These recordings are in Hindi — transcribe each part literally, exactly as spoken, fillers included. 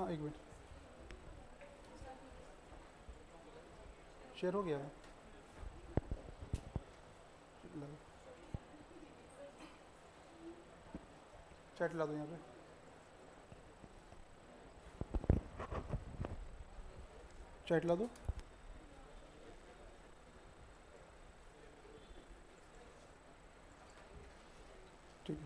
हाँ एक मिनट, शेयर हो गया है, चैट ला दो यहाँ पे। चैट ला दो। ठीक है।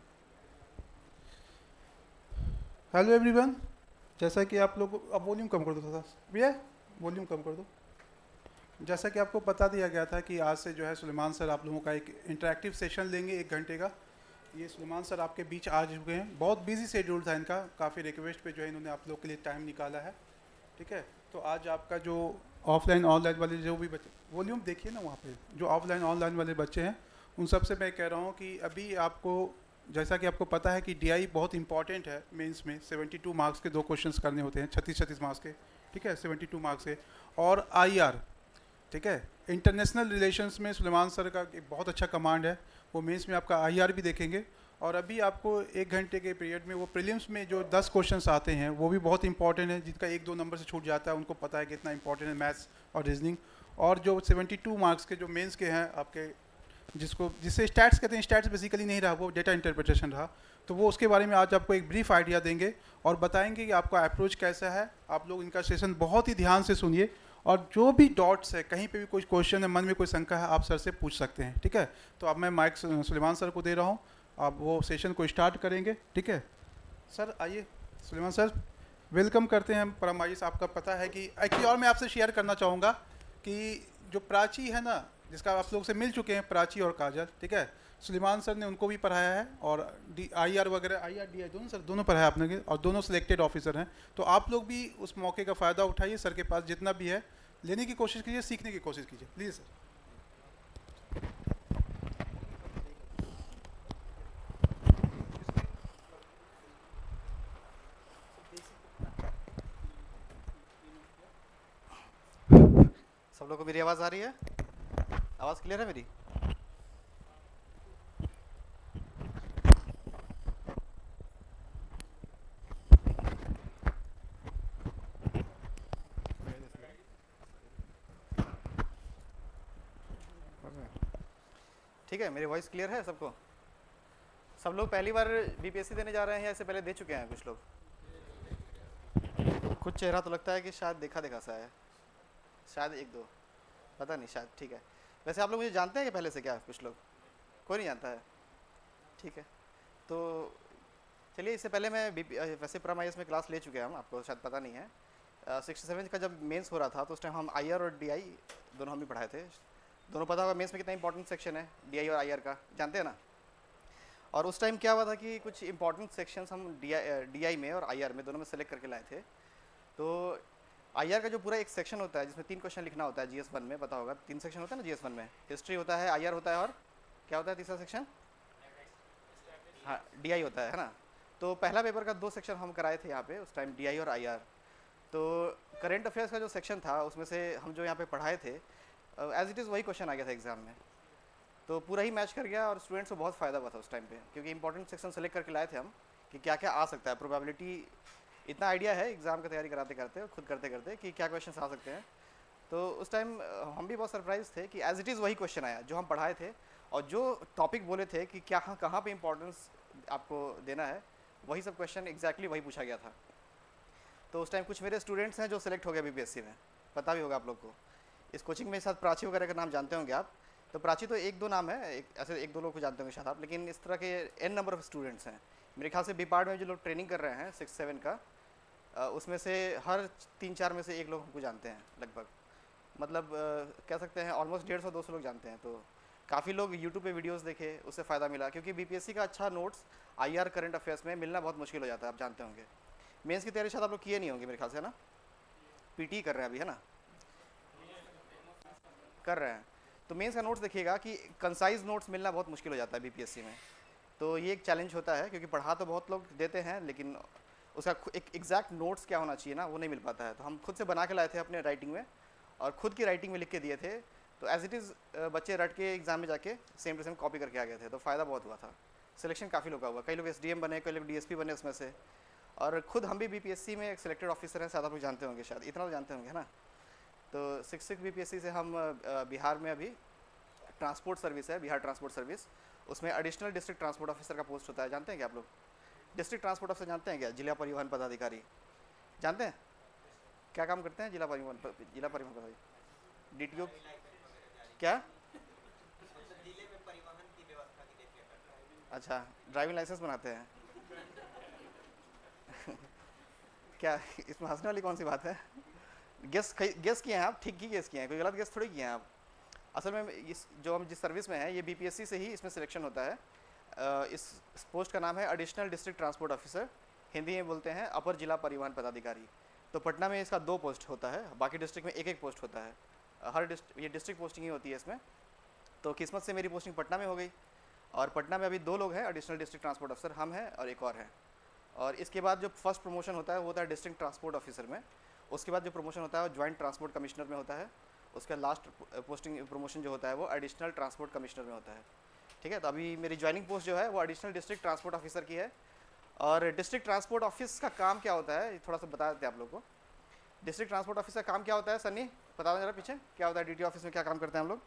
हेलो एवरीवन, जैसा कि आप लोग, अब वॉल्यूम कम कर दो थोड़ा सा भैया, वॉल्यूम कम कर दो। जैसा कि आपको बता दिया गया था कि आज से जो है सुलेमान सर आप लोगों का एक इंटरेक्टिव सेशन लेंगे एक घंटे का। ये सुलेमान सर आपके बीच आ चुके हैं, बहुत बिजी शेड्यूल था इनका, काफ़ी रिक्वेस्ट पे जो है इन्होंने आप लोग के लिए टाइम निकाला है। ठीक है, तो आज आपका जो ऑफलाइन ऑनलाइन वाले जो भी बच्चे, वॉल्यूम देखिए ना वहाँ पे, जो ऑफलाइन ऑनलाइन वाले बच्चे हैं उन सब से मैं कह रहा हूँ कि अभी आपको, जैसा कि आपको पता है कि डीआई बहुत इंपॉर्टेंट है मेंस में, बहत्तर मार्क्स के दो क्वेश्चंस करने होते हैं, छत्तीस छत्तीस मार्क्स के। ठीक है, बहत्तर मार्क्स के। और आईआर, ठीक है, इंटरनेशनल रिलेशंस में सुलेमान सर का एक बहुत अच्छा कमांड है, वो मेंस में आपका आईआर भी देखेंगे। और अभी आपको एक घंटे के पीरियड में वो प्रीलिम्स में जो दस क्वेश्चंस आते हैं वो भी बहुत इंपॉर्टेंट है, जिनका एक दो नंबर से छूट जाता है उनको पता है कि इतना इंपॉर्टेंट है मैथ्स और रीजनिंग। और जो बहत्तर मार्क्स के जो मेंस के हैं आपके, जिसको जिससे स्टैट्स कहते हैं, स्टैट्स बेसिकली नहीं रहा, वो डेटा इंटरप्रिटेशन रहा, तो वो उसके बारे में आज आपको एक ब्रीफ आइडिया देंगे और बताएंगे कि आपका अप्रोच कैसा है। आप लोग इनका सेशन बहुत ही ध्यान से सुनिए और जो भी डॉट्स है, कहीं पे भी कोई क्वेश्चन है, मन में कोई शंका है, आप सर से पूछ सकते हैं। ठीक है, तो अब मैं माइक सुलेमान सर को दे रहा हूँ, आप वो सेशन को स्टार्ट करेंगे। ठीक है सर, आइए सुलेमान सर, वेलकम करते हैं। परमाइश, आपका पता है कि एक्चुअली, और मैं आपसे शेयर करना चाहूँगा कि जो प्राची है ना, जिसका आप लोग से मिल चुके हैं, प्राची और काजल, ठीक है, सुलेमान सर ने उनको भी पढ़ाया है और डी आई आर वगैरह, आई आर डी आई दोनों सर दोनों पढ़ाया आपने के, और दोनों सिलेक्टेड ऑफिसर हैं। तो आप लोग भी उस मौके का फ़ायदा उठाइए, सर के पास जितना भी है लेने की कोशिश कीजिए, सीखने की कोशिश कीजिए। Please sir. सब लोग को मेरी आवाज़ आ रही है? आवाज़ क्लियर है मेरी? ठीक है, मेरी वॉइस क्लियर है सबको? सब लोग पहली बार बीपीएससी देने जा रहे हैं या इससे पहले दे चुके हैं कुछ लोग? कुछ चेहरा तो लगता है कि शायद देखा देखा सा है, शायद एक दो, पता नहीं, शायद। ठीक है, वैसे आप लोग मुझे जानते हैं कि पहले से? क्या कुछ लोग, कोई नहीं जानता है? ठीक है, तो चलिए, इससे पहले मैं बी वैसे प्रा आई एस में क्लास ले चुके हैं हम, आपको शायद पता नहीं है। सिक्सटी सेवन का जब मेंस हो रहा था तो उस टाइम हम आई आर और डी आई दोनों हम ही पढ़ाए थे। दोनों पता होगा मेंस में कितना इंपॉर्टेंट सेक्शन है डी आई और आई आर का, जानते हैं ना? और उस टाइम क्या हुआ था कि कुछ इंपॉर्टेंट सेक्शंस हम डी आई डी आई में और आई आर में दोनों में सेलेक्ट करके लाए थे। तो आई आर का जो पूरा एक सेक्शन होता है जिसमें तीन क्वेश्चन लिखना होता है, जी एस वन में, पता होगा तीन सेक्शन होता है ना जी एस वन में, हिस्ट्री होता है, आई आर होता है, और क्या होता है तीसरा सेक्शन? हाँ, डी आई होता है, है ना? तो पहला पेपर का दो सेक्शन हम कराए थे यहाँ पे उस टाइम, डी आई और आई आर। तो करेंट अफेयर्स का जो सेक्शन था उसमें से हम जो यहाँ पे पढ़ाए थे, एज इट इज़ वही क्वेश्चन आ गया था एग्जाम में, तो पूरा ही मैच कर गया और स्टूडेंट्स को बहुत फ़ायदा हुआ था उस टाइम पे, क्योंकि इंपॉर्टेंट सेक्शन सेलेक्ट करके लाए थे हम कि क्या क्या आ सकता है, प्रोबेबिलिटी इतना आइडिया है एग्जाम की तैयारी कराते करते और खुद करते करते कि क्या क्वेश्चन आ सकते हैं। तो उस टाइम हम भी बहुत सरप्राइज थे कि एज इट इज़ वही क्वेश्चन आया जो हम पढ़ाए थे, और जो टॉपिक बोले थे कि क्या कहाँ पे इंपॉर्टेंस आपको देना है, वही सब क्वेश्चन एग्जैक्टली वही पूछा गया था। तो उस टाइम कुछ मेरे स्टूडेंट्स हैं जो सेलेक्ट हो गए बीपीएससी में, पता भी होगा आप लोग को। इस कोचिंग में साथ प्राची वगैरह का नाम जानते होंगे आप। तो प्राची तो एक दो नाम है, एक, ऐसे एक दो लोग को जानते होंगे शायद आप, लेकिन इस तरह के एन नंबर ऑफ स्टूडेंट्स हैं मेरे ख्याल से। बीपार्ड में जो लोग ट्रेनिंग कर रहे हैं सिक्स सेवन का, उसमें से हर तीन चार में से एक लोग हमको जानते हैं लगभग, मतलब कह सकते हैं ऑलमोस्ट डेढ़ सौ दो सौ लोग जानते हैं। तो काफ़ी लोग यूट्यूब पे वीडियोस देखे, उससे फ़ायदा मिला, क्योंकि बीपीएससी का अच्छा नोट्स आईआर करंट अफेयर्स में मिलना बहुत मुश्किल हो जाता है, आप जानते होंगे। मेंस की तैयारी शायद आप लोग किए नहीं होंगे मेरे ख्याल से, है ना? पीटी कर रहे हैं अभी, है ना? कर रहे हैं। तो मेंस का नोट्स देखिएगा कि कंसाइज नोट्स मिलना बहुत मुश्किल हो जाता है बीपीएससी में। तो ये एक चैलेंज होता है, क्योंकि पढ़ा तो बहुत लोग देते हैं लेकिन उसका एक एग्जैक्ट नोट्स क्या होना चाहिए ना, वो नहीं मिल पाता है। तो हम खुद से बना के लाए थे अपने राइटिंग में, और खुद की राइटिंग में लिख के दिए थे। तो एज इट इज़ बच्चे रट के एग्जाम में जाके सेम टू सेम कॉपी करके आ गए थे, तो फ़ायदा बहुत हुआ था। सिलेक्शन काफ़ी लोग का हुआ, कई लोग एसडीएम बने, कई लोग डीएसपी बने उसमें से, और खुद हम भी बीपीएससी में एक सिलेक्टेड ऑफिसर हैं, शायद आप लोग जानते होंगे, शायद इतना तो जानते होंगे, है ना। तो सिक्स सिक्स बीपीएससी से हम अ, बिहार में अभी ट्रांसपोर्ट सर्विस है, बिहार ट्रांसपोर्ट सर्विस, उसमें एडिशनल डिस्ट्रिक्ट ट्रांसपोर्ट ऑफिसर का पोस्ट होता है। जानते हैं क्या आप लोग? डिस्ट्रिक्ट ट्रांसपोर्ट ऑफिसर जानते हैं क्या? जिला परिवहन पदाधिकारी जानते हैं? क्या काम करते हैं जिला परिवहन जिला परिवहन पदाधिकारी? डीटीओ क्या? अच्छा, ड्राइविंग लाइसेंस बनाते हैं क्या इसमें हंसने वाली कौन सी बात है? गेस गेस किए हैं आप, ठीक ही गेस किए हैं, कोई गलत गेस थोड़ी किए हैं आप। असल में इस जो हम जिस सर्विस में हैं ये बीपीएससी से ही इसमें सिलेक्शन होता है। अ, इस, इस पोस्ट का नाम है additional district transport officer, Hindi में बोलते हैं अपर जिला परिवहन पदाधिकारी। तो पटना में इसका दो पोस्ट होता है, बाकी डिस्ट्रिक्ट में एक एक पोस्ट होता है। हर डिस्ट्रिक्ट ये डिस्ट्रिक्ट पोस्टिंग ही होती है इसमें। तो किस्मत से मेरी पोस्टिंग पटना में हो गई, और पटना में अभी दो लोग हैं एडिशनल डिस्ट्रिक्ट ट्रांसपोर्ट ऑफिसर, हम हैं और एक और है। और इसके बाद जो फर्स्ट प्रमोशन होता है वो होता है डिस्ट्रिक्ट ट्रांसपोर्ट ऑफिसर में। उसके बाद जो प्रमोशन होता है वो ज्वाइंट ट्रांसपोर्ट कमिश्नर में होता है। उसका लास्ट पोस्टिंग प्रमोशन जो होता है वो एडिशनल ट्रांसपोर्ट कमिश्नर में होता है। ठीक है, तो अभी मेरी ज्वाइनिंग पोस्ट जो है वो एडिशनल डिस्ट्रिक्ट ट्रांसपोर्ट ऑफिसर की है। और डिस्ट्रिक्ट ट्रांसपोर्ट ऑफिस का काम क्या होता है थोड़ा सा बता देते हैं आप लोग को। डिस्ट्रिक्ट ट्रांसपोर्ट ऑफिस का काम क्या होता है सन्नी, बता दो जरा पीछे क्या होता है डीटी ऑफिस में, क्या काम करते हैं हम लोग?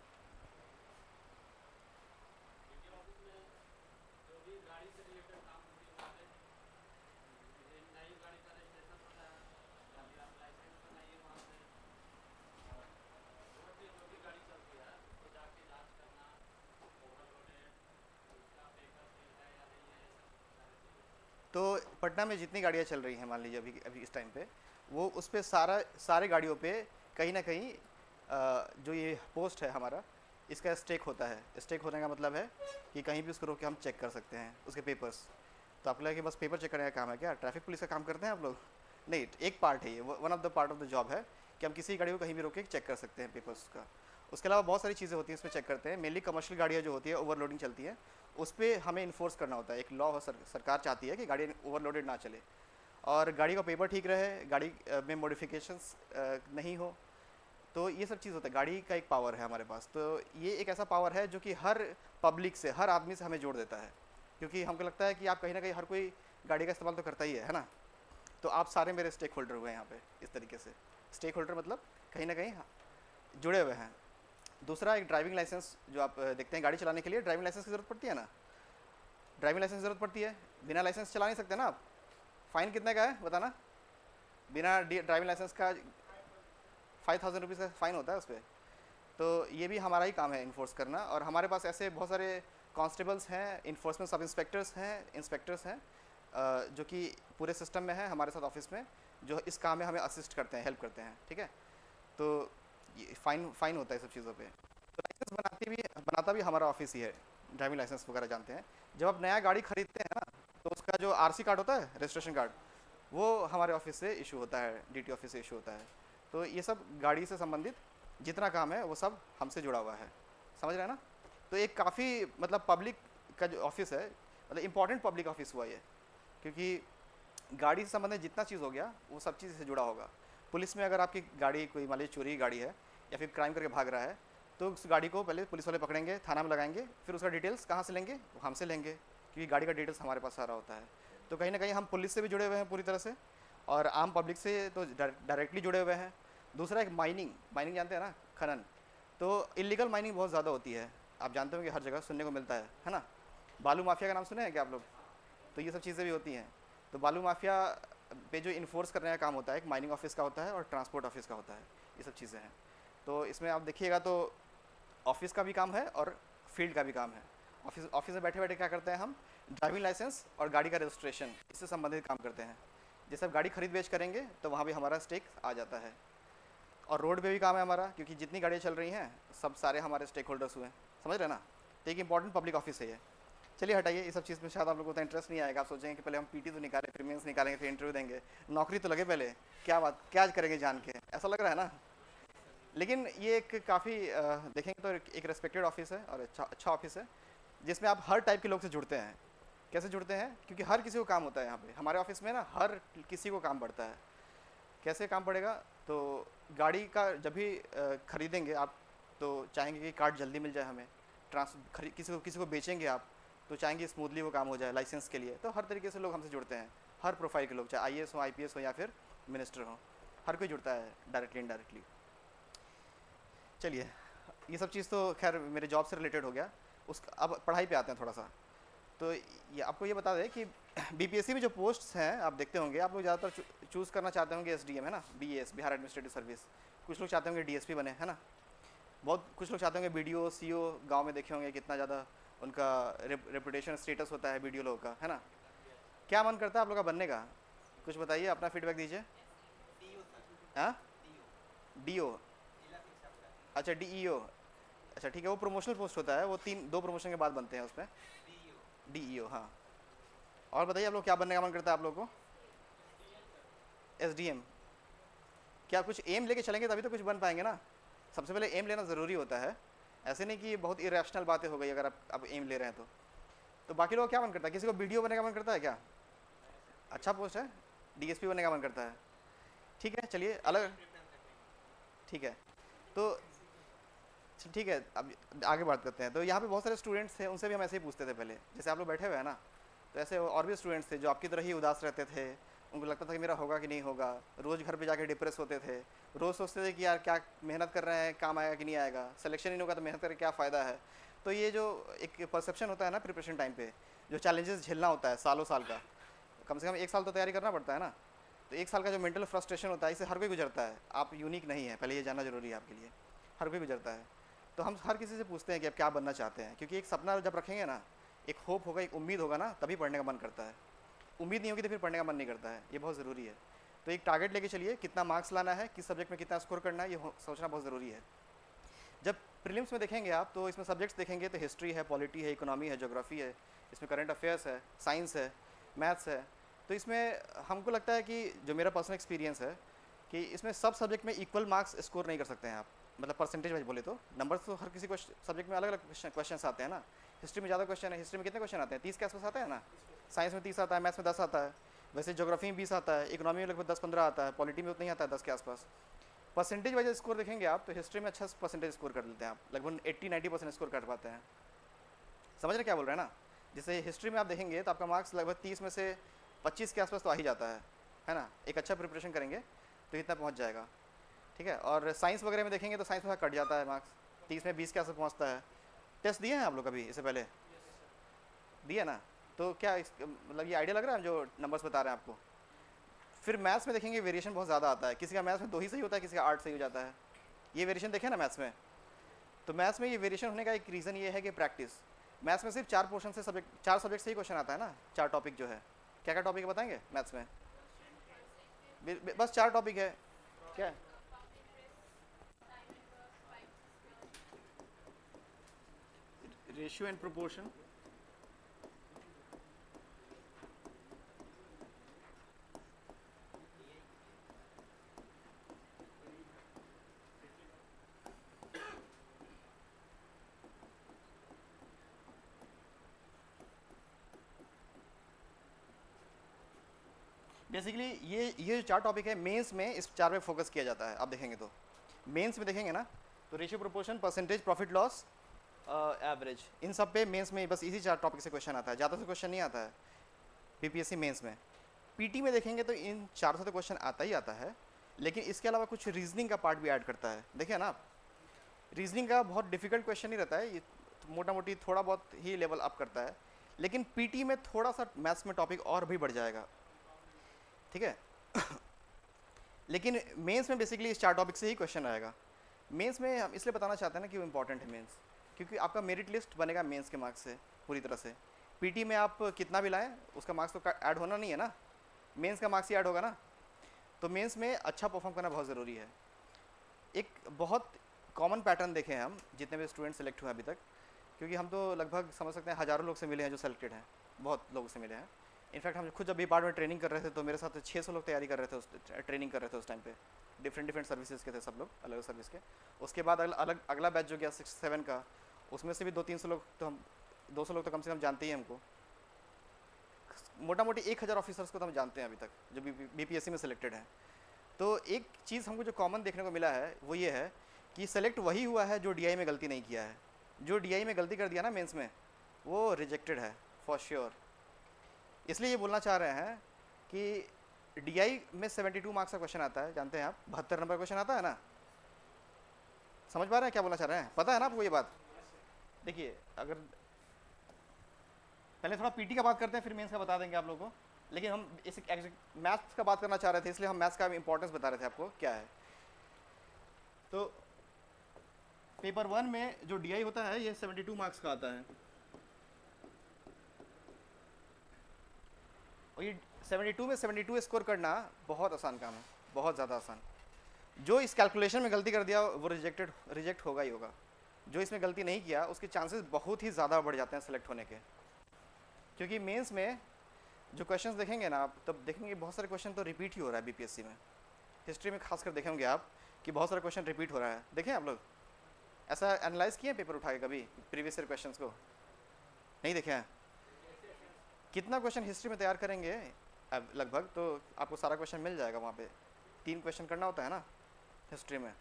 तो पटना में जितनी गाड़ियाँ चल रही हैं मान लीजिए अभी अभी इस टाइम पे, वो उस पर सारा सारे गाड़ियों पे कहीं ना कहीं अ, जो ये पोस्ट है हमारा, इसका स्टेक होता है। स्टेक होने का मतलब है कि कहीं भी उसको रोक के हम चेक कर सकते हैं उसके पेपर्स। तो आपको लगा कि बस पेपर चेक करने का काम है क्या? ट्रैफिक पुलिस का काम करते हैं आप लोग? नहीं, एक पार्ट है ये, one of the part of the job है कि हम किसी गाड़ी को कहीं भी रोक के चेक कर सकते हैं पेपर्स का। उसके अलावा बहुत सारी चीज़ें होती हैं इसमें चेक करते हैं। मेनली कमर्शियल गाड़ियाँ जो होती है ओवरलोडिंग चलती है, उस पर हमें इन्फोर्स करना होता है। एक लॉ सर, सरकार चाहती है कि गाड़ी ओवरलोडेड ना चले और गाड़ी का पेपर ठीक रहे, गाड़ी में मॉडिफिकेशंस नहीं हो। तो ये सब चीज़ होता है, गाड़ी का एक पावर है हमारे पास। तो ये एक ऐसा पावर है जो कि हर पब्लिक से, हर आदमी से हमें जोड़ देता है, क्योंकि हमको लगता है कि आप कहीं ना कहीं हर कोई गाड़ी का इस्तेमाल तो करता ही है है ना। तो आप सारे मेरे स्टेक होल्डर हुए हैं यहाँ पे इस तरीके से। स्टेक होल्डर मतलब कहीं ना कहीं जुड़े हुए हैं। दूसरा, एक ड्राइविंग लाइसेंस जो आप देखते हैं गाड़ी चलाने के लिए ड्राइविंग लाइसेंस की ज़रूरत पड़ती है ना। ड्राइविंग लाइसेंस की ज़रूरत पड़ती है, बिना लाइसेंस चला नहीं सकते ना आप। फ़ाइन कितने का है बताना? बिना ड्राइविंग लाइसेंस का फाइव थाउजेंड रुपीज़ का फ़ाइन होता है उस पर। तो ये भी हमारा ही काम है इन्फोर्स करना। और हमारे पास ऐसे बहुत सारे कांस्टेबल्स हैं, इन्फोर्समेंट सब इंस्पेक्टर्स हैं, इंस्पेक्टर्स हैं जो कि पूरे सिस्टम में है हमारे साथ ऑफिस में, जो इस काम में हमें असिस्ट करते हैं, हेल्प करते हैं। ठीक है, तो ये फ़ाइन फ़ाइन होता है सब चीज़ों पे। तो लाइसेंस बनाती भी बनाता भी हमारा ऑफिस ही है, ड्राइविंग लाइसेंस वगैरह जानते हैं। जब आप नया गाड़ी खरीदते हैं ना, तो उसका जो आरसी कार्ड होता है, रजिस्ट्रेशन कार्ड, वो हमारे ऑफिस से इशू होता है, डीटी ऑफिस से इशू होता है। तो ये सब गाड़ी से संबंधित जितना काम है वो सब हमसे जुड़ा हुआ है, समझ रहे हैं ना। तो एक काफ़ी मतलब पब्लिक का जो ऑफिस है, मतलब इम्पॉर्टेंट पब्लिक ऑफिस हुआ ये, क्योंकि गाड़ी से संबंधित जितना चीज़ हो गया वो सब चीज़ से जुड़ा होगा। पुलिस में अगर आपकी गाड़ी कोई मान लीजिए चोरी की गाड़ी है या फिर क्राइम करके भाग रहा है, तो उस गाड़ी को पहले पुलिस वाले पकड़ेंगे, थाना में लगाएंगे, फिर उसका डिटेल्स कहाँ से लेंगे? वो हमसे लेंगे, क्योंकि गाड़ी का डिटेल्स हमारे पास सारा होता है। तो कहीं ना कहीं हम पुलिस से भी जुड़े हुए हैं पूरी तरह से, और आम पब्लिक से तो डायरेक्टली जुड़े हुए हैं। दूसरा, एक माइनिंग माइनिंग जानते हैं ना, खनन। तो इलीगल माइनिंग बहुत ज़्यादा होती है, आप जानते हो कि हर जगह सुनने को मिलता है है ना। बालू माफिया का नाम सुने हैं क्या आप लोग? तो ये सब चीज़ें भी होती हैं। तो बालू माफिया पे जो इन्फोर्स करने का काम होता है, एक माइनिंग ऑफिस का होता है और ट्रांसपोर्ट ऑफिस का होता है, ये सब चीज़ें हैं। तो इसमें आप देखिएगा तो ऑफिस का भी काम है और फील्ड का भी काम है। ऑफिस ऑफिस में बैठे बैठे क्या करते हैं हम? ड्राइविंग लाइसेंस और गाड़ी का रजिस्ट्रेशन, इससे संबंधित काम करते हैं। जैसे आप गाड़ी खरीद बेच करेंगे तो वहाँ भी हमारा स्टेक आ जाता है। और रोड पे भी काम है हमारा, क्योंकि जितनी गाड़ियाँ चल रही हैं सब सारे हमारे स्टेक होल्डर्स हुए हैं, समझ रहे हैं ना। तो एक इंपॉर्टेंट पब्लिक ऑफिस है ये। चलिए हटाइए, ये सब चीज़ में शायद आप लोगों को इंटरेस्ट नहीं आएगा। आप सोचेंगे कि पहले हम पीटी तो निकालें, फिर मेंस निकालेंगे, फिर इंटरव्यू देंगे, नौकरी तो लगे पहले, क्या बात क्या करेंगे जान के, ऐसा लग रहा है ना। लेकिन ये एक काफ़ी देखेंगे तो एक रेस्पेक्टेड ऑफिस है और अच्छा अच्छा ऑफिस है, जिसमें आप हर टाइप के लोग से जुड़ते हैं। कैसे जुड़ते हैं? क्योंकि हर किसी को काम होता है यहाँ पे हमारे ऑफिस में ना, हर किसी को काम पड़ता है। कैसे काम पड़ेगा? तो गाड़ी का जब भी खरीदेंगे आप तो चाहेंगे कि कार्ड जल्दी मिल जाए हमें, ट्रांस खरी किसी को किसी को बेचेंगे आप तो चाहेंगे स्मूथली वो काम हो जाए लाइसेंस के लिए। तो हर तरीके से लोग हमसे जुड़ते हैं, हर प्रोफाइल के लोग, चाहे आई ए एस हो, आई पी एस हो या फिर मिनिस्टर हो, हर कोई जुड़ता है डायरेक्टली इनडायरेक्टली। चलिए ये सब चीज़ तो खैर मेरे जॉब से रिलेटेड हो गया। उस अब पढ़ाई पे आते हैं थोड़ा सा। तो ये आपको ये बता दें कि बी पी एस सी में जो पोस्ट्स हैं आप देखते होंगे, आप लोग ज़्यादातर चूज़ करना चाहते होंगे एस डी एम, है ना, B A S, Bihar administrative service. कुछ लोग चाहते होंगे डी एस पी बने, है ना। बहुत कुछ लोग चाहते होंगे बी डी ओ, सी ओ, गाँव में देखे होंगे कितना ज़्यादा उनका रेपुटेशन स्टेटस होता है बी डी ओ लोगों का, है ना। क्या मन करता है आप लोग का बनने का? कुछ बताइए, अपना फीडबैक दीजिए। हाँ, डी ओ, अच्छा डी ई ओ, अच्छा ठीक है, वो प्रमोशनल पोस्ट होता है, वो तीन दो प्रमोशन के बाद बनते हैं उसमें, डी ई ओ। हाँ, और बताइए आप लोग क्या बनने का मन करता है आप लोग को? S D M. क्या कुछ एम लेके चलेंगे तभी तो कुछ बन पाएंगे ना। सबसे पहले एम लेना ज़रूरी होता है, ऐसे नहीं कि बहुत इरेशनल बातें हो गई अगर आप अब एम ले रहे हैं तो। तो बाकी लोग क्या मन करता है? किसी को बी डी ओ बनने का मन करता है क्या? अच्छा पोस्ट है। डी एस पी बनने का मन करता है, ठीक है, चलिए अलग, ठीक है। तो ठीक है, अब आगे बात करते हैं। तो यहाँ पे बहुत सारे स्टूडेंट्स थे, उनसे भी हम ऐसे ही पूछते थे पहले, जैसे आप लोग बैठे हुए हैं ना, तो ऐसे और भी स्टूडेंट्स थे जो आपकी तरह ही उदास रहते थे। उनको लगता था कि मेरा होगा कि नहीं होगा, रोज़ घर पे जाके डिप्रेस होते थे, रोज़ सोचते थे कि यार क्या मेहनत कर रहे हैं, काम आएगा कि नहीं आएगा, सिलेक्शन ही नहीं होगा तो मेहनत करके क्या फ़ायदा है। तो ये जो एक परसेप्शन होता है ना प्रिपरेशन टाइम पे, जो चैलेंजेस झेलना होता है सालों साल का, कम से कम एक साल तो तैयारी करना पड़ता है ना। तो एक साल का जो मेंटल फ्रस्ट्रेशन होता है, इसे हर कोई गुजरता है। आप यूनिक नहीं है, पहले ये जानना जरूरी है आपके लिए, हर कोई गुजरता है। तो हम हर किसी से पूछते हैं कि आप क्या बनना चाहते हैं, क्योंकि एक सपना जब रखेंगे ना, एक होप होगा, एक उम्मीद होगा ना, तभी पढ़ने का मन करता है। उम्मीद नहीं होगी तो फिर पढ़ने का मन नहीं करता है, ये बहुत ज़रूरी है। तो एक टारगेट लेके चलिए, कितना मार्क्स लाना है, किस सब्जेक्ट में कितना स्कोर करना है, ये सोचना बहुत ज़रूरी है। जब प्रीलिम्स में देखेंगे आप, तो इसमें सब्जेक्ट्स देखेंगे तो हिस्ट्री है, पॉलिटी है, इकोनॉमी है, ज्योग्राफी है, इसमें करंट अफेयर्स है, साइंस है, मैथ्स है। तो इसमें हमको लगता है कि जो मेरा पर्सनल एक्सपीरियंस है कि इसमें सब सब्जेक्ट में इक्वल मार्क्स स्कोर नहीं कर सकते हैं आप, मतलब परसेंटेज वाइज बोले तो। नंबर्स तो हर किसी को सब्जेक्ट में अलग अलग क्वेश्चन आते हैं ना। हिस्ट्री में ज़्यादा क्वेश्चन है, हिस्ट्री में कितने क्वेश्चन आते हैं? तीस के आसपास आते हैं ना। साइंस में तीस आता है, मैथ्स में दस आता है, वैसे ज्योग्राफी में बीस आता है, इकोनॉमी में लगभग दस पंद्रह आता है, पॉलिटी में उतना ही आता है, दस के आसपास। परसेंटेज वाइज स्कोर देखेंगे आप तो हिस्ट्री में अच्छा परसेंटेज स्कोर कर लेते हैं आप, लगभग एट्टी नाइन्टी परसेंट स्कोर कर पाते हैं। समझ रहे क्या बोल रहे हैं ना। जैसे हिस्ट्री में आप देखेंगे तो आपका मार्क्स लगभग तीस में से पच्चीस के आसपास तो आ ही जाता है, है ना। एक अच्छा प्रिपरेशन करेंगे तो इतना पहुँच जाएगा, ठीक है। और साइंस वगैरह में देखेंगे तो साइंस में कट जाता है मार्क्स, तीस में बीस के आसपास पहुँचता है। टेस्ट दिए हैं आप लोग कभी इससे पहले? दिए ना। तो क्या इस, मतलब ये आइडिया लग रहा है जो नंबर्स बता रहे हैं आपको। फिर मैथ्स में देखेंगे वेरिएशन बहुत ज़्यादा आता है, किसी का मैथ्स में दो ही सही होता है, किसी का आठ सही हो जाता है। ये वेरिएशन देखें ना मैथ्स में। तो मैथ्स में ये वेरिएशन होने का एक रीज़न ये है कि प्रैक्टिस। मैथ्स में सिर्फ चार पोर्शन से सब्जेक्ट, चार सब्जेक्ट से ही क्वेश्चन आता है ना, चार टॉपिक जो है। क्या क्या टॉपिक बताएंगे मैथ्स में? बस चार टॉपिक है। क्या है? रेशियो एंड प्रोपोर्शन, बेसिकली ये ये जो चार टॉपिक है मेंस में, इस चार पे फोकस किया जाता है। आप देखेंगे तो मेंस में देखेंगे ना, तो ratio, proportion, percentage, profit loss, average, इन सब पे मेंस में बस इसी चार टॉपिक से क्वेश्चन आता है, ज़्यादा से क्वेश्चन नहीं आता है बीपीएससी मेंस में। पीटी में देखेंगे तो इन चार से तो क्वेश्चन आता ही आता है, लेकिन इसके अलावा कुछ रीजनिंग का पार्ट भी ऐड करता है। देखिए ना आप, रीजनिंग का बहुत डिफिकल्ट क्वेश्चन नहीं रहता है, ये मोटा मोटी थोड़ा बहुत ही लेवल अप करता है, लेकिन पीटी में थोड़ा सा मैथ्स में टॉपिक और भी बढ़ जाएगा, ठीक है। लेकिन मेंस में बेसिकली इस चार टॉपिक से ही क्वेश्चन आएगा। मेंस में हम इसलिए बताना चाहते हैं ना कि वो इंपॉर्टेंट है मेंस, क्योंकि आपका मेरिट लिस्ट बनेगा मेंस के मार्क्स से पूरी तरह से। पीटी में आप कितना भी लाएं उसका मार्क्स तो ऐड होना नहीं है ना, मेंस का मार्क्स ही ऐड होगा ना। तो मेंस में अच्छा परफॉर्म करना बहुत ज़रूरी है। एक बहुत कॉमन पैटर्न देखे हैं हम जितने भी स्टूडेंट सेलेक्ट हुए अभी तक, क्योंकि हम तो लगभग समझ सकते हैं हज़ारों लोग से मिले हैं जो सेलेक्टेड हैं, बहुत लोगों से मिले हैं। इनफैक्ट हम खुद जब भी पार्ट में ट्रेनिंग कर रहे थे तो मेरे साथ छः सौ लोग तैयारी कर रहे थे, उस ट्रेनिंग कर रहे थे उस टाइम पे। डिफरेंट डिफरेंट सर्विसेज के थे सब लोग, अलग अलग सर्विस के। उसके बाद अगला अलग अगला बैच जो गया सिक्स सेवन का, उसमें से भी दो तीन सौ लोग तो हम दो सौ लोग तो कम से कम जानते ही हैं हमको। मोटा मोटी एक हज़ार ऑफिसर्स को तो हम जानते हैं अभी तक जो बी पी एस सी में सिलेक्टेड हैं। तो एक चीज़ हमको जो कॉमन देखने को मिला है वो ये है कि सेलेक्ट वही हुआ है जो डी आई में गलती नहीं किया है। जो डी आई में गलती कर दिया ना मेंस में, वो रिजेक्टेड है फॉर श्योर। इसलिए ये बोलना चाह रहे हैं कि डी आई में सेवेंटी टू मार्क्स का क्वेश्चन आता है, जानते हैं आप, बहत्तर नंबर क्वेश्चन आता है ना। समझ पा रहे हैं क्या बोलना चाह रहे हैं, पता है ना आपको ये बात। देखिए अगर पहले थोड़ा पीटी का बात करते हैं फिर मेंस का बता देंगे आप लोगों को, लेकिन हम इस मैथ्स का बात करना चाह रहे थे इसलिए हम मैथ्स का इंपॉर्टेंस बता रहे थे आपको क्या है। तो पेपर वन में जो डी आई होता है ये सेवेंटी टू मार्क्स का आता है, और ये सेवेंटी टू में सेवेंटी टू स्कोर करना बहुत आसान काम है, बहुत ज़्यादा आसान। जो इस कैलकुलेशन में गलती कर दिया वो रिजेक्टेड रिजेक्ट होगा ही होगा, जो इसमें गलती नहीं किया उसके चांसेस बहुत ही ज़्यादा बढ़ जाते हैं सेलेक्ट होने के। क्योंकि मेंस में जो क्वेश्चंस देखेंगे ना आप, तब देखेंगे बहुत सारे क्वेश्चन तो रिपीट ही हो रहा है बीपीएससी में। हिस्ट्री में खासकर देखेंगे आप कि बहुत सारे क्वेश्चन रिपीट हो रहा है। देखें आप लोग ऐसा एनालाइज किए पेपर उठा के कभी प्रीवियस ईयर क्वेश्चंस को, नहीं देखे हैं? कितना क्वेश्चन हिस्ट्री में तैयार करेंगे अब लगभग, तो आपको सारा क्वेश्चन मिल जाएगा वहाँ पे। तीन क्वेश्चन करना होता है ना हिस्ट्री में,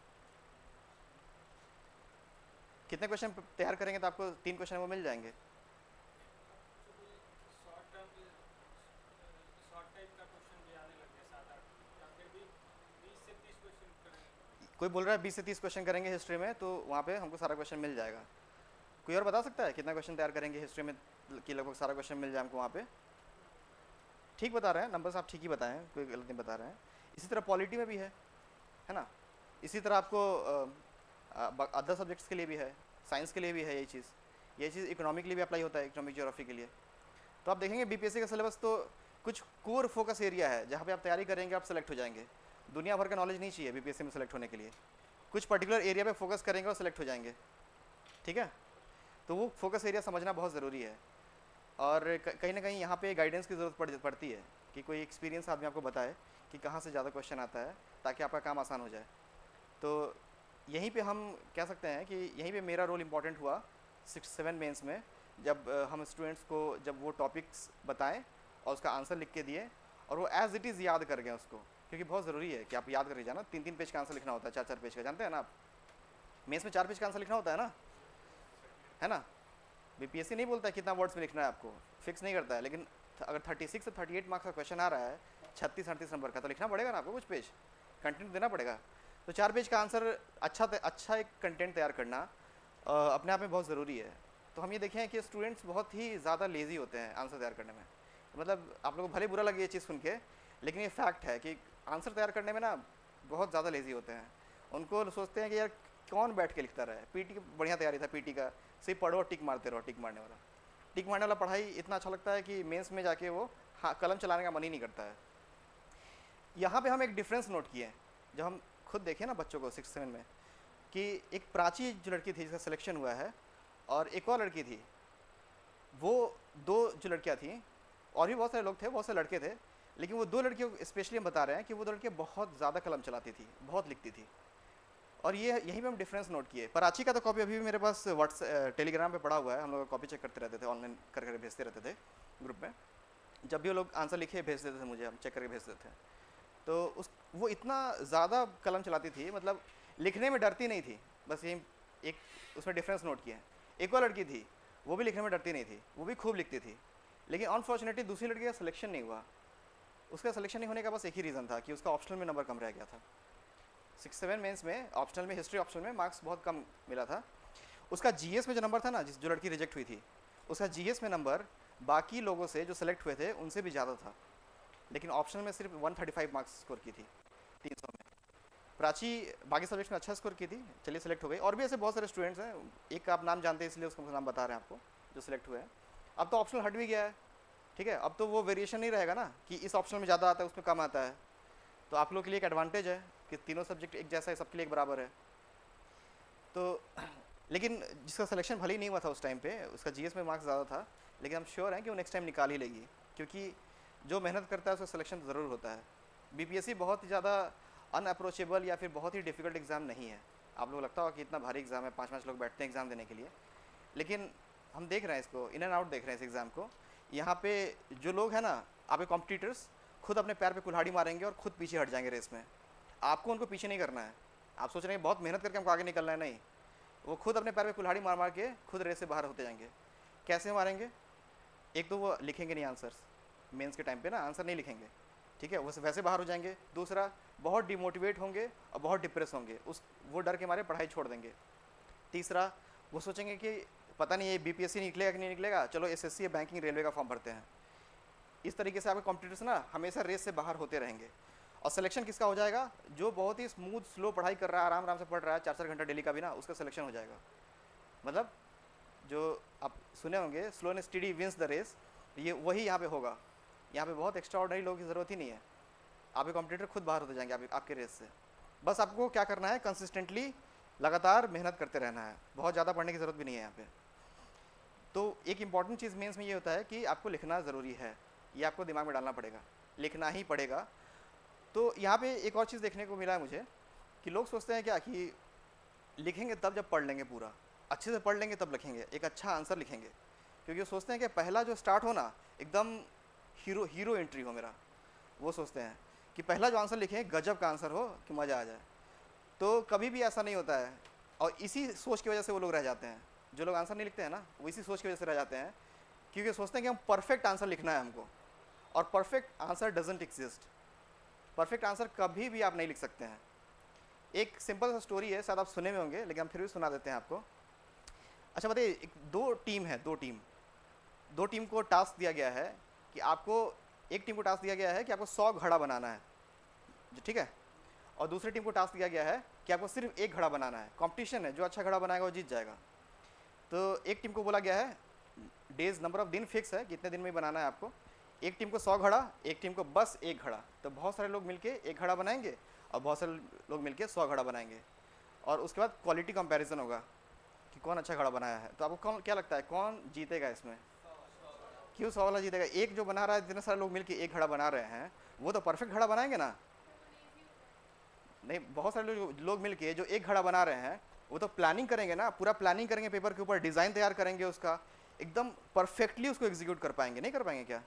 कितने क्वेश्चन तैयार करेंगे तो आपको तीन क्वेश्चन वो मिल जाएंगे। कोई बोल रहा है बीस से तीस क्वेश्चन करेंगे हिस्ट्री में, तो वहाँ पे हमको सारा क्वेश्चन मिल जाएगा। कोई और बता सकता है कितना क्वेश्चन तैयार करेंगे हिस्ट्री में कि लगभग सारा क्वेश्चन मिल जाए हमको वहाँ पे? ठीक बता रहे हैं, नंबर्स आप ठीक ही बताएं, कोई गलत नहीं बता रहे हैं। इसी तरह पॉलिटी में भी है है ना, इसी तरह आपको अदर सब्जेक्ट्स के लिए भी है, साइंस के लिए भी है ये चीज़। ये चीज़ इकोनॉमिक के लिए भी अप्लाई होता है, इकोनॉमिक ज्योग्राफी के लिए। तो आप देखेंगे बीपीएससी का सिलेबस तो कुछ कोर फोकस एरिया है जहाँ पे आप तैयारी करेंगे, आप सेलेक्ट हो जाएंगे। दुनिया भर का नॉलेज नहीं चाहिए बीपीएससी में सेलेक्ट होने के लिए, कुछ पर्टिकुलर एरिया पे फोकस करेंगे और सेलेक्ट हो जाएंगे। ठीक है, तो वो फोकस एरिया समझना बहुत ज़रूरी है। और कहीं ना कहीं यहाँ पे गाइडेंस की ज़रूरत पड़ पड़ती है कि कोई एक्सपीरियंस आदमी आपको बताए कि कहाँ से ज़्यादा क्वेश्चन आता है, ताकि आपका काम आसान हो जाए। तो यहीं पे हम कह सकते हैं कि यहीं पे मेरा रोल इम्पॉर्टेंट हुआ सिक्स सेवन मेंस में, जब हम स्टूडेंट्स को जब वो टॉपिक्स बताएं और उसका आंसर लिख के दिए और वो एज इट इज़ याद कर गए उसको, क्योंकि बहुत ज़रूरी है कि आप याद कर जाना। तीन तीन पेज का आंसर लिखना होता है, चार चार पेज का, जानते हैं ना आप, मेंस में चार पेज का आंसर लिखना होता है ना, है ना। बीपीएससी नहीं बोलता है कितना वर्ड्स में लिखना है, आपको फिक्स नहीं करता है, लेकिन अगर थर्टी सिक्स से थर्टी एट मार्क्स का क्वेश्चन आ रहा है छत्तीस अड़तीस नंबर का, तो लिखना पड़ेगा ना आपको, कुछ पेज कंटेंट देना पड़ेगा। तो चार पेज का आंसर अच्छा अच्छा एक कंटेंट तैयार करना अपने आप में बहुत ज़रूरी है। तो हम ये देखें हैं कि स्टूडेंट्स बहुत ही ज़्यादा लेज़ी होते हैं आंसर तैयार करने में। मतलब आप लोगों को भले बुरा लगे ये चीज़ सुन के, लेकिन ये फैक्ट है कि आंसर तैयार करने में ना बहुत ज़्यादा लेज़ी होते हैं। उनको सोचते हैं कि यार कौन बैठ के लिखता रहा है, पीटी बढ़िया तैयारी था पीटी का, सिर्फ पढ़ो और टिक मारते रहो। टिक मारने वाला टिक मारने वाला पढ़ाई इतना अच्छा लगता है कि मेंस में जाके वो हाँ कलम चलाने का मन ही नहीं करता है। यहाँ पे हम एक डिफरेंस नोट किए हैं, जब हम खुद देखें ना बच्चों को सिक्स सेवन में, कि एक प्राची जो लड़की थी जिसका सिलेक्शन हुआ है और एक और लड़की थी, वो दो जो लड़कियाँ थीं, और भी बहुत सारे लोग थे, बहुत सारे लड़के थे, लेकिन वो दो लड़कियों को स्पेशली हम बता रहे हैं कि वो दो लड़कियाँ बहुत ज़्यादा कलम चलाती थी, बहुत लिखती थी। और ये यहीं पे हम डिफरेंस नोट किए। प्राची का तो कॉपी अभी भी मेरे पास व्हाट्स टेलीग्राम पे पड़ा हुआ है, हम लोग कॉपी चेक करते रहते थे, ऑनलाइन कर कर भेजते रहते थे ग्रुप में। जब भी वो लोग आंसर लिखे भेज देते थे मुझे, हम चेक करके भेज देते थे। तो उस वो इतना ज़्यादा कलम चलाती थी, मतलब लिखने में डरती नहीं थी, बस यही एक उसमें डिफरेंस नोट किया है। एक और लड़की थी, वो भी लिखने में डरती नहीं थी, वो भी खूब लिखती थी, लेकिन अनफॉर्चुनेटली दूसरी लड़की का सिलेक्शन नहीं हुआ। उसका सिलेक्शन नहीं होने का बस एक ही रीज़न था कि उसका ऑप्शनल में नंबर कम रह गया था। सिक्स सेवन मेंस में ऑप्शनल में, हिस्ट्री ऑप्शनल में मार्क्स बहुत कम मिला था। उसका जीएस में जो नंबर था ना, जिस जो लड़की रिजेक्ट हुई थी, उसका जीएस में नंबर बाकी लोगों से जो सेलेक्ट हुए थे उनसे भी ज़्यादा था, लेकिन ऑप्शनल में सिर्फ one thirty five marks score की थी तीन सौ में। प्राची बाकी सब्जेक्ट्स में अच्छा स्कोर की थी, चलिए सेलेक्ट हो गई। और भी ऐसे बहुत सारे स्टूडेंट्स हैं, एक आप नाम जानते हैं इसलिए उसका नाम बता रहे हैं आपको, जो सिलेक्ट हुए हैं। अब तो ऑप्शनल हट भी गया है, ठीक है, अब तो वो वेरिएशन नहीं रहेगा ना कि इस ऑप्शनल में ज़्यादा आता है उसमें कम आता है। तो आप लोग के लिए एक एडवांटेज है कि तीनों सब्जेक्ट एक जैसा है, सबके लिए एक बराबर है। तो लेकिन जिसका सिलेक्शन भले ही नहीं हुआ था उस टाइम पे, उसका जीएस में मार्क्स ज़्यादा था, लेकिन हम श्योर हैं कि वो नेक्स्ट टाइम निकाल ही लेगी, क्योंकि जो मेहनत करता है उसका सिलेक्शन ज़रूर होता है। बीपीएससी बहुत ही ज़्यादा अनअप्रोचेबल या फिर बहुत ही डिफ़िकल्ट एग्ज़ाम नहीं है। आप लोग लगता होगा कि इतना भारी एग्ज़ाम है, पाँच पाँच लोग बैठते हैं एग्ज़ाम देने के लिए, लेकिन हम देख रहे हैं इसको, इन एंड आउट देख रहे हैं इस एग्ज़ाम को। यहाँ पे जो लोग हैं ना, आपके कॉम्पिटिटर्स खुद अपने पैर पे कुल्हाड़ी मारेंगे और खुद पीछे हट जाएंगे रेस में। आपको उनको पीछे नहीं करना है। आप सोच रहे हैं बहुत मेहनत करके हमको आगे निकलना है, नहीं, वो खुद अपने पैर पे कुल्हाड़ी मार मार के खुद रेस से बाहर होते जाएंगे। कैसे मारेंगे? एक तो वो लिखेंगे नहीं आंसर्स, मेंस के टाइम पे ना आंसर नहीं लिखेंगे, ठीक है, वो वैसे बाहर हो जाएंगे। दूसरा, बहुत डिमोटिवेट होंगे और बहुत डिप्रेस होंगे, उस वो डर के मारे पढ़ाई छोड़ देंगे। तीसरा, वो सोचेंगे कि पता नहीं ये बीपीएससी निकलेगा कि नहीं निकलेगा, चलो एसएससी या बैंकिंग रेलवे का फॉर्म भरते हैं। इस तरीके से आपके कॉम्पिटिटर्स ना हमेशा रेस से बाहर होते रहेंगे। और सिलेक्शन किसका हो जाएगा? जो बहुत ही स्मूथ स्लो पढ़ाई कर रहा है, आराम आराम से पढ़ रहा है, चार चार घंटा डेली का भी ना, उसका सिलेक्शन हो जाएगा। मतलब जो आप सुने होंगे slow and steady wins the race, ये वही यहाँ पे होगा। यहाँ पे बहुत एक्स्ट्रा ऑर्डनरी लोगों की ज़रूरत ही नहीं है, आपके कॉम्पिटिटर खुद बाहर होते जाएंगे आप, आपके रेस से। बस आपको क्या करना है, कंसिस्टेंटली लगातार मेहनत करते रहना है, बहुत ज़्यादा पढ़ने की ज़रूरत भी नहीं है यहाँ पे। तो एक इंपॉर्टेंट चीज़ मेंस में ये होता है कि आपको लिखना ज़रूरी है, ये आपको दिमाग में डालना पड़ेगा, लिखना ही पड़ेगा। तो यहाँ पे एक और चीज़ देखने को मिला है मुझे कि लोग सोचते हैं क्या कि लिखेंगे तब जब पढ़ लेंगे, पूरा अच्छे से पढ़ लेंगे तब लिखेंगे, एक अच्छा आंसर लिखेंगे। क्योंकि वो सोचते हैं कि पहला जो स्टार्ट हो ना एकदम हीरो हीरो एंट्री हो मेरा, वो सोचते हैं कि पहला जो आंसर लिखें गजब का आंसर हो कि मज़ा आ जाए। तो कभी भी ऐसा नहीं होता है, और इसी सोच की वजह से वो लोग रह जाते हैं। जो लोग आंसर नहीं लिखते हैं ना, वो इसी सोच की वजह से रह जाते हैं, क्योंकि सोचते हैं कि हम परफेक्ट आंसर लिखना है हमको, और perfect answer doesn't exist. Perfect answer कभी भी आप नहीं लिख सकते हैं। एक सिंपल सा स्टोरी है, शायद आप सुने में होंगे, लेकिन हम फिर भी सुना देते हैं आपको। अच्छा बताइए, एक दो टीम है, दो टीम दो टीम को टास्क दिया गया है कि आपको, एक टीम को टास्क दिया गया है कि आपको सौ घड़ा बनाना है, ठीक है, और दूसरी टीम को टास्क दिया गया है कि आपको सिर्फ एक घड़ा बनाना है। कंपटीशन है, जो अच्छा घड़ा बनाएगा वो जीत जाएगा। तो एक टीम को बोला गया है, डेज नंबर ऑफ दिन फिक्स है, कितने दिन में बनाना है आपको। एक टीम को सौ घड़ा, एक टीम को बस एक घड़ा। तो बहुत सारे लोग मिलके एक घड़ा बनाएंगे और बहुत सारे लोग मिलके सौ घड़ा बनाएंगे, और उसके बाद क्वालिटी कंपैरिजन होगा कि कौन अच्छा घड़ा बनाया है। तो आपको कौन क्या लगता है कौन जीतेगा इसमें? क्यों सौ वाला जीतेगा? एक जो बना रहा है, इतने सारे लोग मिलके एक घड़ा बना रहे हैं, वो तो परफेक्ट घड़ा बनाएंगे ना? नहीं, बहुत सारे लोग लोग मिलके जो एक घड़ा बना रहे हैं वो तो प्लानिंग करेंगे ना, पूरा प्लानिंग करेंगे, पेपर के ऊपर डिज़ाइन तैयार करेंगे, उसका एकदम परफेक्टली उसको एग्जीक्यूट कर पाएंगे। नहीं कर पाएंगे क्या?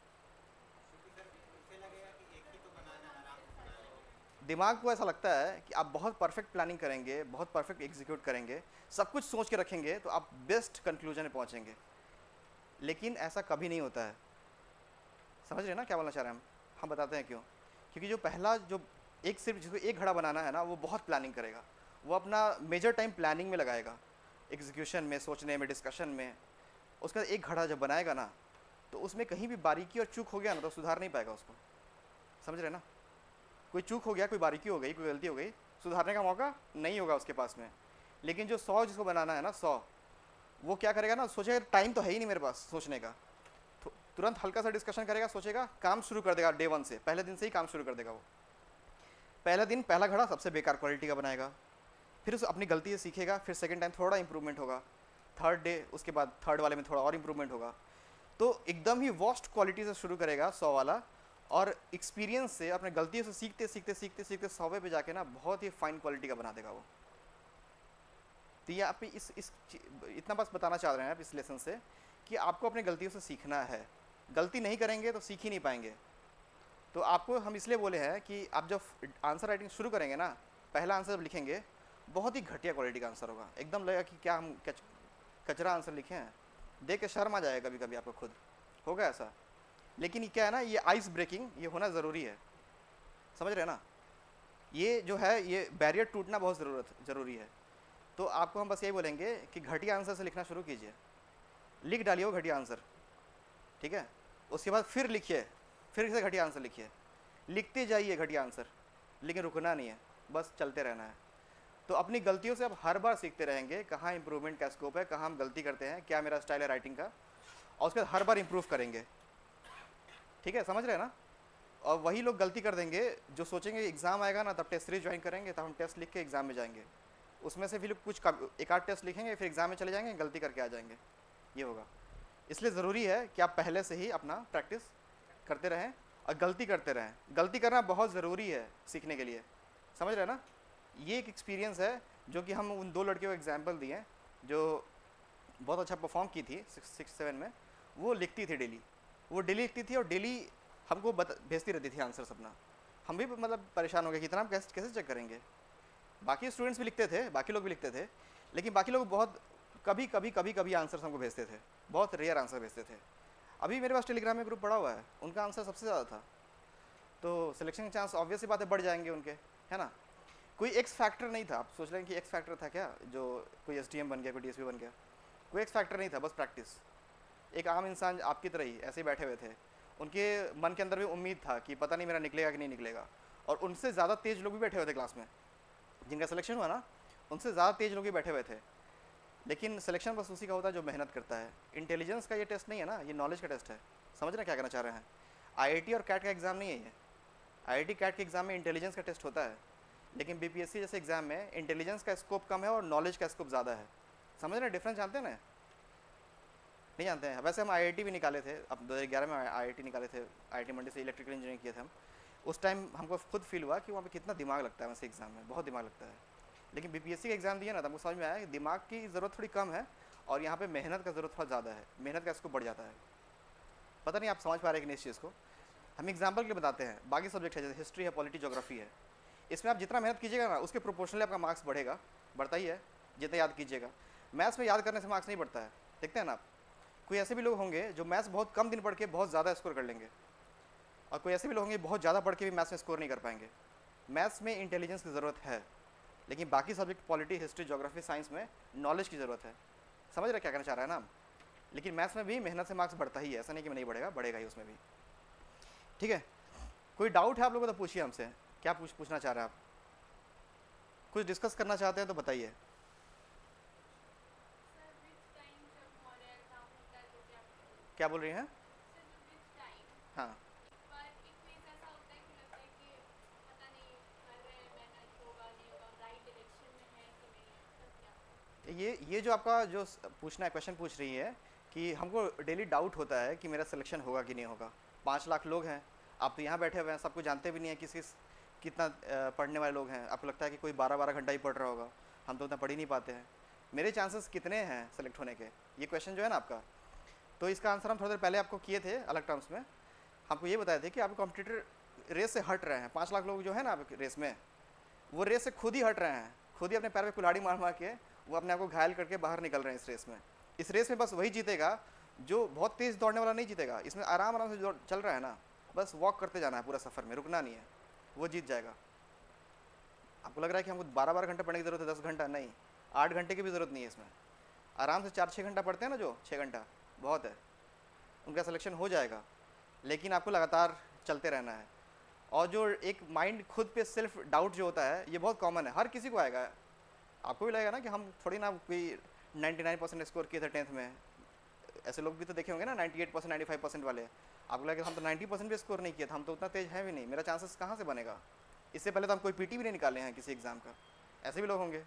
दिमाग को ऐसा लगता है कि आप बहुत परफेक्ट प्लानिंग करेंगे, बहुत परफेक्ट एग्जीक्यूट करेंगे, सब कुछ सोच के रखेंगे, तो आप बेस्ट कंक्लूजन में पहुंचेंगे। लेकिन ऐसा कभी नहीं होता है। समझ रहे हैं ना क्या बोलना चाह रहे हैं हम? हम बताते हैं क्यों। क्योंकि जो पहला जो एक सिर्फ जिसको एक घड़ा बनाना है ना, वो बहुत प्लानिंग करेगा, वो अपना मेजर टाइम प्लानिंग में लगाएगा, एग्जीक्यूशन में, सोचने में, डिस्कशन में। उसका एक घड़ा जब बनाएगा ना, तो उसमें कहीं भी बारीकी और चूक हो गया ना, तो सुधार नहीं पाएगा उसको। समझ रहे हैं ना? कोई चूक हो गया, कोई बारीकी हो गई, कोई गलती हो गई, सुधारने का मौका नहीं होगा उसके पास में। लेकिन जो सौ जिसको बनाना है ना, सौ, वो क्या करेगा ना, सोचेगा टाइम तो है ही नहीं मेरे पास सोचने का, तुरंत हल्का सा डिस्कशन करेगा, सोचेगा, काम शुरू कर देगा। डे वन से, पहले दिन से ही काम शुरू कर देगा वो। पहला दिन पहला घड़ा सबसे बेकार क्वालिटी का बनाएगा, फिर उस अपनी गलती से सीखेगा, फिर सेकंड टाइम थोड़ा इंप्रूवमेंट होगा, थर्ड डे उसके बाद थर्ड वाले में थोड़ा और इंप्रूवमेंट होगा। तो एकदम ही वर्स्ट क्वालिटी से शुरू करेगा सौ वाला, और एक्सपीरियंस से अपने गलतियों से सीखते सीखते सीखते सीखते सौवे पे जाके ना बहुत ही फाइन क्वालिटी का बना देगा वो। तो ये आप इस इस इतना बस बताना चाह रहे हैं आप इस लेसन से कि आपको अपनी गलतियों से सीखना है। गलती नहीं करेंगे तो सीख ही नहीं पाएंगे। तो आपको हम इसलिए बोले हैं कि आप जब आंसर राइटिंग शुरू करेंगे ना, पहला आंसर जब लिखेंगे बहुत ही घटिया क्वालिटी का आंसर होगा, एकदम लगेगा कि क्या हम कच, कचरा आंसर लिखे हैं, देख के शर्म आ जाएगा कभी कभी आपको खुद, होगा ऐसा। लेकिन ये क्या है ना, ये आइस ब्रेकिंग ये होना ज़रूरी है। समझ रहे हैं ना? ये जो है ये बैरियर टूटना बहुत ज़रूरत ज़रूरी है। तो आपको हम बस यही बोलेंगे कि घटिया आंसर से लिखना शुरू कीजिए, लिख डालिए वो घटिया आंसर, ठीक है। उसके बाद फिर लिखिए, फिर से घटिया आंसर लिखिए, लिखते जाइए घटिया आंसर, लेकिन रुकना नहीं है, बस चलते रहना है। तो अपनी गलतियों से आप हर बार सीखते रहेंगे, कहाँ इंप्रूवमेंट का स्कोप है, कहाँ हम गलती करते हैं, क्या मेरा स्टाइल है राइटिंग का, और उसके बाद हर बार इंप्रूव करेंगे। ठीक है, समझ रहे हैं ना? और वही लोग गलती कर देंगे जो सोचेंगे एग्जाम आएगा ना तब टेस्ट सीरीज ज्वाइन करेंगे, तब हम टेस्ट लिख के एग्जाम में जाएंगे, उसमें से फिर कुछ एक आध टेस्ट लिखेंगे, फिर एग्जाम में चले जाएंगे, गलती करके आ जाएंगे, ये होगा। इसलिए ज़रूरी है कि आप पहले से ही अपना प्रैक्टिस करते रहें और गलती करते रहें। गलती करना बहुत ज़रूरी है सीखने के लिए, समझ रहे हैं ना? ये एक एक्सपीरियंस है जो कि हम उन दो लड़कियों को एग्जाम्पल दिए जो बहुत अच्छा परफॉर्म की थी सिक्स सिक्स सेवन में। वो लिखती थी डेली, वो डेली लिखती थी और डेली हमको बता भेजती रहती थी आंसर अपना। हम भी मतलब परेशान हो गए कि इतना हम कैसे कैसे चेक करेंगे। बाकी स्टूडेंट्स भी लिखते थे, बाकी लोग भी लिखते थे, लेकिन बाकी लोग बहुत कभी कभी कभी कभी आंसर हमको भेजते थे, बहुत रेयर आंसर भेजते थे। अभी मेरे पास टेलीग्राम में ग्रुप पड़ा हुआ है, उनका आंसर सबसे ज़्यादा था। तो सिलेक्शन के चांस ऑब्वियस ही बातें बढ़ जाएंगे उनके, है ना। कोई एक्स फैक्टर नहीं था, आप सोच रहे हैं कि एक्स फैक्टर था क्या, जो कोई एस डी एम बन गया, कोई डी एस पी बन गया, कोई एक्स फैक्टर नहीं था, बस प्रैक्टिस। एक आम इंसान आपकी तरह ही ऐसे ही बैठे हुए थे, उनके मन के अंदर भी उम्मीद था कि पता नहीं मेरा निकलेगा कि नहीं निकलेगा, और उनसे ज़्यादा तेज लोग भी बैठे हुए थे क्लास में, जिनका सिलेक्शन हुआ ना उनसे ज़्यादा तेज लोग भी बैठे हुए थे। लेकिन सिलेक्शन बस उसी का होता है जो मेहनत करता है। इंटेलिजेंस का ये टेस्ट नहीं है ना, ये नॉलेज का टेस्ट है। समझ रहे हैं क्या कहना चाह रहे हैं। आई आई टी और कैट का एग्ज़ाम नहीं है ये। आई आई टी कैट के एग्ज़ाम में इंटेलिजेंस का टेस्ट होता है, लेकिन बी पी एस सी जैसे एग्ज़ाम में इंटेलिजेंस का स्कोप कम है और नॉलेज का स्कोप ज़्यादा है। समझ रहे हैं डिफरेंस, जानते हैं ना, नहीं जानते हैं। वैसे हम आई आई टी भी निकाले थे, अब दो हज़ार ग्यारह में आई आई टी निकाले थे, आई आई टी मंडी से इलेक्ट्रिकल इंजीनियरिंग किए थे हम। उस टाइम हमको खुद फील हुआ कि वहाँ पे कितना दिमाग लगता है वैसे एग्ज़ाम में, बहुत दिमाग लगता है। लेकिन बी पी एस सी का एग्ज़ाम दिया ना तो हमको समझ में आया कि दिमाग की ज़रूरत थोड़ी कम है और यहाँ पे मेहनत का ज़रूरत थोड़ा ज़्यादा है, मेहनत का स्कोप बढ़ जाता है। पता नहीं आप समझ पा रहे हैं कि नहीं इस चीज़ को। हम एग्जाम्पल के लिए बताते हैं, बाकी सब्जेक्ट है जैसे हिस्ट्री है, पॉलिटी, ज्योग्राफी है, इसमें आप जितना मेहनत कीजिएगा ना उसके प्रोपोर्शनली आपका मार्क्स बढ़ेगा, बढ़ता ही है जितना याद कीजिएगा। मैथ्स में याद करने से मार्क्स नहीं बढ़ता है, देखते हैं ना आप। कोई ऐसे भी लोग होंगे जो मैथ्स बहुत कम दिन पढ़ के बहुत ज़्यादा स्कोर कर लेंगे, और कोई ऐसे भी लोग होंगे बहुत ज़्यादा पढ़ के भी मैथ्स में स्कोर नहीं कर पाएंगे। मैथ्स में इंटेलिजेंस की ज़रूरत है, लेकिन बाकी subject polity, history, geography, science में नॉलेज की ज़रूरत है। समझ रहे क्या कहना चाह रहा है ना। लेकिन मैथ्स में भी मेहनत से मार्क्स बढ़ता ही है, ऐसा नहीं कि नहीं बढ़ेगा, बढ़ेगा ही उसमें भी। ठीक है, कोई डाउट है आप लोगों को तो पूछिए हमसे, क्या पूछ पूछना चाह रहे हैं आप, कुछ डिस्कस करना चाहते हैं तो बताइए। क्या बोल रही हैं। हाँ, ये ये जो आपका जो पूछना है, क्वेश्चन पूछ रही है कि हमको डेली डाउट होता है कि मेरा सिलेक्शन होगा कि नहीं होगा। पाँच लाख लोग हैं, आप तो यहाँ बैठे हुए हैं, सबको जानते भी नहीं है किस किस कितना पढ़ने वाले लोग हैं। आपको लगता है कि कोई बारह बारह घंटा ही पढ़ रहा होगा, हम तो उतना पढ़ ही नहीं पाते हैं। मेरे चांसेस कितने हैं सेलेक्ट होने के, ये क्वेश्चन जो है ना आपका, तो इसका आंसर हम थोड़ी देर पहले आपको किए थे अलग टर्म्स में। हमको ये बताए थे कि आप कॉम्पिटिटर रेस से हट रहे हैं। पाँच लाख लोग जो है ना आप रेस में, वो रेस से खुद ही हट रहे हैं, खुद ही अपने पैर पे कुल्हाड़ी मार मार के वो अपने आप को घायल करके बाहर निकल रहे हैं इस रेस में। इस रेस में बस वही जीतेगा जो बहुत तेज़ दौड़ने वाला नहीं जीतेगा। इसमें आराम आराम से जो चल रहा है ना, बस वॉक करते जाना है पूरा सफ़र में, रुकना नहीं है, वो जीत जाएगा। आपको लग रहा है कि हमको बारह बारह घंटे पढ़ने की ज़रूरत है, दस घंटा नहीं, आठ घंटे की भी ज़रूरत नहीं है इसमें। आराम से चार छः घंटा पढ़ते हैं ना जो, छः घंटा बहुत है, उनका सिलेक्शन हो जाएगा। लेकिन आपको लगातार चलते रहना है। और जो एक माइंड खुद पे सेल्फ डाउट जो होता है, ये बहुत कॉमन है, हर किसी को आएगा। आपको भी लगेगा ना कि हम थोड़ी ना कोई निन्यानवे परसेंट स्कोर किए थे टेंथ में, ऐसे लोग भी तो देखे होंगे ना अट्ठानवे परसेंट, पचानवे परसेंट वाले। आपको लगेगा हम तो नब्बे परसेंट भी स्कोर नहीं किया था, हम तो उतना तेज है भी नहीं, मेरा चांसेस कहाँ से बनेगा। इससे पहले तो हम कोई पीटी भी नहीं निकाले हैं किसी एग्ज़ाम का, ऐसे भी लोग होंगे।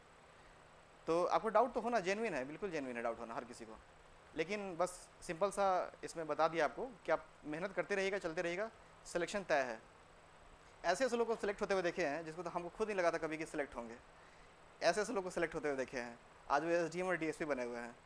तो आपको डाउट तो होना जेन्युइन है, बिल्कुल जेन्युइन है डाउट होना हर किसी को। लेकिन बस सिंपल सा इसमें बता दिया आपको कि आप मेहनत करते रहिएगा, चलते रहिएगा, सिलेक्शन तय है। ऐसे ऐसे लोग को सिलेक्ट होते हुए देखे हैं जिसको तो हमको खुद नहीं लगा था कभी कि सिलेक्ट होंगे। ऐसे ऐसे लोग को सिलेक्ट होते हुए देखे हैं, आज वो एस डी एम और डी एस पी बने हुए हैं।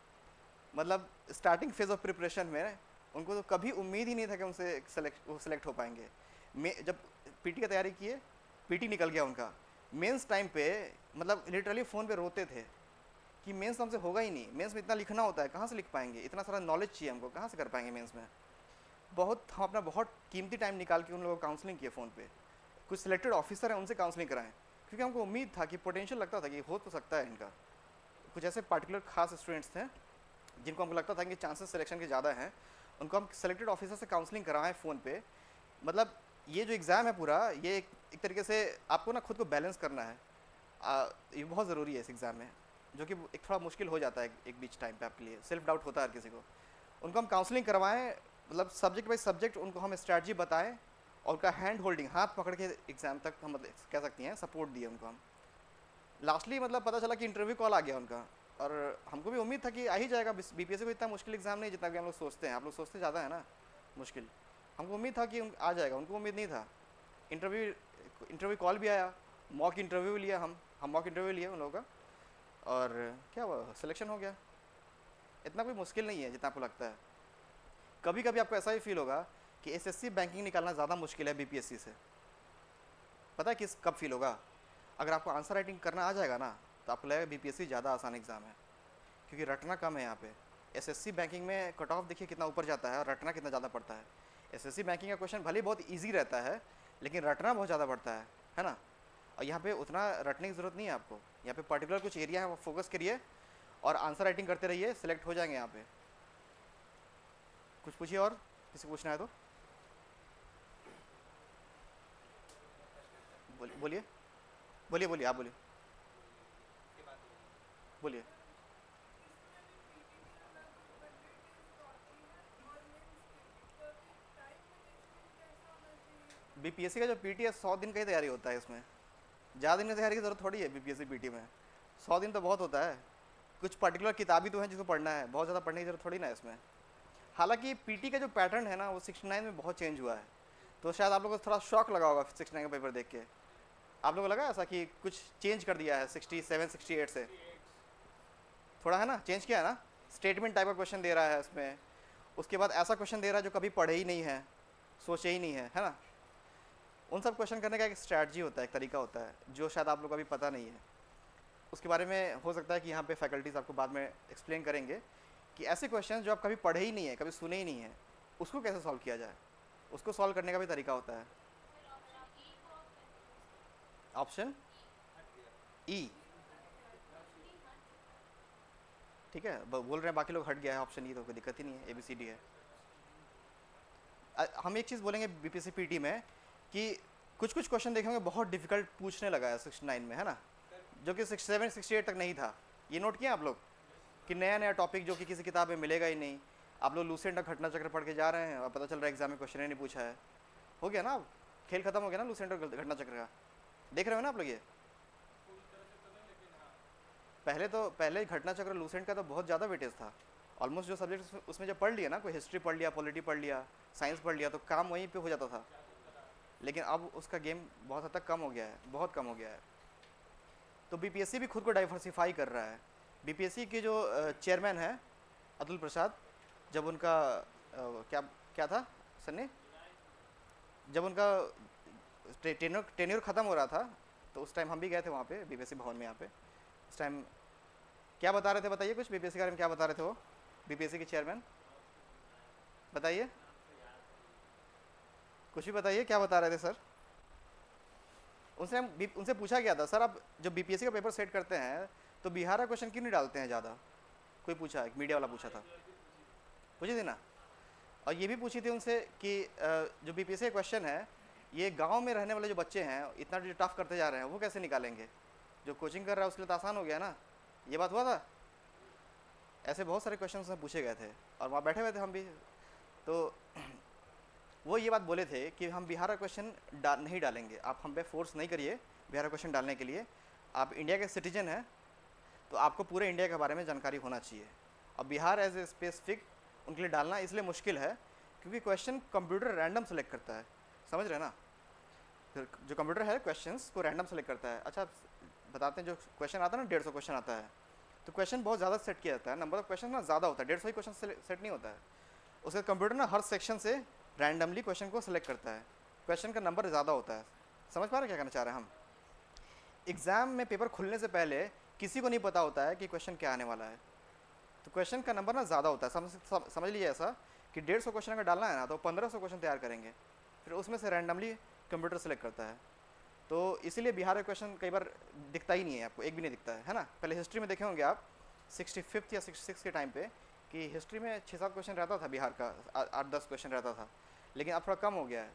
मतलब स्टार्टिंग फेज ऑफ प्रिपरेशन में उनको तो कभी उम्मीद ही नहीं था कि उनसे सेलेक्ट वो सिलेक्ट हो पाएंगे। मे जब पीटी की तैयारी किए, पीटी निकल गया उनका, मेंस टाइम पे मतलब लिटरली फ़ोन पे रोते थे कि मेंस हमसे होगा ही नहीं, मेंस में इतना लिखना होता है, कहाँ से लिख पाएंगे, इतना सारा नॉलेज चाहिए हमको, कहाँ से कर पाएंगे मेंस में। बहुत हम अपना बहुत कीमती टाइम निकाल के उन लोगों को काउंसलिंग किए फ़ोन पे। कुछ सिलेक्टेड ऑफिसर हैं उनसे काउंसलिंग कराएं, क्योंकि हमको उम्मीद था कि पोटेंशियल लगता था कि हो तो सकता है इनका। कुछ ऐसे पार्टिकुलर खास स्टूडेंट्स थे जिनको हमको लगता था कि चांसेस सिलेक्शन के ज़्यादा हैं, उनको हम सेलेक्टेड ऑफिसर से काउंसलिंग कराएं फ़ोन पे। मतलब ये जो एग्ज़ाम है पूरा, ये एक, एक तरीके से आपको ना खुद को बैलेंस करना है। आ, ये बहुत ज़रूरी है इस एग्ज़ाम में, जो कि एक थोड़ा मुश्किल हो जाता है एक बीच टाइम पे आपके लिए। सेल्फ डाउट होता है हर किसी को। उनको हम काउंसलिंग करवाएं, मतलब सब्जेक्ट बाई सब्जेक्ट उनको हम स्ट्रैटेजी बताएं और उनका हैंड होल्डिंग, हाथ पकड़ के एग्ज़ाम तक हम मतलब कह सकती हैं सपोर्ट दिए उनको हम। लास्टली मतलब पता चला कि इंटरव्यू कॉल आ गया उनका, और हमको भी उम्मीद था कि आ ही जाएगा। बी पी एस सी को इतना मुश्किल एग्ज़ाम नहीं जितना कि हम लोग सोचते हैं, आप लोग सोचते ज़्यादा है ना मुश्किल। हमको उम्मीद था कि आ जाएगा, उनको उम्मीद नहीं था। इंटरव्यू इंटरव्यू कॉल भी आया, मॉक इंटरव्यू भी लिया हम हम मॉक इंटरव्यू लिए उन लोगों का, और क्या हुआ, सिलेक्शन हो गया। इतना कोई मुश्किल नहीं है जितना आपको लगता है। कभी कभी आपको ऐसा ही फील होगा कि एस एस सी बैंकिंग निकालना ज़्यादा मुश्किल है बी पी एस सी से। पता है किस कब फील होगा, अगर आपको आंसर राइटिंग करना आ जाएगा ना, तो आपको लगेगा बी पी एस सी ज़्यादा आसान एग्ज़ाम है, क्योंकि रटना कम है यहाँ पे। एस एस सी बैंकिंग में कट ऑफ देखिए कितना ऊपर जाता है और रटना कितना ज़्यादा पड़ता है। एसएससी बैंकिंग का क्वेश्चन भले ही बहुत इजी रहता है, लेकिन रटना बहुत ज़्यादा पड़ता है है ना। और यहाँ पे उतना रटने की ज़रूरत नहीं है आपको, यहाँ पे पर्टिकुलर कुछ एरिया है वो फोकस करिए और आंसर राइटिंग करते रहिए, सिलेक्ट हो जाएंगे यहाँ पे। कुछ पूछिए और, किसी को पूछना है तो बोलिए बोलिए बोलिए बोलिए आप बोलिए बोलिए। बीपीएससी का जो पीटी है सौ दिन का ही तैयारी होता है, इसमें ज़्यादा दिन की तैयारी की जरूरत थोड़ी है। बीपीएससी पीटी में सौ दिन तो बहुत होता है। कुछ पर्टिकुलर किताबी तो हैं जिसको पढ़ना है, बहुत ज़्यादा पढ़ने की जरूरत थोड़ी ना है इसमें। हालांकि पीटी का जो पैटर्न है ना वो सिक्सटी नाइन में बहुत चेंज हुआ है, तो शायद आप लोगों को थोड़ा शॉक लगा होगा सिक्सटी नाइन का पेपर देख के। आप लोगों को लगा ऐसा कि कुछ चेंज कर दिया है सिक्सटी सेवन सिक्सटी एट से, थोड़ा है ना चेंज किया है ना। स्टेटमेंट टाइप का क्वेश्चन दे रहा है इसमें, उसके बाद ऐसा क्वेश्चन दे रहा है जो कभी पढ़े ही नहीं है, सोचे ही नहीं है, है ना। उन सब क्वेश्चन करने का एक स्ट्रैटेजी होता है, एक तरीका होता है जो शायद आप लोग को अभी पता नहीं है। उसके बारे में हो सकता है कि यहाँ पे फैकल्टीज़ आपको बाद में एक्सप्लेन करेंगे कि ऐसे क्वेश्चन जो आप कभी पढ़े ही नहीं है, कभी सुने ही नहीं है, उसको कैसे सॉल्व किया जाए। उसको सॉल्व करने का भी तरीका होता है। ऑप्शन ई, ठीक है, बोल रहे हैं बाकी लोग हट गया है ऑप्शन ई, तो कोई दिक्कत ही नहीं है, ए बी सी डी है। हम एक चीज़ बोलेंगे बीपीएससी पीटी में कि कुछ कुछ क्वेश्चन देखेंगे बहुत डिफिकल्ट पूछने लगा है सिक्सटी नाइन में, है ना, जो कि सिक्सटी सेवन सिक्सटी एट तक नहीं था। ये नोट किया आप लोग कि नया नया टॉपिक जो कि किसी किताब में मिलेगा ही नहीं। आप लोग लूसेंट का घटना चक्र पढ़ के जा रहे हैं और पता चल रहा है एग्जाम में क्वेश्चन ही नहीं पूछा है। हो गया ना, अब खेल खत्म हो गया ना लूसेंट और घटना चक्र का। देख रहे हो ना आप लोग ये। पहले तो पहले घटना चक्र लूसेंट का तो बहुत ज़्यादा वेटेज था। ऑलमोस्ट जो सब्जेक्ट उसमें जब पढ़ लिया ना, कोई हिस्ट्री पढ़ लिया, पॉलिटी पढ़ लिया, साइंस पढ़ लिया, तो काम वहीं पे हो जाता था। लेकिन अब उसका गेम बहुत हद तक कम हो गया है, बहुत कम हो गया है। तो बीपीएससी भी खुद को डाइवर्सिफाई कर रहा है। बीपीएससी के जो चेयरमैन हैं अतुल प्रसाद, जब उनका क्या क्या था सन्नी, जब उनका टेन्योर टेन्योर ख़त्म हो रहा था, तो उस टाइम हम भी गए थे वहाँ पे बीपीएससी भवन में। यहाँ पे उस टाइम क्या बता रहे थे, बताइए कुछ बीपीएससी के बारे में क्या बता रहे थे वो, बीपीएससी के चेयरमैन, बताइए कुछ भी बताइए, क्या बता रहे थे सर। उनसे हम उनसे पूछा गया था, सर आप जब बीपीएससी का पेपर सेट करते हैं तो बिहार का क्वेश्चन क्यों नहीं डालते हैं ज़्यादा। कोई पूछा, एक मीडिया वाला पूछा था, पूछी थी ना। और ये भी पूछी थी उनसे कि जो बीपीएससी का क्वेश्चन है ये गांव में रहने वाले जो बच्चे हैं इतना जो टफ करते जा रहे हैं वो कैसे निकालेंगे। जो कोचिंग कर रहा है उसके लिए तो आसान हो गया ना, ये बात हुआ था। ऐसे बहुत सारे क्वेश्चन उसमें पूछे गए थे और वहाँ बैठे हुए थे हम भी। तो वो ये बात बोले थे कि हम बिहार का क्वेश्चन डाल नहीं डालेंगे, आप हम पे फोर्स नहीं करिए बिहार का क्वेश्चन डालने के लिए। आप इंडिया के सिटीजन हैं तो आपको पूरे इंडिया के बारे में जानकारी होना चाहिए। अब बिहार एज ए स्पेसिफिक उनके लिए डालना इसलिए मुश्किल है क्योंकि क्वेश्चन कंप्यूटर रैंडम सेलेक्ट करता है, समझ रहे हैं ना। फिर जो कंप्यूटर है क्वेश्चंस को रैंडम सेलेक्ट करता है। अच्छा बताते हैं, जो क्वेश्चन आता है ना डेढ़ सौ क्वेश्चन आता है, तो क्वेश्चन बहुत ज़्यादा सेट किया जाता है, नंबर ऑफ क्वेश्चन ना ज़्यादा होता है, डेढ़ सौ ही क्वेश्चन सेट नहीं होता है। उसका कंप्यूटर ना हर सेक्शन से रैंडमली क्वेश्चन को सिलेक्ट करता है, क्वेश्चन का नंबर ज़्यादा होता है। समझ पा रहे क्या कहना चाह रहे हैं हम। एग्ज़ाम में पेपर खुलने से पहले किसी को नहीं पता होता है कि क्वेश्चन क्या आने वाला है, तो क्वेश्चन का नंबर ना ज़्यादा होता है। समझ सम, समझ लीजिए ऐसा कि डेढ़ सौ क्वेश्चन अगर डालना है ना तो पंद्रह सौ क्वेश्चन तैयार करेंगे, फिर उसमें से रैंडमली कंप्यूटर सेलेक्ट करता है। तो इसीलिए बिहार का क्वेश्चन कई बार दिखता ही नहीं है आपको, एक भी नहीं दिखता है, है ना। पहले हिस्ट्री में देखे होंगे आप सिक्सटी फिफ्थ या सिक्सटी सिक्स के टाइम पे कि हिस्ट्री में छः सात क्वेश्चन रहता था बिहार का, आठ दस क्वेश्चन रहता था, लेकिन अब थोड़ा कम हो गया है।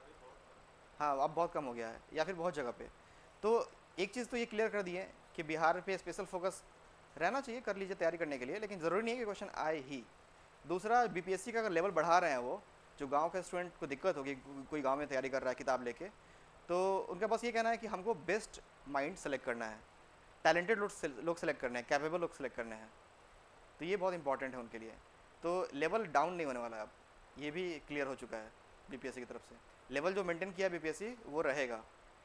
हाँ अब बहुत कम हो गया है, या फिर बहुत जगह पे। तो एक चीज़ तो ये क्लियर कर दिए कि बिहार पे स्पेशल फोकस रहना चाहिए, कर लीजिए तैयारी करने के लिए, लेकिन ज़रूरी नहीं है कि क्वेश्चन आए ही। दूसरा, बीपीएससी का अगर लेवल बढ़ा रहे हैं वो, जो गांव के स्टूडेंट को दिक्कत होगी, कोई गांव में तैयारी कर रहा है किताब लेके, तो उनका बस ये कहना है कि हमको बेस्ट माइंड सेलेक्ट करना है, टैलेंटेड लोग सेलेक्ट करने हैं, कैपेबल लोग सेलेक्ट करने हैं। तो ये बहुत इंपॉर्टेंट है उनके लिए। तो लेवल डाउन नहीं होने वाला है अब, ये भी क्लियर हो चुका है बीपीएससी की तरफ से। लेवल जो मेंटेन किया बीपीएससी वो रहेगा।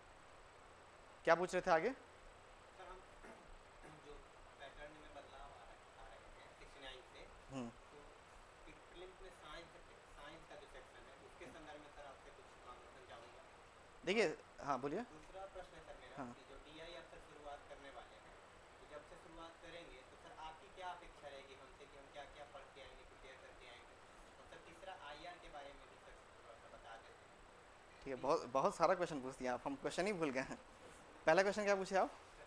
क्या पूछ रहे थे आगे। सर हम जो पैटर्न में बदलाव आ रहा है सिक्सटी नाइन से, हम्म तो प्रीलिम्स में साइंस साइंस का जो सेक्शन है उसके संदर्भ में सर आपसे कुछ मांगना चाहूँगा। देखिए, हाँ बोलिए। दूसरा प्रश्न है सर मेरा हाँ। कि जो डीआई अफसर शुरुआत करने वाले हैं, तो जब से शुरुआत करेंगे तो सर आपकी क्या अपेक्षा रहेगी हमसे कि हम क्या क्या पढ़ के आएंगे, प्रिपेयर करके आएंगे। और सर तीसरा आईआर के बारे में भी सर ठीक है, बहुत बहुत सारा क्वेश्चन पूछ दिया आप, हम क्वेश्चन ही भूल गए हैं। पहला क्वेश्चन क्या पूछे आप?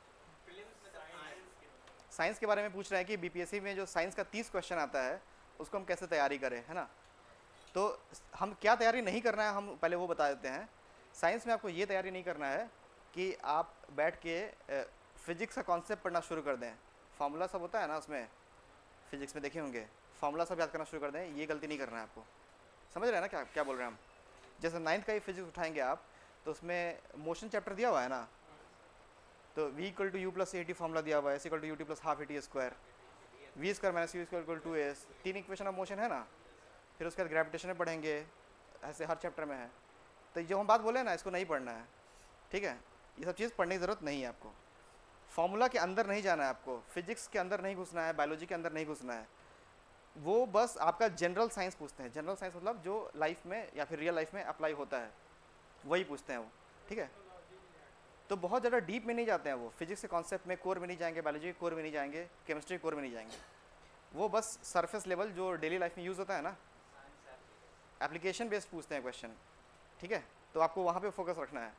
साइंस के बारे में पूछ रहे हैं कि बीपीएससी में जो साइंस का तीस क्वेश्चन आता है उसको हम कैसे तैयारी करें, है ना। तो हम क्या तैयारी नहीं करना है हम पहले वो बता देते हैं। साइंस में आपको ये तैयारी नहीं करना है कि आप बैठ के फिजिक्स का कॉन्सेप्ट पढ़ना शुरू कर दें, फार्मूला सब होता है ना उसमें, फिजिक्स में देखे होंगे, फार्मूला सब याद करना शुरू कर दें, ये गलती नहीं करना है आपको। समझ रहे हैं ना क्या क्या बोल रहे हैं हम? जैसे नाइन्थ का ही फिजिक्स उठाएंगे आप तो उसमें मोशन चैप्टर दिया हुआ है ना, तो v equal to u plus a t formula दिया हुआ है, s equal to u t plus half a t square, v square minus u square equal to s, तीन इक्वेशन ऑफ मोशन है ना। फिर उसके बाद ग्रेविटेशन में पढ़ेंगे, ऐसे हर चैप्टर में है। तो जो हम बात बोले ना इसको नहीं पढ़ना है, ठीक है। ये सब चीज़ पढ़ने की ज़रूरत नहीं है आपको, फार्मूला के अंदर नहीं जाना है आपको, फिजिक्स के अंदर नहीं घुसना है, बायोलॉजी के अंदर नहीं घुसना है। वो बस आपका जनरल साइंस पूछते हैं, जनरल साइंस मतलब जो लाइफ में या फिर रियल लाइफ में अप्लाई होता है वही पूछते हैं वो, ठीक है। तो बहुत ज़्यादा डीप में नहीं जाते हैं वो, फिजिक्स के कॉन्सेप्ट में कोर में नहीं जाएंगे, बायोलॉजी के कोर में नहीं जाएंगे, केमिस्ट्री कोर में नहीं जाएंगे। वो बस सरफेस लेवल जो डेली लाइफ में यूज़ होता है ना, एप्लीकेशन बेस्ड पूछते हैं क्वेश्चन, ठीक है। तो आपको वहाँ पे फोकस रखना है।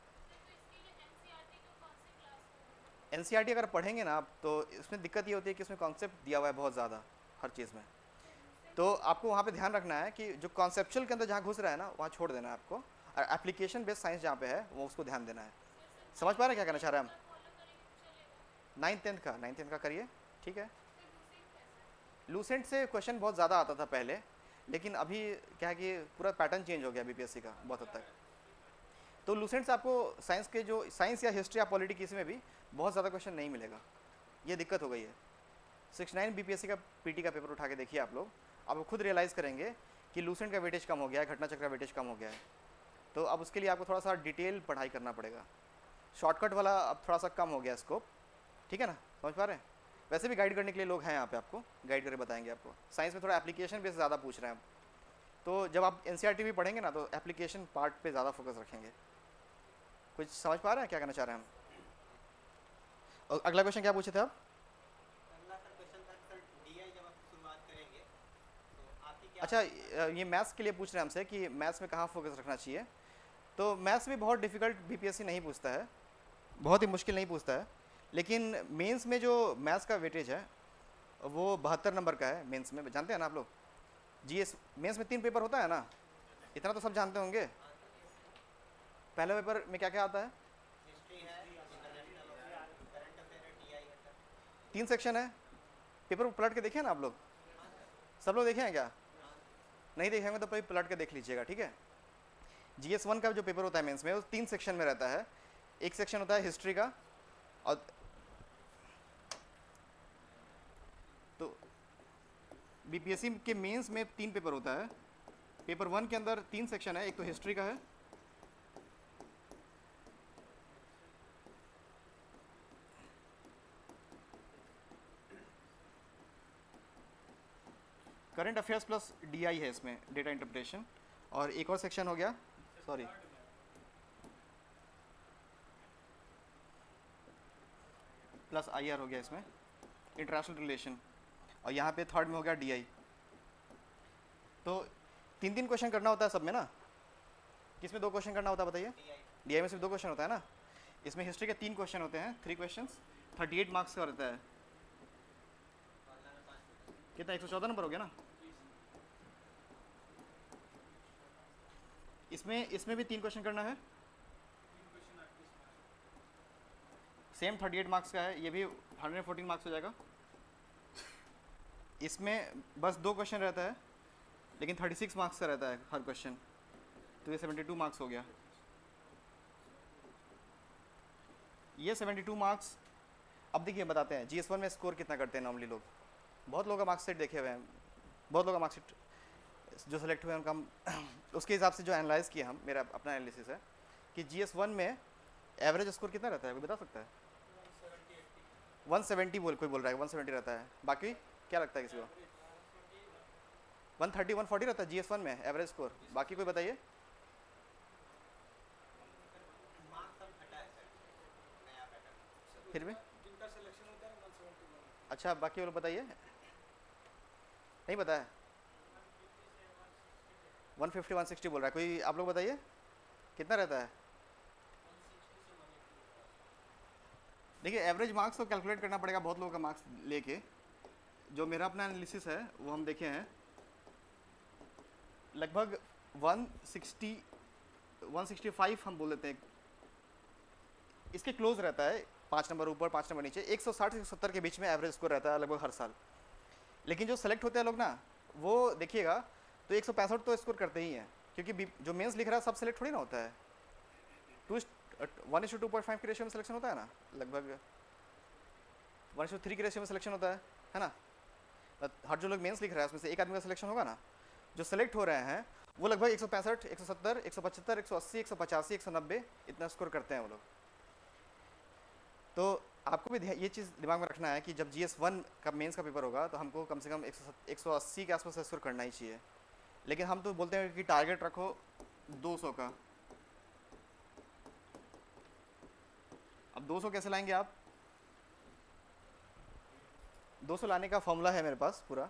एनसीईआरटी अगर पढ़ेंगे ना आप तो इसमें दिक्कत ये होती है कि इसमें कॉन्सेप्ट दिया हुआ है बहुत ज़्यादा हर चीज़ में, तो आपको वहाँ पे ध्यान रखना है कि जो कॉन्सेप्चुअल के अंदर जहाँ घुस रहा है ना वहाँ छोड़ देना है आपको, और एप्लीकेशन बेस्ड साइंस जहाँ पे है वो उसको ध्यान देना है। समझ पा रहे हैं क्या कहना चाह रहे हैं हम? नाइन्थ टेंथ का नाइन्थ टेंथ का करिए, ठीक है। लूसेंट से क्वेश्चन बहुत ज़्यादा आता था पहले, लेकिन अभी क्या है कि पूरा पैटर्न चेंज हो गया बीपीएससी का बहुत हद तक। तो लूसेंट से आपको साइंस के जो साइंस या हिस्ट्री या पॉलिटी किसी में भी बहुत ज़्यादा क्वेश्चन नहीं मिलेगा, ये दिक्कत हो गई है। सिक्स नाइन बीपीएससी का पीटी का पेपर उठा के देखिए आप लोग, आप खुद रियलाइज़ करेंगे कि लूसेंट का वेटेज कम हो गया है, घटना चक्र का वेटेज कम हो गया है। तो अब उसके लिए आपको थोड़ा सा डिटेल पढ़ाई करना पड़ेगा, शॉर्टकट वाला अब थोड़ा सा कम हो गया स्कोप, ठीक है ना। समझ पा रहे हैं? वैसे भी गाइड करने के लिए लोग हैं यहाँ पे, आपको गाइड करके बताएंगे आपको। साइंस में थोड़ा एप्लीकेशन बेस ज़्यादा पूछ रहे हैं आप, तो जब आप एनसीईआरटी भी पढ़ेंगे ना तो एप्लीकेशन पार्ट पे ज़्यादा फोकस रखेंगे। कुछ समझ पा रहे हैं क्या कहना चाह रहे हैं हम? और अगला क्वेश्चन क्या पूछे थे आप? अगला सर क्वेश्चन था सर डीआई जब आप शुरुआत करेंगे तो आपकी क्या? अच्छा, ये मैथ्स के लिए पूछ रहे हैं हमसे कि मैथ्स में कहाँ फोकस रखना चाहिए। तो मैथ्स भी बहुत डिफ़िकल्ट बीपीएससी नहीं पूछता है, बहुत ही मुश्किल नहीं पूछता है, लेकिन मेंस में जो मैथ्स का वेटेज है वो बहत्तर नंबर का है मेंस में, जानते हैं ना आप लोग। जीएस मेंस में तीन पेपर होता है ना, इतना तो सब जानते होंगे। पहले पेपर में क्या क्या आता है? हिस्ट्री है, इंटरनेशनल करंट अफेयर है, डीआई है सर। तीन सेक्शन है। पेपर पलट के देखे ना आप लोग? सब लोग देखे हैं क्या? नहीं देखे होंगे तो भाई पलट के देख लीजिएगा, ठीक है। जीएस वन का जो पेपर होता है मेंस में वो तीन सेक्शन में रहता है। एक सेक्शन होता है हिस्ट्री का, और तो बीपीएससी के मेंस में तीन पेपर होता है। पेपर वन के अंदर तीन सेक्शन है, एक तो हिस्ट्री का है, करंट अफेयर्स प्लस डीआई है इसमें, डेटा इंटरप्रिटेशन, और एक और सेक्शन हो गया, सॉरी प्लस आईआर हो गया इसमें, इंटरनेशनल रिलेशन, और यहाँ पे थर्ड में हो गया डीआई। तो तीन तीन क्वेश्चन करना होता है सब में ना। किसमें दो क्वेश्चन करना होता है बताइए? डीआई में सिर्फ दो क्वेश्चन होता है ना। इसमें हिस्ट्री के तीन क्वेश्चन होते हैं, three questions, thirty eight marks का रहता है। कितना? एक सौ चौदह नंबर हो गया ना। इसमें इसमें भी तीन क्वेश्चन करना है, सेम थर्टी एट मार्क्स का है, ये भी हंड्रेड फोर्टीन मार्क्स हो जाएगा। इसमें बस दो क्वेश्चन रहता है लेकिन थर्टी सिक्स मार्क्स का रहता है हर क्वेश्चन, तो ये सेवेंटी टू मार्क्स हो गया। ये सेवेंटी टू मार्क्स, अब देखिए बताते हैं जीएस वन में स्कोर कितना करते हैं नॉर्मली लोग। बहुत लोगों का मार्क्स देखे हुए हैं, बहुत लोगों का मार्क्स जो सेलेक्ट हुए हैं उनका हम उसके हिसाब से जो एनालाइज किया हम, मेरा अपना एनालिसिस है कि जीएस वन में एवरेज स्कोर कितना रहता है, कोई बता सकता है? वन सेवेंटी बोल कोई बोल रहा है, वन सेवेंटी रहता है। बाकी क्या लगता है किसी को? वन थर्टी वन फोर्टी रहता है जीएस वन में एवरेज स्कोर। बाकी कोई बताइए? मार्क्स सब घटा है सर, नया पैटर्न। फिर भी जिनका सिलेक्शन होता है वन सेवेंटी वन। अच्छा, बाकी लोग बताइए, नहीं पता है? वन फिफ्टी वन सिक्सटी बोल रहा है कोई, आप लोग बताइए। कितना रहता है? देखिए एवरेज मार्क्स तो कैलकुलेट करना पड़ेगा बहुत लोगों का मार्क्स लेके। जो मेरा अपना एनालिसिस है वो हम देखे हैं लगभग एक सौ साठ एक सौ पैंसठ हम बोल देते हैं, इसके क्लोज रहता है, पाँच नंबर ऊपर पाँच नंबर नीचे, एक सौ साठ से एक सौ सत्तर के बीच में एवरेज स्कोर रहता है लगभग हर साल। लेकिन जो सेलेक्ट होते हैं लोग ना, वो देखिएगा तो एक सौ पैंसठ तो स्कोर करते ही हैं, क्योंकि जो मेंस लिख रहा है सब सेलेक्ट थोड़ी ना होता है। Two one is to two point five के रेशियो में सिलेक्शन होता है ना, लगभग वन इशू थ्री के रेशियो में सिलेक्शन होता है है ना। हर जो लोग मेंस लिख रहा है उसमें से एक आदमी का सिलेक्शन होगा ना। जो सेलेक्ट हो रहे हैं वो लगभग एक सौ पैंसठ, एक सौ सत्तर, एक सौ पचहत्तर, एक सौ अस्सी, एक सौ पचासी, एक सौ नब्बे इतना स्कोर करते हैं वो लोग। तो आपको भी ये चीज़ दिमाग में रखना है कि जब जी एस वन का मेंस का पेपर होगा तो हमको कम से कम एक सौ अस्सी के आसपास स्कोर करना ही चाहिए। लेकिन हम तो बोलते हैं कि टारगेट रखो दो सौ का। अब दो सौ कैसे लाएंगे आप? दो सौ लाने का फॉर्मूला है मेरे पास पूरा।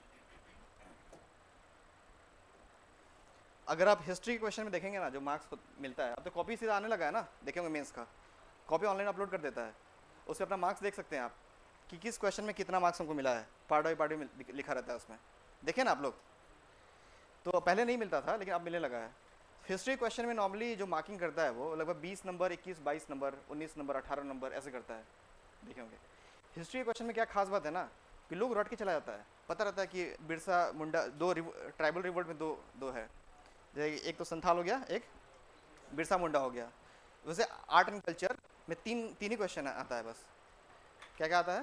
अगर आप हिस्ट्री के क्वेश्चन में देखेंगे ना, जो मार्क्स मिलता है, अब तो कॉपी सीधा आने लगा है ना, देखेंगे मेंस का कॉपी ऑनलाइन अपलोड कर देता है, उससे अपना मार्क्स देख सकते हैं आप कि किस क्वेश्चन में कितना मार्क्स हमको मिला है, पार्ट बाई पार्ट में लिखा रहता है उसमें, देखिए ना आप लोग। तो पहले नहीं मिलता था लेकिन अब मिलने लगा है। हिस्ट्री क्वेश्चन में नॉर्मली जो मार्किंग करता है वो लगभग बीस नंबर, इक्कीस, बाईस नंबर, उन्नीस नंबर, अठारह नंबर ऐसे करता है, देखे होंगे। हिस्ट्री क्वेश्चन में क्या खास बात है ना कि लोग रट के चला जाता है, पता रहता है कि बिरसा मुंडा दो ट्राइबल रिवोल्ट में दो दो है, एक तो संथाल हो गया, एक बिरसा मुंडा हो गया। वैसे आर्ट एंड कल्चर में तीन तीन ही क्वेश्चन आता है बस। क्या क्या आता है?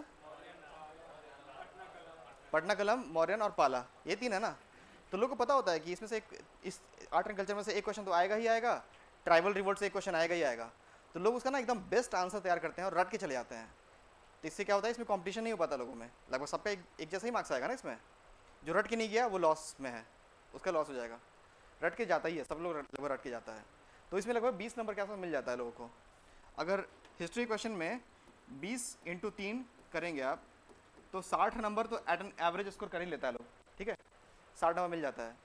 पटना कलम, मौर्यन और पाला, ये तीन है ना। तो लोगों को पता होता है कि इसमें से एक, इस आर्ट एंड कल्चर में से एक क्वेश्चन तो आएगा ही आएगा, ट्राइबल रिवोल्ट से एक क्वेश्चन आएगा ही आएगा। तो लोग उसका ना एकदम बेस्ट आंसर तैयार करते हैं और रट के चले जाते हैं। तो इससे क्या होता है, इसमें कंपटीशन नहीं हो पाता लोगों में, लगभग सबका एक, एक जैसा ही मार्क्स आएगा ना इसमें। जो रट के नहीं गया वो लॉस में है, उसका लॉस हो जाएगा। रट के जाता ही है, सब लोग लगभग रट के जाता है। तो इसमें लगभग बीस नंबर के आसपास मिल जाता है लोगों को। अगर हिस्ट्री क्वेश्चन में बीस इंटू तीन करेंगे आप तो साठ नंबर तो एट एन एवरेज स्कोर कर ही लेता है लोग, ठीक है, साठ नंबर मिल जाता है।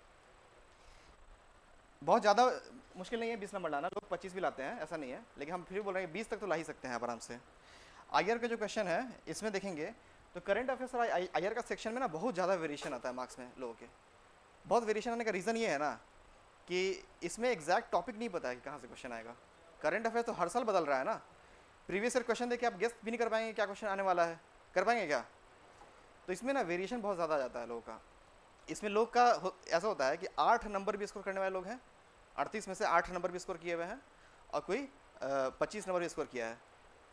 बहुत ज़्यादा मुश्किल नहीं है बीस नंबर लाना, लोग पच्चीस भी लाते हैं, ऐसा नहीं है, लेकिन हम फिर भी बोल रहे हैं बीस तक तो ला ही सकते हैं आप आराम से। आई आर का जो क्वेश्चन है इसमें देखेंगे तो करंट अफेयर्स और आई आर का सेक्शन में ना बहुत ज़्यादा वेरिएशन आता है मार्क्स में लोगों के। बहुत वेरिएशन आने का रीज़न ये है ना कि इसमें एग्जैक्ट टॉपिक नहीं पता है कि कहाँ से क्वेश्चन आएगा। करंट अफेयर तो हर साल बदल रहा है ना, प्रीवियस ईयर क्वेश्चन देख के आप गेस भी नहीं कर पाएंगे क्या क्वेश्चन आने वाला है, कर पाएंगे क्या? तो इसमें ना वेरिएशन बहुत ज़्यादा आ जाता है लोगों का। इसमें लोग का हो, ऐसा होता है कि आठ नंबर भी स्कोर करने वाले लोग हैं, अड़तीस में से आठ नंबर भी स्कोर किए हुए हैं, और कोई पच्चीस नंबर भी स्कोर किया है।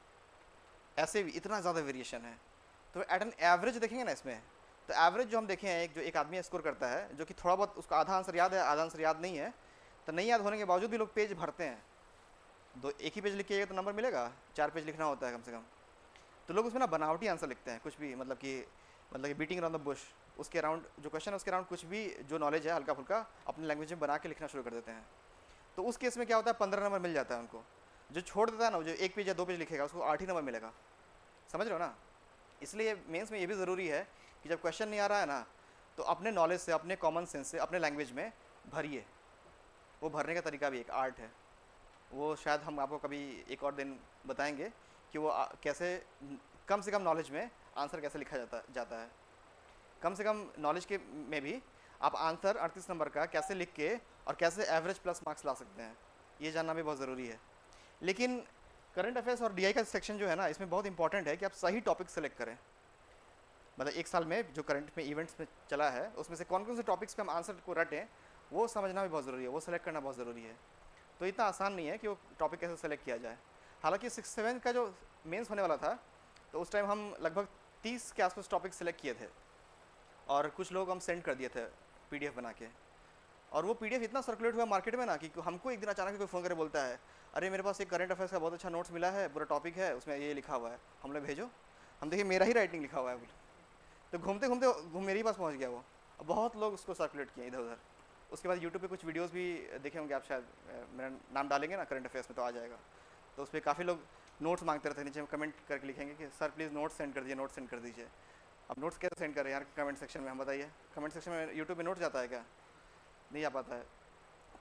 ऐसे भी इतना ज़्यादा वेरिएशन है। तो एट एन एवरेज देखेंगे ना इसमें, तो एवरेज जो हम देखे हैं, एक जो एक आदमी स्कोर करता है जो कि थोड़ा बहुत उसको आधा आंसर याद है, आधा आंसर याद नहीं है, तो नहीं याद होने के बावजूद भी लोग पेज भरते हैं। दो एक ही पेज लिखिएगा तो नंबर मिलेगा, चार पेज लिखना होता है कम से कम। तो लोग उसमें ना बनावटी आंसर लिखते हैं, कुछ भी, मतलब कि मतलब कि बीटिंग अराउंड द बुश, उसके अराउंड जो क्वेश्चन है उसके अराउंड कुछ भी जो नॉलेज है हल्का फुल्का अपनी लैंग्वेज में बना के लिखना शुरू कर देते हैं। तो उस केस में क्या होता है, पंद्रह नंबर मिल जाता है उनको। जो छोड़ देता है ना, जो एक पेज या दो पेज लिखेगा उसको आठ ही नंबर मिलेगा, समझ रहे हो ना। इसलिए मेंस में ये भी ज़रूरी है कि जब क्वेश्चन नहीं आ रहा है ना तो अपने नॉलेज से, अपने कॉमन सेंस से, अपने लैंग्वेज में भरिए। वो भरने का तरीका भी एक आर्ट है, वो शायद हम आपको कभी एक और दिन बताएंगे कि वो कैसे कम से कम नॉलेज में आंसर कैसे लिखा जाता जाता है। कम से कम नॉलेज के में भी आप आंसर अड़तीस नंबर का कैसे लिख के और कैसे एवरेज प्लस मार्क्स ला सकते हैं, ये जानना भी बहुत ज़रूरी है। लेकिन करंट अफेयर्स और डीआई का सेक्शन जो है ना, इसमें बहुत इंपॉर्टेंट है कि आप सही टॉपिक सेलेक्ट करें। मतलब एक साल में जो करंट में इवेंट्स में चला है उसमें से कौन कौन से टॉपिक्स पे हम आंसर को रटें, वो समझना भी बहुत ज़रूरी है, वो सेलेक्ट करना बहुत ज़रूरी है। तो इतना आसान नहीं है कि वो टॉपिक कैसे सेलेक्ट किया जाए। हालांकि सिक्स सेवन का जो मेंस होने वाला था तो उस टाइम हम लगभग तीस के आसपास टॉपिक सेलेक्ट किए थे और कुछ लोग हम सेंड कर दिए थे पीडीएफ बना के। और वो पीडीएफ इतना सर्कुलेट हुआ मार्केट में ना कि हमको एक दिन अचानक कोई फ़ोन करके बोलता है, अरे मेरे पास एक करंट अफेयर्स का बहुत अच्छा नोट्स मिला है, पूरा टॉपिक है, उसमें ये लिखा हुआ है, हम लोग भेजो। हम देखिए मेरा ही राइटिंग लिखा हुआ है बोले। तो घूमते घूमते घूम मेरे ही पास पहुँच गया वो। बहुत लोग उसको सर्कुलेट किए इधर उधर। उसके बाद यूट्यूब पे कुछ वीडियोस भी देखे होंगे आप, शायद मेरा नाम डालेंगे ना करंट अफेयर्स में तो आ जाएगा। तो उस पर काफ़ी लोग नोट्स मांगते रहते हैं, नीचे में कमेंट करके लिखेंगे कि सर प्लीज़ नोट्स सेंड कर दीजिए, नोट्स सेंड कर दीजिए। अब नोट्स कैसे सेंड करें यार कमेंट सेक्शन में, हम बताइए। कमेंट सेक्शन में यूट्यूब में नोट जाता है क्या? नहीं आ पाता है।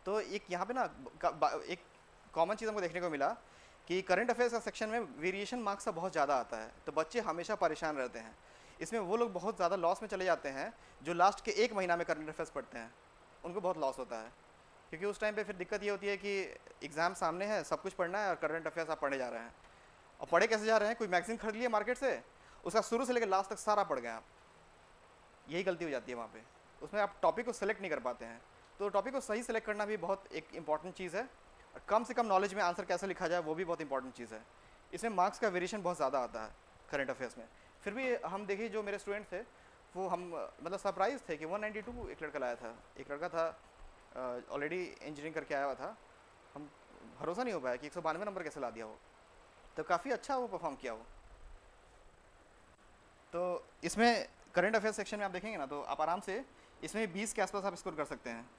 तो एक यहाँ पे ना क- बा- एक कॉमन चीज़ हमको देखने को मिला कि करंट अफेयर्स का सेक्शन में वेरिएशन मार्क्स का बहुत ज़्यादा आता है, तो बच्चे हमेशा परेशान रहते हैं। इसमें वो लोग बहुत ज़्यादा लॉस में चले जाते हैं जो लास्ट के एक महीना में करंट अफेयर्स पढ़ते हैं, उनको बहुत लॉस होता है, क्योंकि उस टाइम पे फिर दिक्कत ये होती है कि एग्ज़ाम सामने है, सब कुछ पढ़ना है और करंट अफेयर्स आप पढ़े जा रहे हैं। और पढ़े कैसे जा रहे हैं? कोई मैगजीन खरीद लिया मार्केट से, उसका शुरू से लेकर लास्ट तक सारा पढ़ गए आप। यही गलती हो जाती है वहाँ पे, उसमें आप टॉपिक को सेलेक्ट नहीं कर पाते हैं। तो टॉपिक को सही सेलेक्ट करना भी बहुत एक इंपॉर्टेंट चीज़ है, और कम से कम नॉलेज में आंसर कैसे लिखा जाए वो भी बहुत इंपॉर्टेंट चीज़ है। इसमें मार्क्स का वेरिएशन बहुत ज़्यादा आता है करंट अफेयर्स में। फिर भी हम देखिए जो मेरे स्टूडेंट थे वो हम मतलब सरप्राइज थे कि वन नाइन्टी टू एक लड़का लाया था, एक लड़का था ऑलरेडी इंजीनियरिंग करके आया हुआ था, हम भरोसा नहीं हो पाया कि एक सौ बानवे नंबर कैसे ला दिया वो, तो काफ़ी अच्छा वो परफॉर्म किया वो। तो इसमें करंट अफेयर सेक्शन में आप देखेंगे ना तो आप आराम से इसमें बीस के आसपास आप स्कोर कर सकते हैं,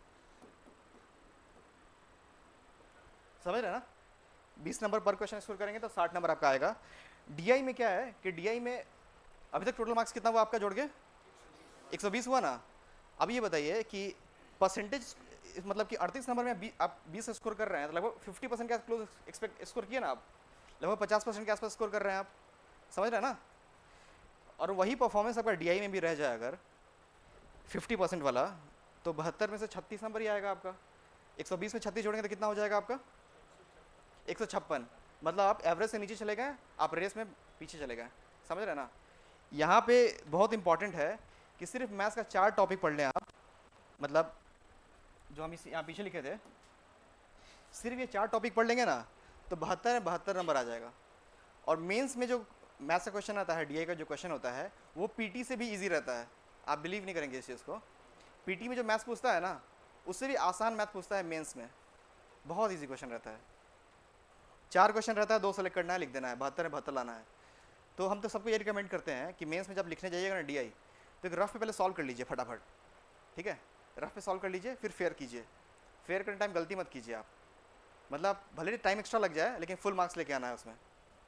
समझ रहे हैं ना? बीस नंबर पर क्वेश्चन स्कोर करेंगे तो साठ नंबर आपका आएगा। डीआई में क्या है कि डीआई में अभी तक टोटल मार्क्स कितना हुआ आपका जोड़ के? एक सौ बीस हुआ ना। अब ये बताइए कि परसेंटेज मतलब कि अड़तीस नंबर में आप बीस स्कोर कर रहे हैं तो लगभग फिफ्टी परसेंट के क्लोज एक्सपेक्ट स्कोर किया ना आप, लगभग पचास परसेंट के आसपास स्कोर कर रहे हैं आप, समझ रहे हैं ना? और वही परफॉर्मेंस आपका डीआई में भी रह जाए अगर फिफ्टी परसेंट वाला, तो बहत्तर में से छत्तीस नंबर ही आएगा आपका। एक सौ बीस में छत्तीस जोड़ेंगे तो कितना हो जाएगा आपका? एक सौ छप्पन। मतलब आप एवरेज से नीचे चले गए, आप रेस में पीछे चले गए, समझ रहे हैं ना? यहाँ पे बहुत इंपॉर्टेंट है कि सिर्फ मैथ्स का चार टॉपिक पढ़ लें आप, मतलब जो हम इस यहाँ पीछे लिखे थे, सिर्फ ये चार टॉपिक पढ़ लेंगे ना तो बहत्तर बहत्तर नंबर आ जाएगा। और मेंस में जो मैथ्स का क्वेश्चन आता है, डीआई का जो क्वेश्चन होता है, वो पीटी से भी इजी रहता है। आप बिलीव नहीं करेंगे इस चीज़ को, पीटी में जो मैथ्स पूछता है ना उससे भी आसान मैथ पूछता है मेंस में, बहुत इजी क्वेश्चन रहता है। चार क्वेश्चन रहता है, दो सेलेक्ट करना है, लिख देना है, बहत्तर है बहत्तर लाना है। तो हम तो सबको ये रिकमेंड करते हैं कि मेंस में जब लिखने जाइएगा ना डीआई, तो एक रफ पे पहले सॉल्व कर लीजिए फटाफट, ठीक है? रफ पे सॉल्व कर लीजिए, फिर फेयर कीजिए। फेयर करने टाइम गलती मत कीजिए आप, मतलब भले ही टाइम एक्स्ट्रा लग जाए लेकिन फुल मार्क्स लेके आना है उसमें।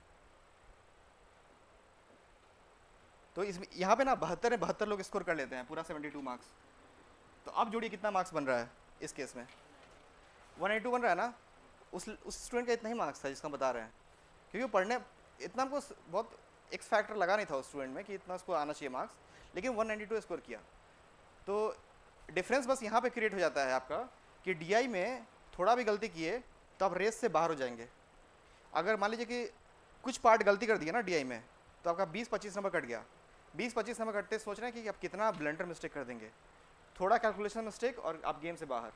तो इस यहाँ पे ना बहत्तर है बहत्तर लोग स्कोर कर लेते हैं पूरा सेवेंटी टू मार्क्स। तो अब जोड़िए कितना मार्क्स बन रहा है इस केस में? वन एटी टू बन रहा है ना। उस उस स्टूडेंट का इतना ही मार्क्स था जिसका हम बता रहे हैं, क्योंकि वो पढ़ने इतना हमको बहुत एक्स फैक्टर लगा नहीं था उस स्टूडेंट में कि इतना उसको आना चाहिए मार्क्स, लेकिन वन नाइन्टी टू स्कोर किया। तो डिफरेंस बस यहाँ पे क्रिएट हो जाता है आपका कि डीआई में थोड़ा भी गलती किए तो आप रेस से बाहर हो जाएंगे। अगर मान लीजिए कि कुछ पार्ट गलती कर दिया ना डीआई में, तो आपका बीस पच्चीस नंबर कट गया। बीस पच्चीस नंबर कटते सोच रहे हैं कि आप कितना ब्लंडर मिस्टेक कर देंगे, थोड़ा कैलकुलेशन मिस्टेक और आप गेम से बाहर।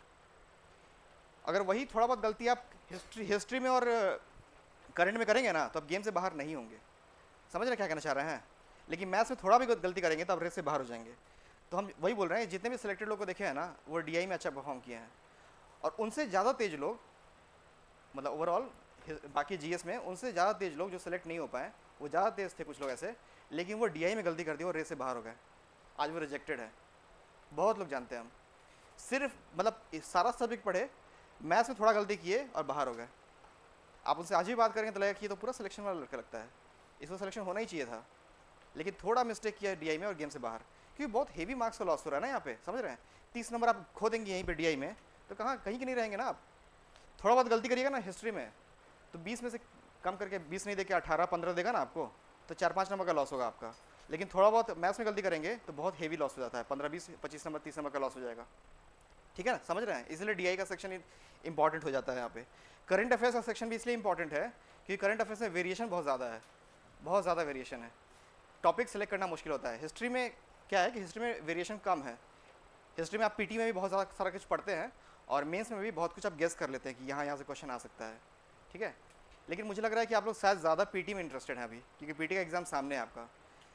अगर वही थोड़ा बहुत गलती आप हिस्ट्री हिस्ट्री में और करंट में करेंगे ना तो आप गेम से बाहर नहीं होंगे, समझ रहे क्या कहना चाह रहे हैं? लेकिन मैथ्स में थोड़ा भी गलती करेंगे तो आप रेस से बाहर हो जाएंगे। तो हम वही बोल रहे हैं, जितने भी सिलेक्टेड लोग को देखे हैं ना वो डीआई में अच्छा परफॉर्म किए हैं, और उनसे ज़्यादा तेज लोग मतलब ओवरऑल बाकी जीएस में उनसे ज़्यादा तेज लोग जो सेलेक्ट नहीं हो पाए, वो ज़्यादा तेज थे कुछ लोग ऐसे, लेकिन वो डीआई में गलती कर दी और रेस से बाहर हो गए, आज वो रिजेक्टेड है। बहुत लोग जानते हैं हम, सिर्फ मतलब सारा सब्जेक्ट पढ़े, मैथ्स में थोड़ा गलती किए और बाहर हो गए। आप उनसे आज भी बात करेंगे तो लगेगा कि ये तो पूरा सिलेक्शन वाला लड़का लगता है, इसको सिलेक्शन होना ही चाहिए था, लेकिन थोड़ा मिस्टेक किया डीआई में और गेम से बाहर, क्योंकि बहुत हेवी मार्क्स का लॉस हो रहा है ना यहाँ पे, समझ रहे हैं? तीस नंबर आप खो देंगे यहीं पे डीआई में तो कहाँ कहीं के नहीं रहेंगे ना आप। थोड़ा बहुत गलती करिएगा ना हिस्ट्री में तो बीस में से कम करके बीस नहीं देके अठारह पंद्रह देगा ना आपको, तो चार पाँच नंबर का लॉस होगा आपका। लेकिन थोड़ा बहुत मैथ्स में गलती करेंगे तो बहुत हेवी लॉस हो जाता है, पंद्रह बीस पच्चीस नंबर तीस नंबर का लॉस हो जाएगा, ठीक है ना? समझ रहे हैं? इसलिए डीआई का सेक्शन इंपॉर्टेंट हो जाता है यहाँ पे। करंट अफेयर्स का सेक्शन भी इसलिए इंपॉर्टेंट है क्योंकि करंट अफेयर्स में वेरिएशन बहुत ज़्यादा है, बहुत ज़्यादा वेरिएशन है, टॉपिक सेलेक्ट करना मुश्किल होता है। हिस्ट्री में क्या है कि हिस्ट्री में वेरिएशन कम है, हिस्ट्री में आप पीटी में भी बहुत ज़्यादा सारा कुछ पढ़ते हैं और मेंस में भी बहुत कुछ आप गेस कर लेते हैं कि यहाँ यहाँ से क्वेश्चन आ सकता है, ठीक है? लेकिन मुझे लग रहा है कि आप लोग शायद ज़्यादा पीटी में इंटरेस्टेड हैं अभी, क्योंकि पीटी का एग्ज़ाम सामने है आपका।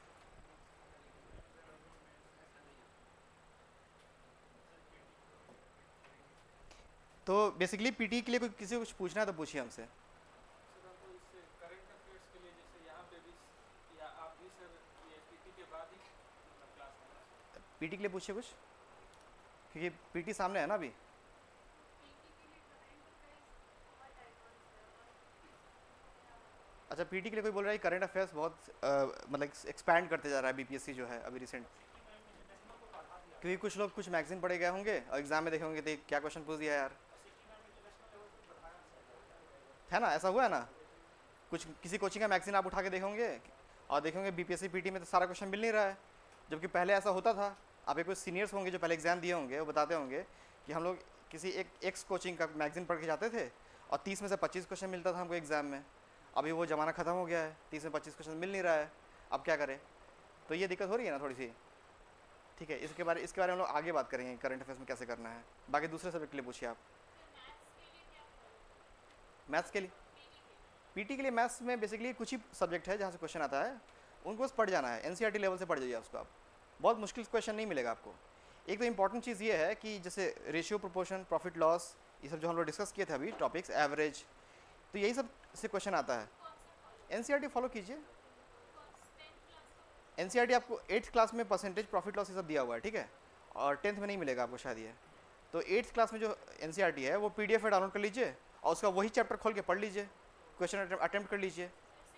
तो बेसिकली पीटी के लिए कोई किसी को कुछ पूछना है तो पूछिए हमसे। सर हमको इससे करंट अफेयर्स के लिए जैसे यहाँ पे भी या आप भी सर ये पीटी के बाद ही मतलब क्लास में पीटी के लिए पूछिए कुछ, क्योंकि पीटी सामने है ना अभी। अच्छा, पीटी के लिए कोई बोल रहा है करंट अफेयर्स बहुत uh, मतलब एक्सपैंड करते जा रहा है बीपीएससी जो है अभी रिसेंट, क्योंकि कुछ लोग कुछ मैगजीन पढ़े गए होंगे और एग्जाम में देखे होंगे तो क्या क्वेश्चन पूछ दिया यार, है ना, ऐसा हुआ है ना, कुछ किसी कोचिंग का मैगजीन आप उठा के देखोगे और देखोगे बीपीएससी पीटी में तो सारा क्वेश्चन मिल नहीं रहा है, जबकि पहले ऐसा होता था। आप एक कुछ सीनियर्स होंगे जो पहले एग्जाम दिए होंगे, वो बताते होंगे कि हम लोग किसी एक एक्स कोचिंग का मैगजीन पढ़ के जाते थे और तीस में से पच्चीस क्वेश्चन मिलता था हमको एग्जाम में। अभी वो ज़माना ख़त्म हो गया है, तीस में पच्चीस क्वेश्चन मिल नहीं रहा है, अब क्या करें? तो ये दिक्कत हो रही है ना थोड़ी सी, ठीक है। इसके बारे इसके बारे में हम लोग आगे बात करेंगे, करंट अफेयर्स में कैसे करना है। बाकी दूसरे सब्जेक्ट के लिए पूछिए आप। मैथ्स के लिए, पीटी के लिए मैथ्स में बेसिकली कुछ ही सब्जेक्ट है जहाँ से क्वेश्चन आता है, उनको बस पढ़ जाना है। एनसीईआरटी लेवल से पढ़ जाइए उसको आप, बहुत मुश्किल क्वेश्चन नहीं मिलेगा आपको। एक तो इंपॉर्टेंट चीज़ ये है कि जैसे रेशियो, प्रोपोर्शन, प्रॉफिट लॉस, ये सब जो हम लोग डिस्कस किए थे अभी टॉपिक्स, एवरेज, तो यही सब से क्वेश्चन आता है। एनसीईआरटी फॉलो कीजिए। एनसीईआरटी आपको एट्थ क्लास में परसेंटेज, प्रॉफिट लॉस ये सब दिया हुआ है, ठीक है, और टेंथ में नहीं मिलेगा आपको शायद ये। तो एट्थ क्लास में जो एनसीईआरटी है वो पीडीएफ में डाउनलोड कर लीजिए और उसका वही चैप्टर खोल के पढ़ लीजिए, क्वेश्चन अटेम्प्ट कर लीजिए।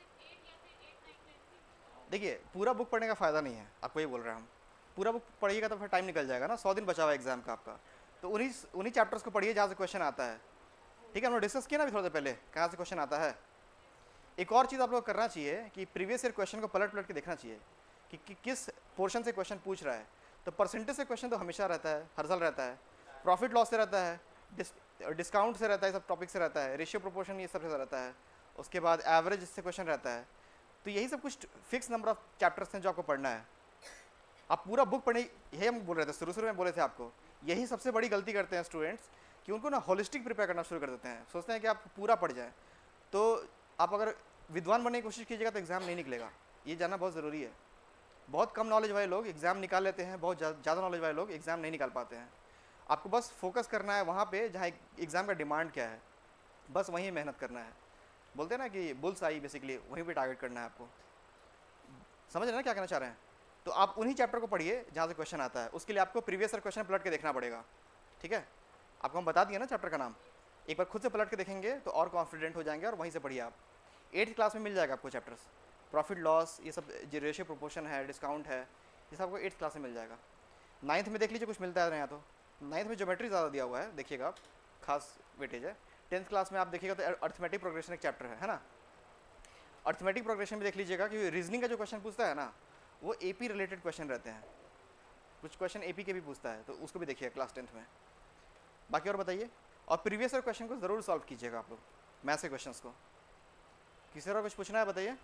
देखिए पूरा बुक पढ़ने का फ़ायदा नहीं है, आपको ये बोल रहे हैं हम। पूरा बुक पढ़िएगा तो फिर टाइम निकल जाएगा ना, सौ दिन बचा हुआ है एग्जाम का आपका। तो उन्हीं उन्हीं चैप्टर्स को पढ़िए जहाँ से क्वेश्चन आता है, ठीक है। हम लोग डिस्कस किया ना अभी थोड़ा देर पहले कहाँ से क्वेश्चन आता है। एक और चीज़ आप लोग करना चाहिए कि प्रीवियस ईयर क्वेश्चन को पलट पलट के देखना चाहिए कि, कि किस पोर्शन से क्वेश्चन पूछ रहा है। तो परसेंटेज से क्वेश्चन तो हमेशा रहता है, हर साल रहता है। प्रॉफिट लॉस से रहता है, डिस, डिस्काउंट से रहता है, सब टॉपिक से रहता है। रेशियो प्रोपोर्शन ये सब से रहता है। उसके बाद एवरेज से क्वेश्चन रहता है। तो यही सब कुछ फिक्स नंबर ऑफ चैप्टर्स हैं जो आपको पढ़ना है। आप पूरा बुक पढ़े, यही हम बोल रहे थे शुरू शुरू में बोले थे आपको, यही सबसे बड़ी गलती करते हैं स्टूडेंट्स कि उनको ना होलिस्टिक प्रिपेयर करना शुरू कर देते हैं, सोचते हैं कि आप पूरा पढ़ जाएं। तो आप अगर विद्वान बनने की कोशिश कीजिएगा तो एग्ज़ाम नहीं निकलेगा, ये जानना बहुत ज़रूरी है। बहुत कम नॉलेज वाले लोग एग्ज़ाम निकाल लेते हैं, बहुत ज़्यादा नॉलेज वाले लोग एग्ज़ाम नहीं निकाल पाते हैं। आपको बस फोकस करना है वहाँ पे जहाँ एग्ज़ाम का डिमांड क्या है, बस वहीं मेहनत करना है। बोलते हैं ना कि बुल्स आई, बेसिकली वहीं पे टारगेट करना है आपको। समझ रहे हैं ना क्या कहना चाह रहे हैं? तो आप उन्हीं चैप्टर को पढ़िए जहाँ से क्वेश्चन आता है। उसके लिए आपको प्रीवियस ईयर क्वेश्चन पलट के देखना पड़ेगा, ठीक है। आपको हम बता दिए ना चैप्टर का नाम, एक बार खुद से पलट के देखेंगे तो और कॉन्फिडेंट हो जाएंगे और वहीं से पढ़िए आप। एट्थ क्लास में मिल जाएगा आपको चैप्टर्स, प्रॉफिट लॉस, ये सब जो रेशियो प्रोपोर्शन है, डिस्काउंट है, ये सब आपको एट्थ क्लास में मिल जाएगा। नाइन्थ में देख लीजिए कुछ मिलता है यहाँ, तो नाइन्थ में ज्योमेट्री ज़्यादा दिया हुआ है, देखिएगा आप, खास वेटेज है। टेंथ क्लास में आप देखिएगा तो अर्थमेटिक प्रोग्रेशन एक चैप्टर है है ना। अर्थमेटिक प्रोग्रेशन में देख लीजिएगा कि रीजनिंग का जो क्वेश्चन पूछता है ना, वो एपी रिलेटेड क्वेश्चन रहते हैं। कुछ क्वेश्चन एपी के भी पूछता है, तो उसको भी देखिएगा क्लास टेंथ में। बाकी और बताइए। और प्रीवियस ईयर क्वेश्चन को ज़रूर सॉल्व कीजिएगा आप लोग, मैथ्स के क्वेश्चन को। किसी और कुछ पूछना है बताइए।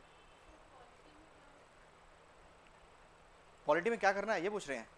पॉलिटी में क्या करना है ये पूछ रहे हैं?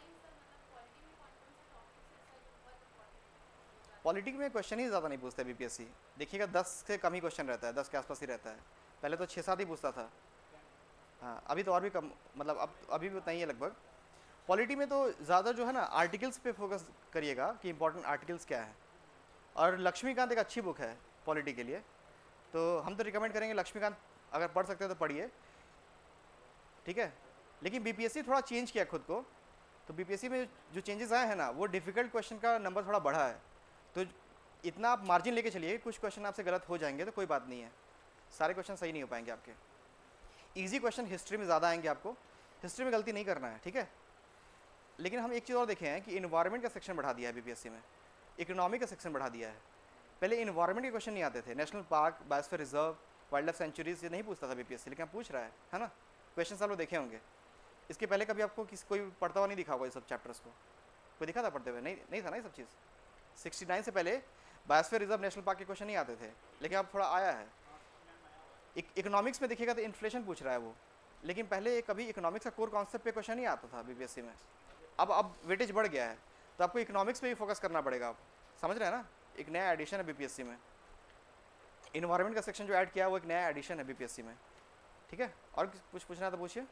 पॉलिटी में क्वेश्चन ही ज़्यादा नहीं पूछता है बीपीएससी, देखिएगा दस से कम ही क्वेश्चन रहता है, दस के आसपास ही रहता है। पहले तो छः सात ही पूछता था, हाँ अभी तो और भी कम, मतलब अब अभी भी उतना ही है लगभग। पॉलिटी में तो ज़्यादा जो है ना आर्टिकल्स पे फोकस करिएगा कि इंपॉर्टेंट आर्टिकल्स क्या है। और लक्ष्मीकांत एक अच्छी बुक है पॉलिटी के लिए, तो हम तो रिकमेंड करेंगे लक्ष्मीकांत, अगर पढ़ सकते हैं तो पढ़िए, ठीक है। लेकिन बीपीएससी थोड़ा चेंज किया खुद को, तो बीपीएससी में जो चेंजेस आए हैं ना, वो डिफ़िकल्ट क्वेश्चन का नंबर थोड़ा बढ़ा है। तो इतना आप मार्जिन लेके चलिए, कुछ क्वेश्चन आपसे गलत हो जाएंगे तो कोई बात नहीं है, सारे क्वेश्चन सही नहीं हो पाएंगे आपके। इजी क्वेश्चन हिस्ट्री में ज़्यादा आएंगे आपको, हिस्ट्री में गलती नहीं करना है, ठीक है। लेकिन हम एक चीज़ और देखे हैं कि इन्वायरमेंट का सेक्शन बढ़ा दिया है बीपीएससी में, इकोनॉमी का सेक्शन बढ़ा दिया है। पहले इन्वायरमेंट के क्वेश्चन नहीं आते थे, national park, biosphere reserve, wildlife sanctuaries, ये नहीं पूछता था बीपीएससी, लेकिन पूछ रहा है है ना। क्वेश्चन आप लोग देखे होंगे, इसके पहले कभी आपको किसी कोई पढ़ता हुआ नहीं दिखा होगा ये सब चैप्टर्स को, कोई दिखा था पढ़ते हुए? नहीं नहीं था ना ये सब चीज़। सिक्सटी नाइन से पहले बायोस्फीयर रिजर्व, नेशनल पार्क के क्वेश्चन नहीं आते थे, लेकिन अब थोड़ा आया है। इकोनॉमिक्स में देखिएगा तो इन्फ्लेशन पूछ रहा है वो, लेकिन पहले कभी इकोनॉमिक्स का कोर कॉन्सेप्ट पे क्वेश्चन नहीं आता था बीपीएससी में। अब अब वेटेज बढ़ गया है, तो आपको इकोनॉमिक्स पे भी फोकस करना पड़ेगा। आप समझ रहे हैं ना, एक नया एडिशन है बीपीएससी में, इन्वायरमेंट का सेक्शन जो ऐड किया है वो एक नया एडिशन है बीपीएससी में, ठीक है। और कुछ पूछना है तो पूछिए।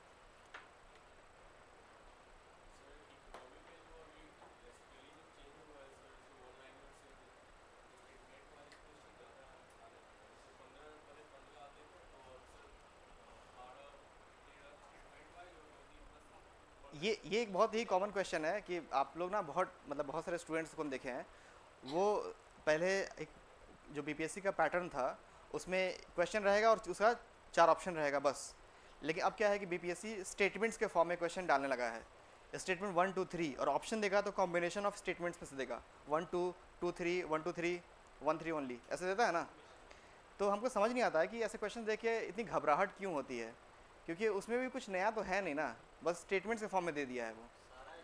ये ये एक बहुत ही कॉमन क्वेश्चन है कि आप लोग ना बहुत मतलब बहुत सारे स्टूडेंट्स को हम देखे हैं, वो पहले एक जो बीपीएससी का पैटर्न था उसमें क्वेश्चन रहेगा और उसका चार ऑप्शन रहेगा बस। लेकिन अब क्या है कि बीपीएससी स्टेटमेंट्स के फॉर्म में क्वेश्चन डालने लगा है, स्टेटमेंट वन टू थ्री, और ऑप्शन देगा तो कॉम्बिनेशन ऑफ स्टेटमेंट्स में से देगा, one two two three one two three one three only, ऐसे देता है ना। तो हमको समझ नहीं आता है कि ऐसे क्वेश्चन देख के इतनी घबराहट क्यों होती है, क्योंकि उसमें भी कुछ नया तो है नहीं ना, बस स्टेटमेंट के फॉर्म में दे दिया है वो।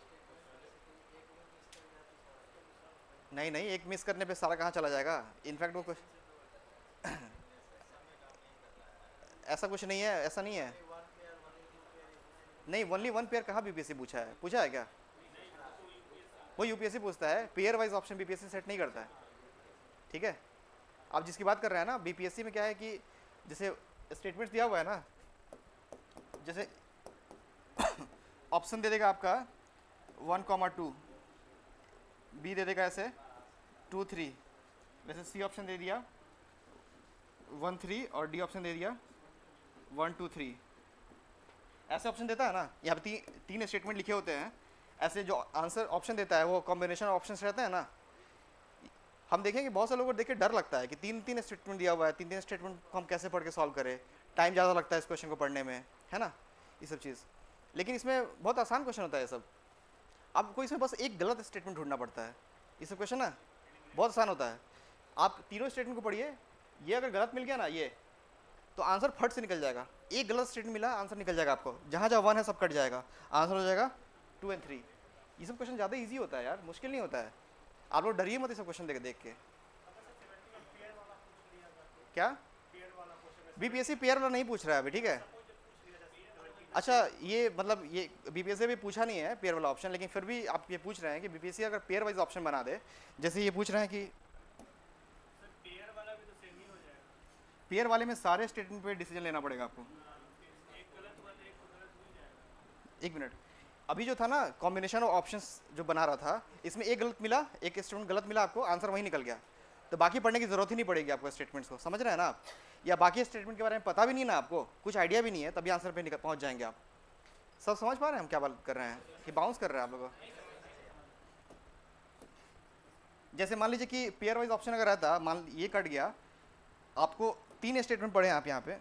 नहीं नहीं, एक मिस करने पे सारा कहाँ चला जाएगा, इनफैक्ट वो कुछ ऐसा कुछ नहीं है, ऐसा नहीं है। नहीं, ओनली वन पेयर कहाँ बीपीएससी पूछा है, पूछा है क्या? वो यूपीएससी पूछता है, pairwise option BPSC set नहीं करता है, ठीक है। आप जिसकी बात कर रहे हैं ना, बीपीएससी में क्या है कि जैसे स्टेटमेंट्स दिया हुआ है ना, जैसे ऑप्शन दे देगा आपका वन कॉमा टू, बी दे देगा ऐसे टू थ्री, वैसे सी ऑप्शन दे दिया वन थ्री और डी ऑप्शन दे दिया वन टू थ्री, ऐसे ऑप्शन देता है ना। यहाँ पे ती, तीन स्टेटमेंट लिखे होते हैं, ऐसे जो आंसर ऑप्शन देता है वो कॉम्बिनेशन ऑप्शन रहते हैं ना। हम देखें कि बहुत से लोगों को देख के डर लगता है कि तीन तीन स्टेटमेंट दिया हुआ है, तीन तीन स्टेटमेंट को हम कैसे पढ़ के सॉल्व करें, टाइम ज़्यादा लगता है इस क्वेश्चन को पढ़ने में, है ना, ये सब चीज़। लेकिन इसमें बहुत आसान क्वेश्चन होता है ये सब, आपको इसमें बस एक गलत स्टेटमेंट ढूंढना पड़ता है। ये सब क्वेश्चन ना बहुत आसान होता है। आप तीनों स्टेटमेंट को पढ़िए, ये अगर गलत मिल गया ना ये, तो आंसर फट से निकल जाएगा। एक गलत स्टेटमेंट मिला, आंसर निकल जाएगा आपको, जहाँ जहाँ वन है सब कट जाएगा, आंसर हो जाएगा टू एंड थ्री। ये सब क्वेश्चन ज़्यादा ईजी होता है यार, मुश्किल नहीं होता है। आप लोग डरिए मत ये सब क्वेश्चन देख देख के। क्या बीपीएससी पेयर वाला नहीं पूछ रहा है अभी, ठीक है। अच्छा, ये मतलब ये बीपीएससी भी पूछा नहीं है पेयर वाला ऑप्शन, लेकिन फिर भी आप ये पूछ रहे हैं कि बीपीएससी अगर पेयर वाइज ऑप्शन बना दे, जैसे ये पूछ रहे हैं कि पेयर वाला भी तो सेम ही हो जाएगा, पेयर वाले में सारे स्टेटमेंट पे डिसीजन लेना पड़ेगा आपको। एक गलत वाला एक को गलत मिल जाएगा। एक मिनट, अभी जो था ना कॉम्बिनेशन ऑफ ऑप्शंस जो बना रहा था, इसमें एक गलत मिला, एक स्टेटमेंट गलत मिला आपको, आंसर वही निकल गया, तो बाकी पढ़ने की जरूरत ही नहीं पड़ेगी आपको स्टेटमेंट्स को, समझ रहे हैं ना आप। या बाकी स्टेटमेंट के बारे में पता भी नहीं ना आपको, कुछ आइडिया भी नहीं है, तभी आंसर पे निकल पहुंच जाएंगे आप। सब समझ पा रहे हैं हम क्या बात कर रहे हैं कि बाउंस कर रहे हैं आप लोगों? जैसे मान लीजिए कि पेयर वाइज ऑप्शन अगर रहता, मान ये कट गया, आपको तीन स्टेटमेंट पढ़े हैं आप यहाँ पे,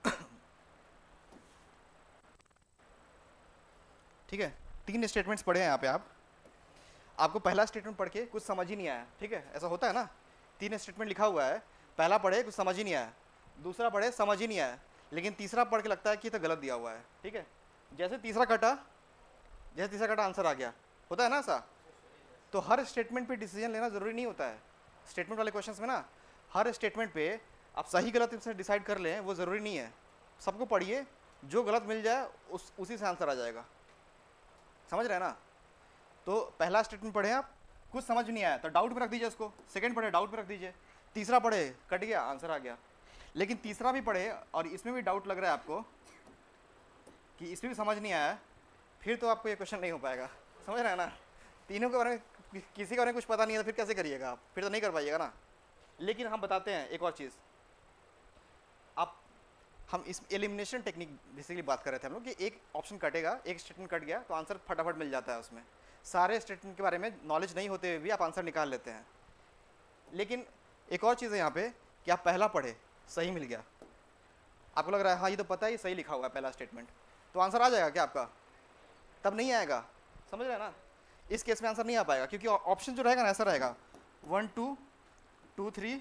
ठीक है, तीन स्टेटमेंट्स पढ़े हैं यहाँ पे आप, आपको पहला स्टेटमेंट पढ़ के कुछ समझ ही नहीं आया, ठीक है, ऐसा होता है ना, तीन स्टेटमेंट लिखा हुआ है, पहला पढ़े कुछ समझ ही नहीं आया, दूसरा पढ़े समझ ही नहीं आया, लेकिन तीसरा पढ़ के लगता है कि ये तो गलत दिया हुआ है, ठीक है। जैसे तीसरा कटा, जैसे तीसरा कटा आंसर आ गया, होता है ना ऐसा। तो हर स्टेटमेंट पे डिसीजन लेना जरूरी नहीं होता है। स्टेटमेंट वाले क्वेश्चंस में ना हर स्टेटमेंट पे आप सही गलत से डिसाइड कर लें, वो ज़रूरी नहीं है। सबको पढ़िए, जो गलत मिल जाए उस उसी से आंसर आ जाएगा, समझ रहे हैं ना। तो पहला स्टेटमेंट पढ़े आप, कुछ समझ नहीं आया तो डाउट में रख दीजिए उसको, सेकंड पढ़े डाउट में रख दीजिए, तीसरा पढ़े कट गया आंसर आ गया, लेकिन तीसरा भी पढ़े और इसमें भी डाउट लग रहा है आपको कि इसमें भी समझ नहीं आया, फिर तो आपको ये क्वेश्चन नहीं हो पाएगा, समझ रहे हैं ना। तीनों के बारे में किसी के बारे में कुछ पता नहीं है तो फिर कैसे करिएगा आप, फिर तो नहीं कर पाइएगा ना। लेकिन हम बताते हैं एक और चीज़, आप हम इस एलिमिनेशन टेक्निक बेसिकली बात कर रहे थे हम लोग कि एक ऑप्शन कटेगा, एक स्टेटमेंट कट गया तो आंसर फटाफट मिल जाता है उसमें, सारे स्टेटमेंट के बारे में नॉलेज नहीं होते हुए भी आप आंसर निकाल लेते हैं। लेकिन एक और चीज़ है यहाँ पे कि आप पहला पढ़े, सही मिल गया, आपको लग रहा है हाँ ये तो पता है, ये सही लिखा हुआ है पहला स्टेटमेंट, तो आंसर आ जाएगा क्या आपका? तब नहीं आएगा, समझ रहे हैं ना। इस केस में आंसर नहीं आ पाएगा क्योंकि ऑप्शन जो रहेगा ना ऐसा रहेगा one two two three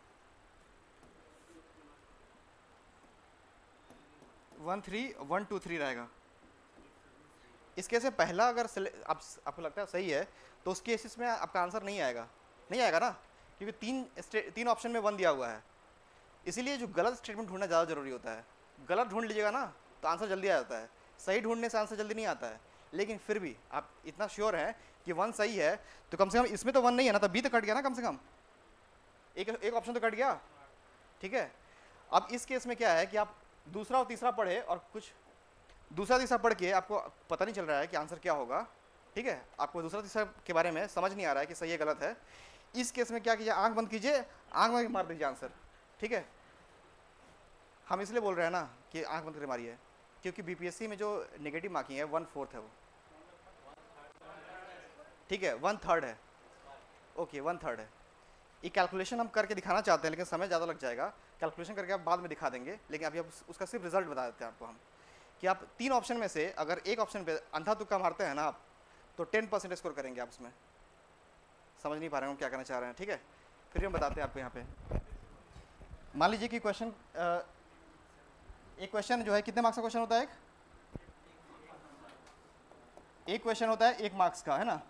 one three one two three रहेगा। इस केस में पहला अगर आप आपको लगता है सही है तो उस केसेस में आपका आंसर नहीं आएगा, नहीं आएगा ना, क्योंकि तीन तीन ऑप्शन में वन दिया हुआ है। इसीलिए जो गलत स्टेटमेंट ढूंढना ज़्यादा ज़रूरी होता है। गलत ढूंढ लीजिएगा ना तो आंसर जल्दी आ जाता है, सही ढूंढने से आंसर जल्दी नहीं आता है। लेकिन फिर भी आप इतना श्योर हैं कि वन सही है तो कम से कम इसमें तो वन नहीं है ना, तो बी तो कट गया ना, कम से कम एक एक ऑप्शन तो कट गया, ठीक है। अब इस केस में क्या है कि आप दूसरा और तीसरा पढ़े और कुछ दूसरा तीसरा पढ़ के आपको पता नहीं चल रहा है कि आंसर क्या होगा, ठीक है, आपको दूसरा तीसरा के बारे में समझ नहीं आ रहा है कि सही है गलत है। इस केस में क्या कीजिए, आंख बंद कीजिए, आंख बंद मार दीजिए आंसर, ठीक है। हम इसलिए बोल रहे हैं ना कि आंख बंद करके मारिए क्योंकि बीपीएससी में जो नेगेटिव मार्किंग है वन फोर्थ है वो, ठीक है, वन थर्ड है, ओके वन थर्ड है। ये कैलकुलेशन हम करके दिखाना चाहते हैं लेकिन समय ज़्यादा लग जाएगा, कैलकुलेशन करके आप बाद में दिखा देंगे, लेकिन अभी आप उसका सिर्फ रिजल्ट बता देते हैं आपको हम कि आप तीन ऑप्शन में से अगर एक ऑप्शन पे अंधा तुक्का मारते हैं ना आप तो टेन परसेंट स्कोर करेंगे आप उसमें। समझ नहीं पा रहे हैं हम क्या करना चाह रहे हैं, ठीक है, फिर हम बताते हैं आपको यहाँ पे। मान लीजिए कि क्वेश्चन एक क्वेश्चन जो है कितने मार्क्स का क्वेश्चन होता है? एक एक क्वेश्चन होता है एक मार्क्स का, है ना।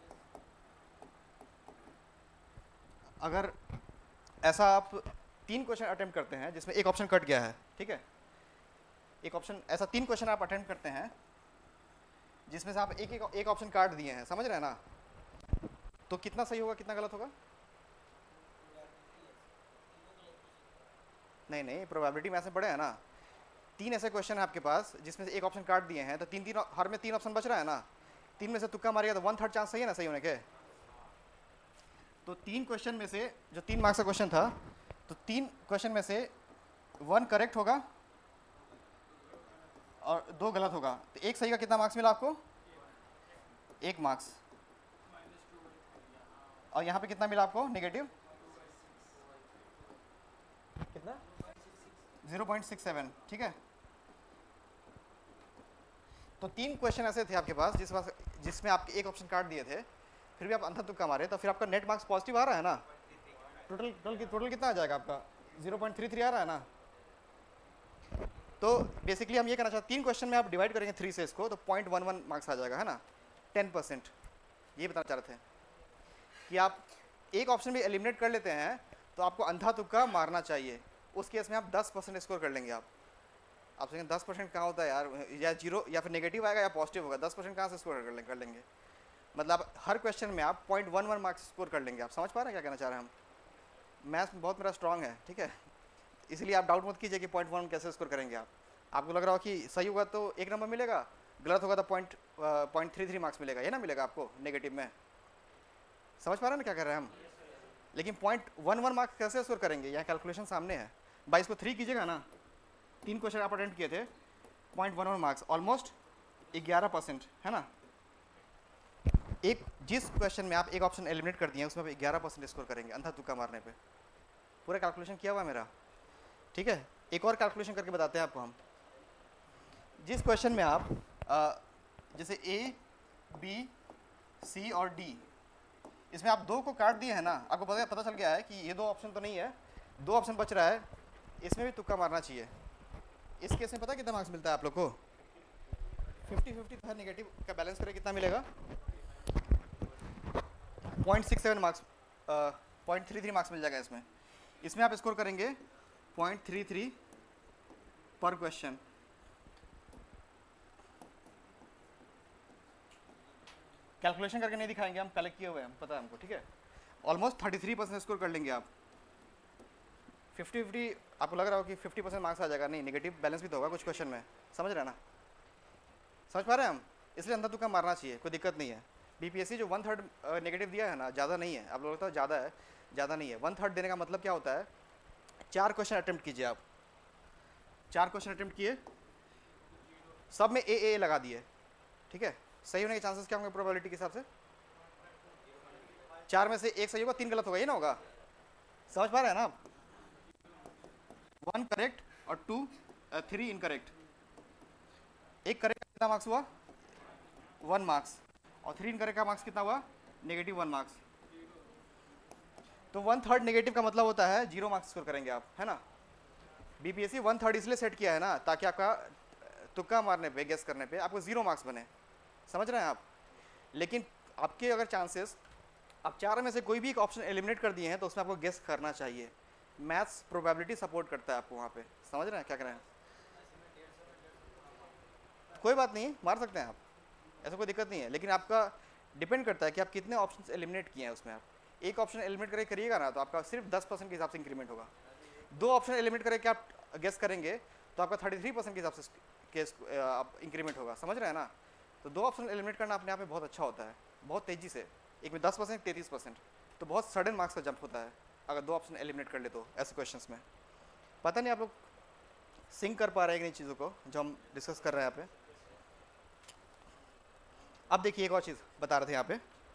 अगर ऐसा आप तीन क्वेश्चन अटेम्प्ट करते हैं जिसमें एक ऑप्शन कट गया है, ठीक है, एक ऑप्शन, ऐसा तीन क्वेश्चन आप अटेम्प्ट करते हैं जिसमें से आप एक एक, एक ऑप्शन काट दिए हैं, समझ रहे हैं ना, तो कितना सही होगा कितना गलत होगा? नहीं नहीं, प्रोबेबिलिटी में ऐसे बड़े हैं ना, तीन ऐसे क्वेश्चन है आपके पास जिसमें से एक ऑप्शन काट दिए हैं, तो तीन तीन हर में तीन ऑप्शन बच रहा है ना, तीन में से तुक्का मारिएगा तो वन थर्ड चांस सही है ना सही होने के। तो तीन क्वेश्चन में से जो तीन मार्क्स का क्वेश्चन था, तो तीन क्वेश्चन में से वन करेक्ट होगा और दो गलत होगा, तो एक सही का कितना मार्क्स मिला आपको? एक मार्क्स। और यहाँ पे कितना मिला आपको नेगेटिव? कितना? ज़ीरो पॉइंट सिक्स सेवन, ठीक है। तो तीन क्वेश्चन ऐसे थे आपके पास जिस जिसमें आपके एक ऑप्शन काट दिए थे, फिर भी आप अंधा तुक्का मारे, तो फिर आपका नेट मार्क्स पॉजिटिव आ रहा है ना। टोटल टोटल टोटल कितना आ जाएगा आपका? ज़ीरो पॉइंट थ्री थ्री आ रहा है ना। तो बेसिकली हम ये कहना चाहते हैं, तीन क्वेश्चन में आप डिवाइड करेंगे थ्री से इसको, तो पॉइंट वन वन मार्क्स आ जाएगा, है ना, टेन परसेंट। ये बताना चाह रहे थे कि आप एक ऑप्शन भी एलिमिनेट कर लेते हैं तो आपको अंधा तुक्का मारना चाहिए, उस केस में आप दस परसेंट स्कोर कर लेंगे। आप आप सोचेंगे दस परसेंट कहाँ होता है यार, या जीरो या फिर नेगेटिव आएगा या पॉजिटिव होगा, दस परसेंट कहाँ से स्कोर कर, कर लेंगे? मतलब हर क्वेश्चन में आप point one one marks score कर लेंगे। आप समझ पा रहे हैं क्या कहना चाह रहे हैं हम? मैथ्स में बहुत मेरा स्ट्रॉन्ग है, ठीक है, इसलिए आप डाउट मत कीजिए कि पॉइंट वन कैसे स्कोर करेंगे आप। आपको लग रहा हो कि सही होगा तो एक नंबर मिलेगा, गलत होगा तो point point three three marks मिलेगा, ये ना मिलेगा आपको नेगेटिव में। समझ पा रहे हैं ना क्या कर रहे हैं हम? लेकिन पॉइंट वन वन मार्क्स कैसे स्कोर करेंगे, यहाँ कैलकुलेशन सामने है। बाईस को थ्री कीजिएगा ना, तीन क्वेश्चन आप अटेम्प्ट किए थे, point one one marks, almost ग्यारह परसेंट, है ना। एक जिस क्वेश्चन में आप एक ऑप्शन एलिमिनेट कर दिए उसमें आप ग्यारह परसेंट स्कोर करेंगे अंधा तुक्का मारने पे। पूरा कैलकुलेशन किया हुआ है मेरा, ठीक है। एक और कैलकुलेशन करके बताते हैं आपको हम। जिस क्वेश्चन में आप आ, जैसे ए, बी, सी और डी, इसमें आप दो को काट दिए हैं ना, आपको पता पता चल गया है कि ये दो ऑप्शन तो नहीं है, दो ऑप्शन बच रहा है, इसमें भी तुक्का मारना चाहिए। इस केस में पता कितना मार्क्स मिलता है आप लोग को? फिफ्टी फिफ्टी था, नेगेटिव का बैलेंस करें कितना मिलेगा? Point six seven marks, point three three marks मिल जाएगा इसमें। इसमें आप स्कोर करेंगे पॉइंट थ्री थ्री पर क्वेश्चन। कैलकुलेशन करके नहीं दिखाएंगे हम, पहले किए हुए हैं, पता है हमको, ठीक है। Almost thirty three percent score कर लेंगे आप। फिफ्टी फिफ्टी आपको लग रहा हो कि फिफ्टी परसेंट मार्क्स आ जाएगा, नहीं, नेगेटिव बैलेंस भी तो होगा कुछ क्वेश्चन में, समझ रहे हैं ना? समझ पा रहे हैं हम? इसलिए अंधा तुक्का मारना चाहिए, कोई दिक्कत नहीं है। बीपीएससी जो वन थर्ड नेगेटिव दिया है ना, ज़्यादा नहीं है। आप लोग लगता है ज़्यादा है, ज़्यादा नहीं है। वन थर्ड देने का मतलब क्या होता है? चार क्वेश्चन अटेम्प्ट कीजिए आप, चार क्वेश्चन अटेम्प्ट किए, सब में ए ए लगा दिए, ठीक है, सही होने के चांसेस क्या होंगे प्रोबेबिलिटी के हिसाब से? चार में से एक सही होगा, तीन गलत होगा, ये ना होगा? समझ पा रहे हैं ना आप? वन करेक्ट और टू थ्री इनकरेक्ट। एक करेक्ट कितना मार्क्स हुआ? One marks. और थ्री इनकरेक्ट का मार्क्स कितना हुआ? Negative one marks. तो वन थर्ड नेगेटिव का मतलब होता है जीरो मार्क्स स्कोर करेंगे आप, है ना। बीपीएससी वन थर्ड इसलिए सेट किया है ना, ताकि आपका तुक्का मारने पे, गेस करने पे आपको जीरो मार्क्स बने, समझ रहे हैं आप। लेकिन आपके अगर चांसेस, आप चार में से कोई भी एक ऑप्शन एलिमिनेट कर दिए हैं तो उसमें आपको गेस करना चाहिए। मैथ्स प्रोबेबिलिटी सपोर्ट करता है आपको वहाँ पे, समझ रहे हैं क्या कर रहे हैं? कोई बात नहीं, मार सकते हैं आप, ऐसा कोई दिक्कत नहीं है। लेकिन आपका डिपेंड करता है कि आप कितने ऑप्शन एलिमिनेट किए हैं उसमें। आप एक ऑप्शन एलिमिनेट करके करिएगा ना तो आपका सिर्फ दस परसेंट के हिसाब से इंक्रीमेंट होगा। दो ऑप्शन एलिमिनेट करके आप गेस करेंगे तो आपका थर्टी थ्री परसेंट के हिसाब से केस इंक्रीमेंट होगा, समझ रहे हैं ना। तो दो ऑप्शन एलिमिनेट करना अपने आप में बहुत अच्छा होता है, बहुत तेज़ी से। एक में दस परसेंट, तैंतीस परसेंट, तो बहुत सडन मार्क्स का जंप होता है अगर दो ऑप्शन एलिमिनेट कर ले तो ऐसे क्वेश्चंस में। पता नहीं आप लोग सिंक कर पा रहे हैं कि नहीं चीज़ों को जो हम डिस्कस कर रहे हैं यहाँ पे। अब देखिए एक और चीज़ बता रहे थे यहाँ पे,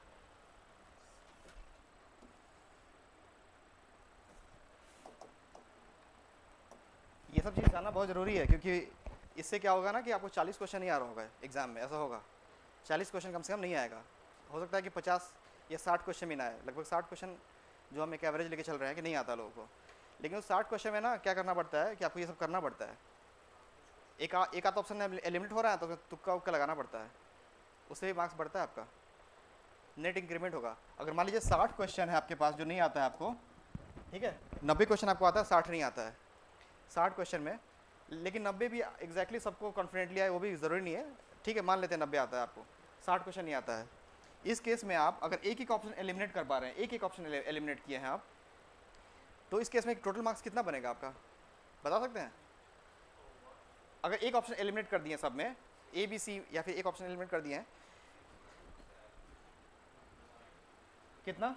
ये सब चीज़ जानना बहुत ज़रूरी है, क्योंकि इससे क्या होगा ना कि आपको चालीस क्वेश्चन नहीं आ रहा होगा एग्जाम में, ऐसा होगा। चालीस क्वेश्चन कम से कम नहीं आएगा, हो सकता है कि पचास या साठ क्वेश्चन भी ना आए। लगभग साठ क्वेश्चन जो हम एक एवरेज लेके चल रहे हैं कि नहीं आता लोगों को। लेकिन उस साठ क्वेश्चन में ना क्या करना पड़ता है कि आपको ये सब करना पड़ता है। एक आ, एक आधा ऑप्शन एलिमिनेट हो रहा है तो उसमें तुक्का उक्का लगाना पड़ता है, उससे भी मार्क्स बढ़ता है आपका, नेट इंक्रीमेंट होगा। अगर मान लीजिए साठ क्वेश्चन है आपके पास जो नहीं आता है आपको, ठीक है, नब्बे क्वेश्चन आपको आता है, साठ नहीं आता है, साठ क्वेश्चन में, लेकिन नब्बे भी एग्जैक्टली सबको कॉन्फिडेंटली आए वो भी ज़रूरी नहीं है, ठीक है, मान लेते हैं नब्बे आता है आपको, साठ क्वेश्चन नहीं आता है। इस केस में आप अगर एक एक ऑप्शन एलिमिनेट कर पा रहे हैं, एक एक ऑप्शन एलिमिनेट किए हैं आप, तो इस केस में टोटल मार्क्स कितना बनेगा आपका बता सकते हैं? अगर एक ऑप्शन एलिमिनेट कर दिए सब में, ए बी सी, या फिर एक ऑप्शन एलिमिनेट कर दिए हैं, कितना?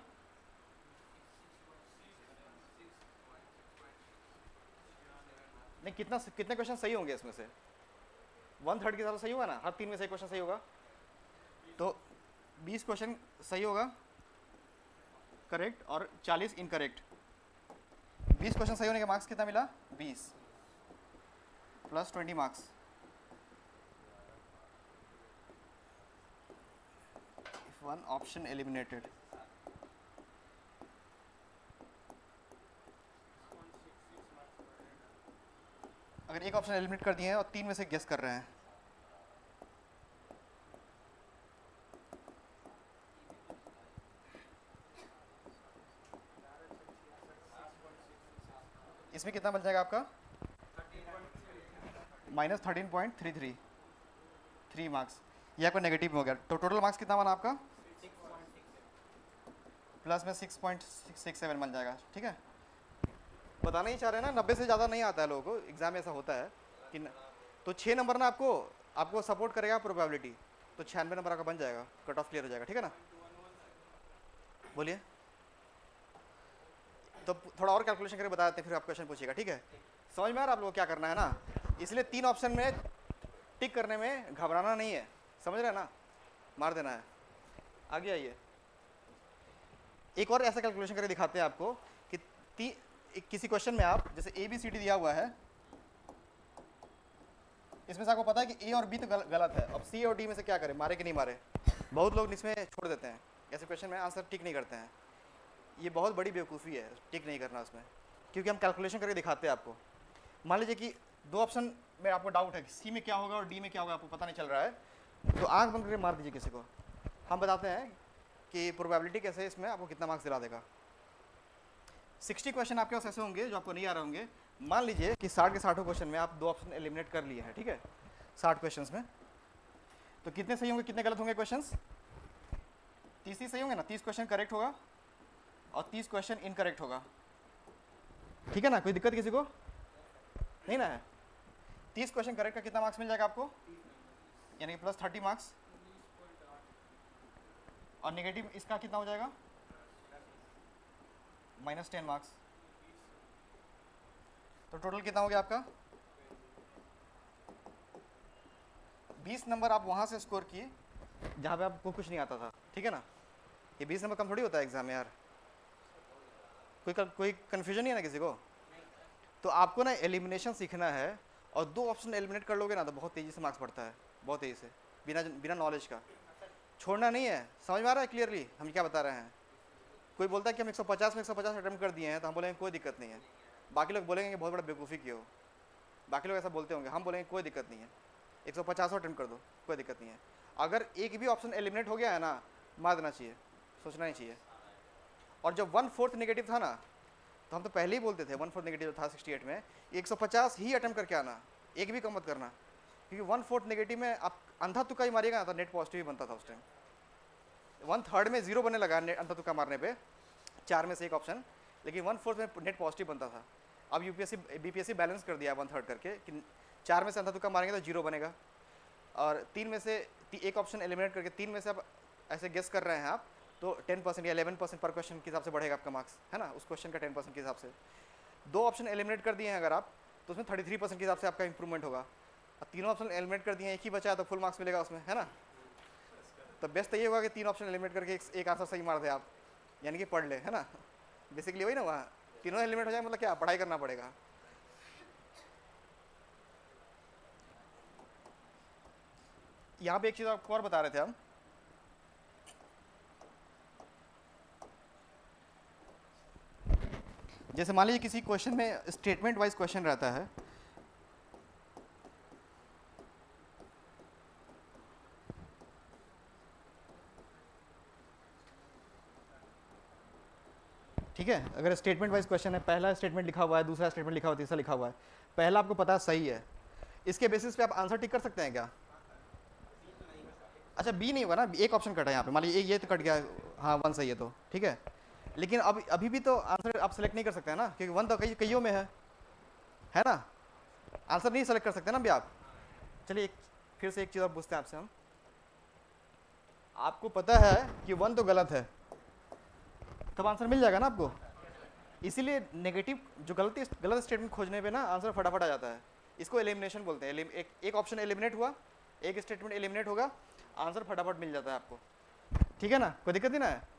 नहीं, कितना कितने क्वेश्चन सही होंगे इसमें से? वन थर्ड के हिसाब से सही होगा ना, हर तीन में से एक क्वेश्चन सही होगा, तो बीस क्वेश्चन सही होगा करेक्ट और चालीस इनकरेक्ट। बीस क्वेश्चन सही होने के मार्क्स कितना मिला? बीस plus twenty marks. If one option eliminated, अगर एक ऑप्शन एलिमिनेट कर दिए हैं और तीन में से गेस कर रहे हैं, इसमें कितना बन जाएगा आपका? Minus thirteen point three three three marks, ये आपका नेगेटिव हो गया। तो टोटल मार्क्स कितना बना आपका? प्लस में सिक्स पॉइंट सिक्स सेवन बन जाएगा, ठीक है। बताना ही चाह रहे हैं ना, नब्बे से ज़्यादा नहीं आता है लोगों को, एग्जाम में ऐसा होता है कि न, तो छः नंबर ना आपको आपको सपोर्ट करेगा प्रोबेबिलिटी, तो छियानवे नंबर आपका बन जाएगा, कट ऑफ क्लियर हो जाएगा, ठीक है ना। बोलिए, तो थोड़ा और कैलकुलेशन करके बता देते हैं, फिर आप क्वेश्चन पूछिएगा, ठीक है। समझ में आ रहा आप लोगों को क्या करना है ना, इसलिए तीन ऑप्शन में टिक करने में घबराना नहीं है, समझ रहे हैं ना, मार देना है। आगे आइए, एक और ऐसा कैलकुलेशन करके दिखाते हैं आपको कि ती, किसी क्वेश्चन में आप जैसे ए बी सी डी दिया हुआ है, इसमें से आपको पता है कि ए और बी तो गल, गलत है, अब सी और डी में से क्या करें, मारे कि नहीं मारे? बहुत लोग इसमें छोड़ देते हैं, ऐसे क्वेश्चन में आंसर टिक नहीं करते हैं, ये बहुत बड़ी बेवकूफ़ी है टिक नहीं करना उसमें, क्योंकि हम कैलकुलेशन करके दिखाते हैं आपको। मान लीजिए कि दो ऑप्शन में आपको डाउट है कि सी में क्या होगा और डी में क्या होगा, आपको पता नहीं चल रहा है, तो आंख बंद करके मार दीजिए किसी को, हम बताते हैं कि प्रोबेबिलिटी कैसे इसमें आपको कितना मार्क्स दिला देगा। सिक्सटी क्वेश्चन आपके पास ऐसे होंगे जो आपको नहीं आ रहे होंगे। मान लीजिए कि साठ के साठों क्वेश्चन में आप दो ऑप्शन एलिमिनेट कर लिए हैं, ठीक है, साठ क्वेश्चन में, तो कितने सही होंगे कितने गलत होंगे क्वेश्चन? तीस ही सही होंगे ना, तीस क्वेश्चन करेक्ट होगा और तीस क्वेश्चन इनकरेक्ट होगा, ठीक है ना, कोई दिक्कत किसी को नहीं ना है। तीस क्वेश्चन करेक्ट का कितना मार्क्स मिल जाएगा आपको? यानी कि प्लस थर्टी मार्क्स, और नेगेटिव इसका कितना हो जाएगा? Minus ten marks. तो टोटल कितना हो गया आपका? बीस नंबर आप वहां से स्कोर किए जहां पे आपको कुछ नहीं आता था, ठीक है ना। ये बीस नंबर कम थोड़ी होता है एग्जाम में यार, कोई कोई कन्फ्यूजन नहीं है ना किसी को। तो आपको ना एलिमिनेशन सीखना है, और दो ऑप्शन एलिमिनेट कर लोगे ना तो बहुत तेज़ी से मार्क्स बढ़ता है, बहुत तेज़ी से, बिना बिना नॉलेज का। छोड़ना नहीं है, समझ में आ रहा है क्लियरली हम क्या बता रहे हैं? कोई बोलता है कि हम एक सौ पचास में एक सौ पचास अटेम्प्ट कर दिए हैं, तो हम बोलेंगे कोई दिक्कत नहीं है। बाकी लोग बोलेंगे कि बहुत बड़ा बेवकूफ़ी की हो, बाकी लोग ऐसा बोलते होंगे, हम बोलेंगे कोई दिक्कत नहीं है, एक सौ पचास अटेम्प्ट कर दो, कोई दिक्कत नहीं है। अगर एक भी ऑप्शन एलिमिनेट हो गया है ना, मार देना चाहिए, सोचना ही चाहिए। और जब वन फोर्थ नेगेटिव था ना, तो हम तो पहले ही बोलते थे वन फोर्थ नेगेटिव था सिक्सटी एट में, एक सौ पचास ही अटेम्प्ट करके आना, एक भी कम मत करना, क्योंकि वन फोर्थ नेगेटिव में आप अंधा तुक्का ही मारिएगा ना तो नेट पॉजिटिव ही बनता था उस टाइम। वन थर्ड में जीरो बनने लगा अंधा तुक्का मारने पे, चार में से एक ऑप्शन, लेकिन वन फोर्थ में नेट पॉजिटिव बनता था। अब यूपीएससी बीपीएससी बैलेंस कर दिया वन थर्ड करके कि चार में से अंधा तुक्का मारेंगे तो जीरो बनेगा, और तीन में से एक ऑप्शन एलिमिनेट करके तीन में से आप ऐसे गेस कर रहे हैं आप, तो टेन परसेंट या इलेवन परसेंट पर क्वेश्चन के हिसाब से बढ़ेगा आपका मार्क्स, है ना, उस क्वेश्चन का टेन परसेंट के हिसाब से। दो ऑप्शन एलिमिनेट कर दिए हैं अगर आप, तो उसमें थर्टी थ्री परसेंट के हिसाब से आपका इंप्रूवमेंट होगा। और तीनों ऑप्शन एलिमिनेट कर दिए हैं, एक ही बचा है तो फुल मार्क्स मिलेगा उसमें, है ना। तो बेस्ट तो ये होगा कि तीन ऑप्शन एलिमिनेट करके एक, एक आंसर सही मार दे आप, यानी कि पढ़ ले, है ना। बेसिकली वही ना, वहाँ तीनों एलिमिनेट हो जाए मतलब क्या, पढ़ाई करना पड़ेगा। यहाँ पे एक चीज़ आपको और बता रहे थे हम, जैसे मान लीजिए किसी क्वेश्चन में स्टेटमेंट वाइज क्वेश्चन रहता है, ठीक है, अगर स्टेटमेंट वाइज क्वेश्चन है, पहला स्टेटमेंट लिखा हुआ है, दूसरा स्टेटमेंट लिखा हुआ है, तीसरा लिखा हुआ है, पहला आपको पता है सही है, इसके बेसिस पे आप आंसर टिक कर सकते हैं क्या? अच्छा बी नहीं होगा ना, एक ऑप्शन कटा है यहाँ पे, मान लीजिए ये तो कट गया, हाँ वन सही है तो ठीक है, लेकिन अब अभी भी तो आंसर आप सेलेक्ट नहीं कर सकते हैं ना, क्योंकि वन तो कई कईयों में है है ना, आंसर नहीं सेलेक्ट कर सकते ना अभी आप। चलिए एक फिर से एक चीज़ और पूछते हैं आपसे हम, आपको पता है कि वन तो गलत है, तब आंसर मिल जाएगा ना आपको, इसीलिए नेगेटिव जो गलती गलत स्टेटमेंट खोजने पे ना आंसर फटाफट आ जाता है, इसको एलिमिनेशन बोलते हैं। एलिम, एक एक ऑप्शन एलिमिनेट हुआ, एक स्टेटमेंट एलिमिनेट होगा, आंसर फटाफट मिल जाता है आपको, ठीक है ना, कोई दिक्कत नहीं ना है।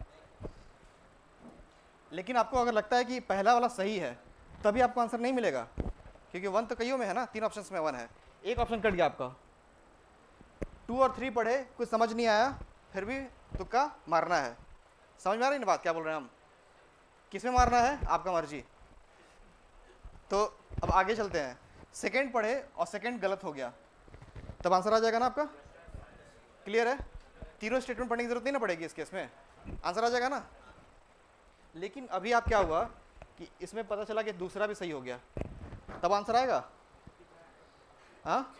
लेकिन आपको अगर लगता है कि पहला वाला सही है तभी आपको आंसर नहीं मिलेगा, क्योंकि वन तो कईयों में है ना, तीन ऑप्शन में वन है, एक ऑप्शन कट गया आपका, टू और थ्री पढ़े कुछ समझ नहीं आया, फिर भी तुक्का मारना है। समझ में आ रही ना बात क्या बोल रहे हैं हम, किसमें मारना है आपका मर्जी। तो अब आगे चलते हैं, सेकंड पढ़े और सेकंड गलत हो गया, तब आंसर आ जाएगा ना आपका, क्लियर है, तीनों स्टेटमेंट पढ़ने की जरूरत नहीं ना पड़ेगी इस केस में, आंसर आ जाएगा ना। लेकिन अभी आप क्या हुआ कि इसमें पता चला कि दूसरा भी सही हो गया, तब आंसर आएगा, हाँ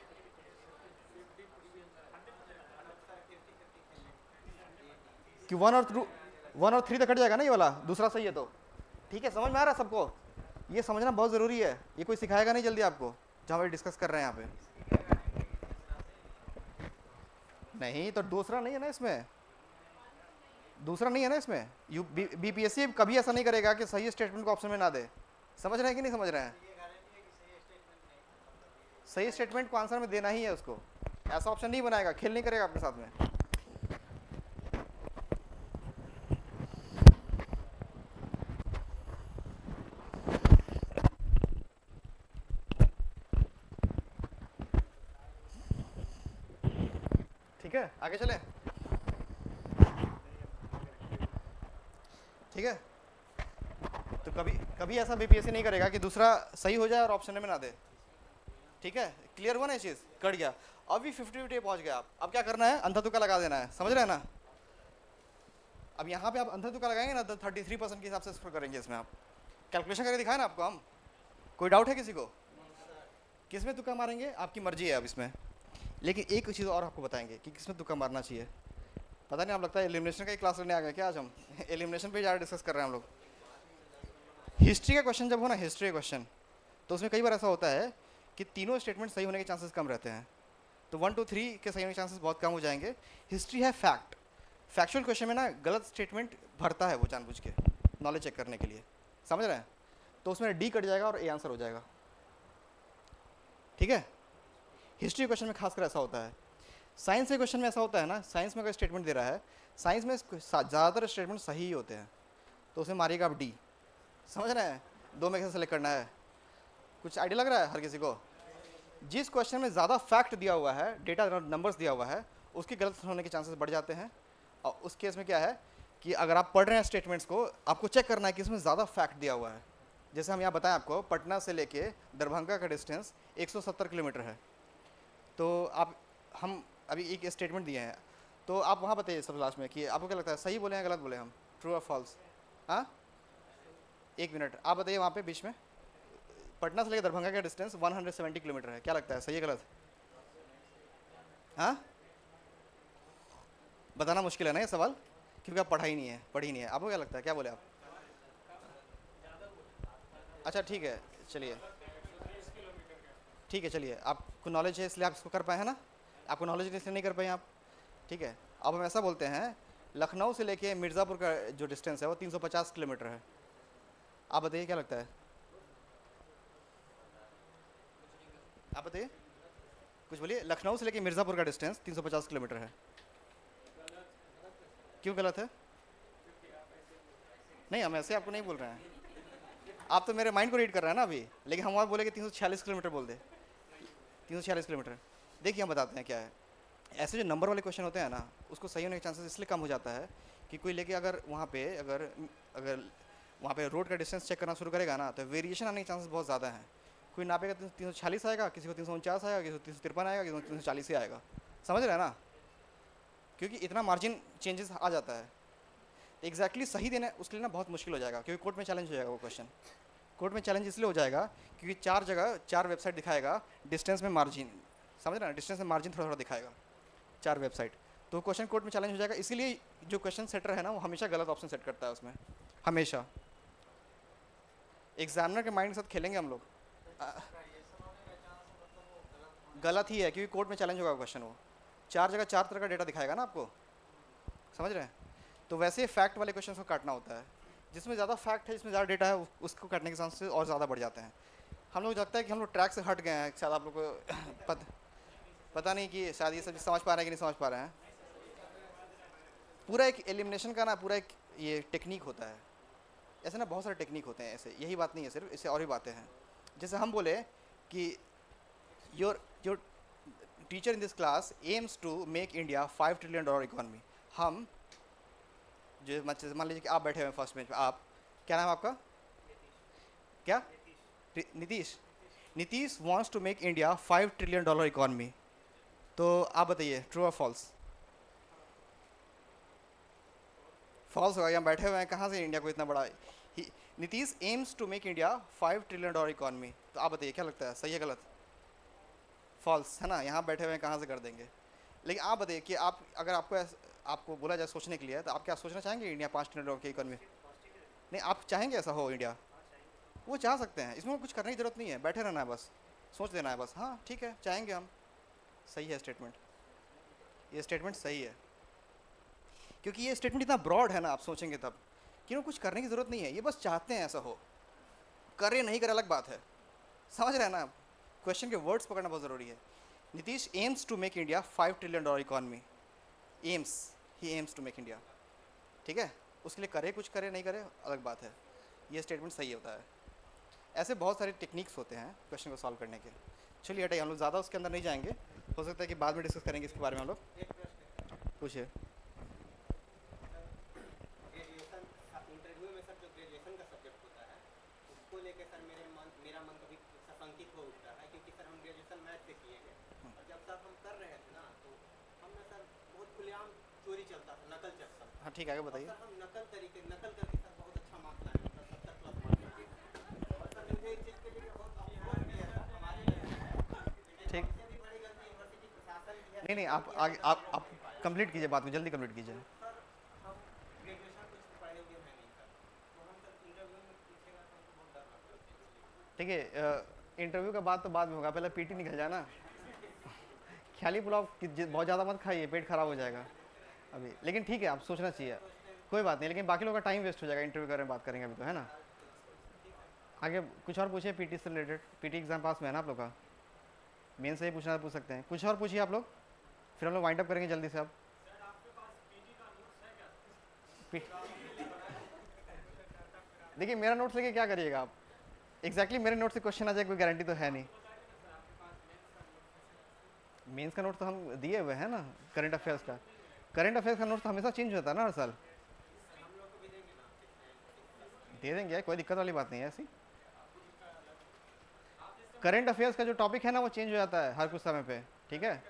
कि वन और थ्रू वन और थ्री तो कट जाएगा ना, ये वाला दूसरा सही है तो ठीक है, समझ में आ रहा है सबको, ये समझना बहुत ज़रूरी है, ये कोई सिखाएगा नहीं जल्दी आपको, जहाँ पे डिस्कस कर रहे हैं यहाँ पे। नहीं तो दूसरा नहीं है ना इसमें, दूसरा नहीं है ना इसमें, U B P S C कभी ऐसा नहीं करेगा कि सही स्टेटमेंट को ऑप्शन में ना दे, समझ रहे हैं कि नहीं समझ रहे हैं, सही स्टेटमेंट को आंसर में देना ही है उसको, ऐसा ऑप्शन नहीं बनाएगा, खेल नहीं करेगा आपके साथ में। ठीक है आगे चले, ठीक है, तो कभी कभी ऐसा बी पी एस सी नहीं करेगा कि दूसरा सही हो जाए और ऑप्शन में ना दे, ठीक है, क्लियर हुआ ना ये चीज़, कट गया, अभी फिफ्टी फिफ्टी पहुंच गया आप, अब क्या करना है, अंधा तुक्का लगा देना है, समझ रहे हैं ना। अब यहाँ पे आप अंधा तुक्का लगाएंगे ना तो थर्टी थ्री परसेंट के हिसाब से स्कोर करेंगे, इसमें आप कैलकुलेशन करके दिखाए ना आपको हम, कोई डाउट है किसी को, किस में तुक्का मारेंगे आपकी मर्जी है अब इसमें। लेकिन एक चीज़ और आपको बताएंगे कि किस में तुक्का मारना चाहिए, पता नहीं आप लगता है एलिमिनेशन का ही क्लास लेने आ गए क्या आज हम, एलिमिनेशन पे ज़्यादा डिस्कस कर रहे हैं हम लोग। हिस्ट्री का क्वेश्चन जब हो ना, हिस्ट्री का क्वेश्चन, तो उसमें कई बार ऐसा होता है कि तीनों स्टेटमेंट सही होने के चांसेस कम रहते हैं, तो वन टू थ्री के सही होने के चांसेस बहुत कम हो जाएंगे। हिस्ट्री है फैक्ट, फैक्चुअल क्वेश्चन में ना गलत स्टेटमेंट भरता है वो जानबूझ के, नॉलेज चेक करने के लिए, समझ रहे हैं, तो उसमें डी कट जाएगा और ए आंसर हो जाएगा, ठीक है। हिस्ट्री क्वेश्चन में खासकर ऐसा होता है। साइंस के क्वेश्चन में ऐसा होता है ना, साइंस में अगर स्टेटमेंट दे रहा है, साइंस में ज़्यादातर स्टेटमेंट सही ही होते हैं, तो उसे मारिएगा आप डी, समझ रहे हैं, दो में कैसे सेलेक्ट करना है, कुछ आइडिया लग रहा है हर किसी को। जिस क्वेश्चन में ज़्यादा फैक्ट दिया हुआ है, डेटा नंबर्स दिया हुआ है, उसके गलत होने के चांसेस बढ़ जाते हैं। और उस केस में क्या है कि अगर आप पढ़ रहे हैं स्टेटमेंट्स को, आपको चेक करना है कि इसमें ज़्यादा फैक्ट दिया हुआ है। जैसे हम यहाँ बताएं आपको, पटना से लेके दरभंगा का डिस्टेंस एक सौ सत्तर किलोमीटर है, तो आप हम अभी एक स्टेटमेंट दिए हैं, तो आप वहाँ बताइए सब लास्ट में कि आपको क्या लगता है, सही बोले हैं गलत बोले हम, ट्रू और फॉल्स। हाँ एक मिनट आप बताइए, वहाँ पे बीच में पटना से लेकर दरभंगा का डिस्टेंस एक सौ सत्तर किलोमीटर है, क्या लगता है सही है गलत? हाँ बताना मुश्किल है ना ये सवाल, क्योंकि आप पढ़ाई नहीं है, पढ़ी नहीं है, आपको क्या लगता है, क्या बोले आप? अच्छा ठीक है चलिए, ठीक है चलिए, आपको नॉलेज है इसलिए आप इसको कर पाए हैं ना, आपको नॉलेज इसलिए नहीं कर पाए आप, ठीक है। अब हम ऐसा बोलते हैं, लखनऊ से लेके मिर्ज़ापुर का जो डिस्टेंस है वो तीन सौ पचास किलोमीटर है, आप बताइए क्या लगता है, आप बताइए कुछ बोलिए। लखनऊ से लेके मिर्ज़ापुर का डिस्टेंस तीन सौ पचास किलोमीटर है, क्यों गलत है? नहीं हम ऐसे आपको नहीं बोल रहे हैं, आप तो मेरे माइंड को रीड कर रहे हैं ना अभी, लेकिन हम वहाँ बोले कि तीन सौ छियालीस किलोमीटर बोल दे, तीन सौ छियालीस किलोमीटर। देखिए हम बताते हैं क्या है, ऐसे जो नंबर वाले क्वेश्चन होते हैं ना, उसको सही होने के चांसेस इसलिए कम हो जाता है कि कोई लेके अगर वहाँ पे अगर अगर वहाँ पे रोड का डिस्टेंस चेक करना शुरू करेगा ना, तो वेरिएशन आने के चांसेस बहुत ज़्यादा हैं। कोई नापेगा तो तीन सौ छियालीस आएगा, किसी को तीन सौ उनचास आएगा, किसी को तीन सौ तिरपन आएगा, किसी को तीन सौ चालीस ही आएगा। समझ रहे हैं ना, क्योंकि इतना मार्जिन चेंजेस आ जाता है। एग्जैक्टली exactly सही देना उसके लिए ना बहुत मुश्किल हो जाएगा, क्योंकि कोर्ट में चैलेंज हो जाएगा वो क्वेश्चन। कोर्ट में चैलेंज इसलिए हो जाएगा क्योंकि चार जगह चार वेबसाइट दिखाएगा डिस्टेंस में मार्जिन, समझ रहे हैं, डिस्टेंस में मार्जिन थोड़ा थोड़ा दिखाएगा चार वेबसाइट, तो क्वेश्चन कोर्ट में चैलेंज हो जाएगा। इसीलिए जो क्वेश्चन सेटर है ना वो हमेशा गलत ऑप्शन सेट करता है उसमें, हमेशा। एग्जामिनर के माइंड के साथ खेलेंगे हम लोग, गलत ही है, क्योंकि कोर्ट में चैलेंज होगा क्वेश्चन। वो चार जगह चार तरह का डेटा दिखाएगा ना आपको, समझ रहे हैं। तो वैसे फैक्ट वाले क्वेश्चन को काटना होता है, जिसमें ज़्यादा फैक्ट है, जिसमें ज़्यादा डेटा है, उसको काटने के चांसेस और ज़्यादा बढ़ जाते हैं। हम लोग लगता है कि हम लोग ट्रैक से हट गए हैं, शायद आप लोग को पत, पता नहीं कि शायद ये सब समझ पा रहे हैं कि नहीं समझ पा रहे हैं। पूरा एक एलिमिनेशन का ना पूरा एक ये टेक्निक होता है, ऐसे ना बहुत सारे टेक्निक होते हैं ऐसे, यही बात नहीं है सिर्फ, इससे और भी बातें हैं। जैसे हम बोले कि your your teacher in this class aims to make India five trillion dollar economy. हम जो मान लीजिए कि आप बैठे हुए हैं फर्स्ट बेंच पे, आप क्या नाम है आपका, क्या Nitish, Nitish wants to make India five trillion dollar economy. तो आप बताइए ट्रू और फॉल्स? फॉल्स होगा, हम बैठे हुए हैं, कहाँ से इंडिया को इतना बड़ा, Nitish aims to make India five trillion dollar economy. तो आप बताइए क्या लगता है, सही है गलत? फॉल्स है ना, यहाँ बैठे हुए हैं कहाँ से कर देंगे। लेकिन आप बताइए कि आप अगर आपको आपको बोला जाए सोचने के लिए, तो आप क्या सोचना चाहेंगे इंडिया पाँच ट्रिलियन डॉलर की इकोनॉमी? नहीं, आप चाहेंगे ऐसा हो इंडिया? वो चाह सकते हैं, इसमें कुछ करने की जरूरत नहीं है, बैठे रहना है बस, सोच देना है बस। हाँ ठीक है, चाहेंगे हम, सही है स्टेटमेंट, ये स्टेटमेंट सही है, क्योंकि ये स्टेटमेंट इतना ब्रॉड है ना, आप सोचेंगे तब कि ना कुछ करने की ज़रूरत नहीं है, ये बस चाहते हैं ऐसा हो, करे नहीं करे अलग बात है, समझ रहे हैं ना। क्वेश्चन के वर्ड्स पकड़ना बहुत ज़रूरी है। Nitish aims to make India five trillion dollar economy, aims, ही एम्स टू मेक इंडिया, ठीक है। उसके लिए करे कुछ करे नहीं करे अलग बात है, ये स्टेटमेंट सही होता है। ऐसे बहुत सारे टेक्निक्स होते हैं क्वेश्चन को सॉल्व करने के। चलिए हटाइए, हम लोग ज़्यादा उसके अंदर नहीं जाएंगे, हो सकता है कि बाद में डिस्कस करेंगे इसके बारे में हम लोग। एक प्रश्न, पूछिए। ग्रेजुएशन इंटरव्यू में सर जो ग्रेजुएशन का सब्जेक्ट होता है उसको लेके सर मेरे मन मेरा मन कभी सशंकित हो उठता है, क्योंकि सर हम ग्रेजुएशन मैथ से किए हैं और जब सर हम कर रहे थे ना तो हमने सर बहुत खुलेआम चोरी चलता था, नकल चलता था। हाँ ठीक है, आगे बताइए। सर हम नकल तरीके नकल करके सर बहुत अच्छा मार्क्स लाए, मतलब सत्तर प्लस मार्क्स। और सर मुझे इस चीज़ के लिए बहुत अफसोस भी है सर हमारे लिए, ठीक, सबसे भी बड़ी गलती यूनिवर्सिटी प्रशासन की है। नहीं नहीं, आप आगे आप आप कंप्लीट कीजिए बात को, जल्दी कंप्लीट कीजिए। सर हम ग्रेजुएशन कुछ पढ़े हुए हैं नहीं सर, तो हम सर इंटरव्यू में पूछेगा तो हमको बहुत डर लगता है। ठीक है, इंटरव्यू का बात तो बाद में होगा, पहले पीटी निकल जाए ना। ख्याली पुलाव कि जि- बहुत ज़्यादा मत खाइए, पेट खराब हो जाएगा अभी। लेकिन ठीक है, आप सोचना चाहिए, कोई बात नहीं, लेकिन बाकी लोगों का टाइम वेस्ट हो जाएगा, इंटरव्यू के बारे में बात करेंगे अभी तो, है ना। आगे कुछ और पूछिए, पीटी से रिलेटेड। पीटी एग्जाम पास में है ना आप लोग का, मेन से ही पूछना पूछ सकते हैं। कुछ और पूछिए आप लोग, फिर हम लोग वाइंड अप करेंगे जल्दी से। आप देखिए मेरा नोट्स लेके क्या करिएगा आप, एग्जैक्टली exactly मेरे नोट से क्वेश्चन आ जाए कोई गारंटी तो है नहीं। मेंस का नोट तो हम दिए हुए हैं ना, करंट अफेयर्स का। करंट अफेयर्स का नोट तो हमेशा चेंज होता है ना हर साल, दे देंगे, कोई दिक्कत वाली बात नहीं है ऐसी। करंट अफेयर्स का जो टॉपिक है ना वो चेंज हो जाता है हर कुछ समय पे, ठीक है।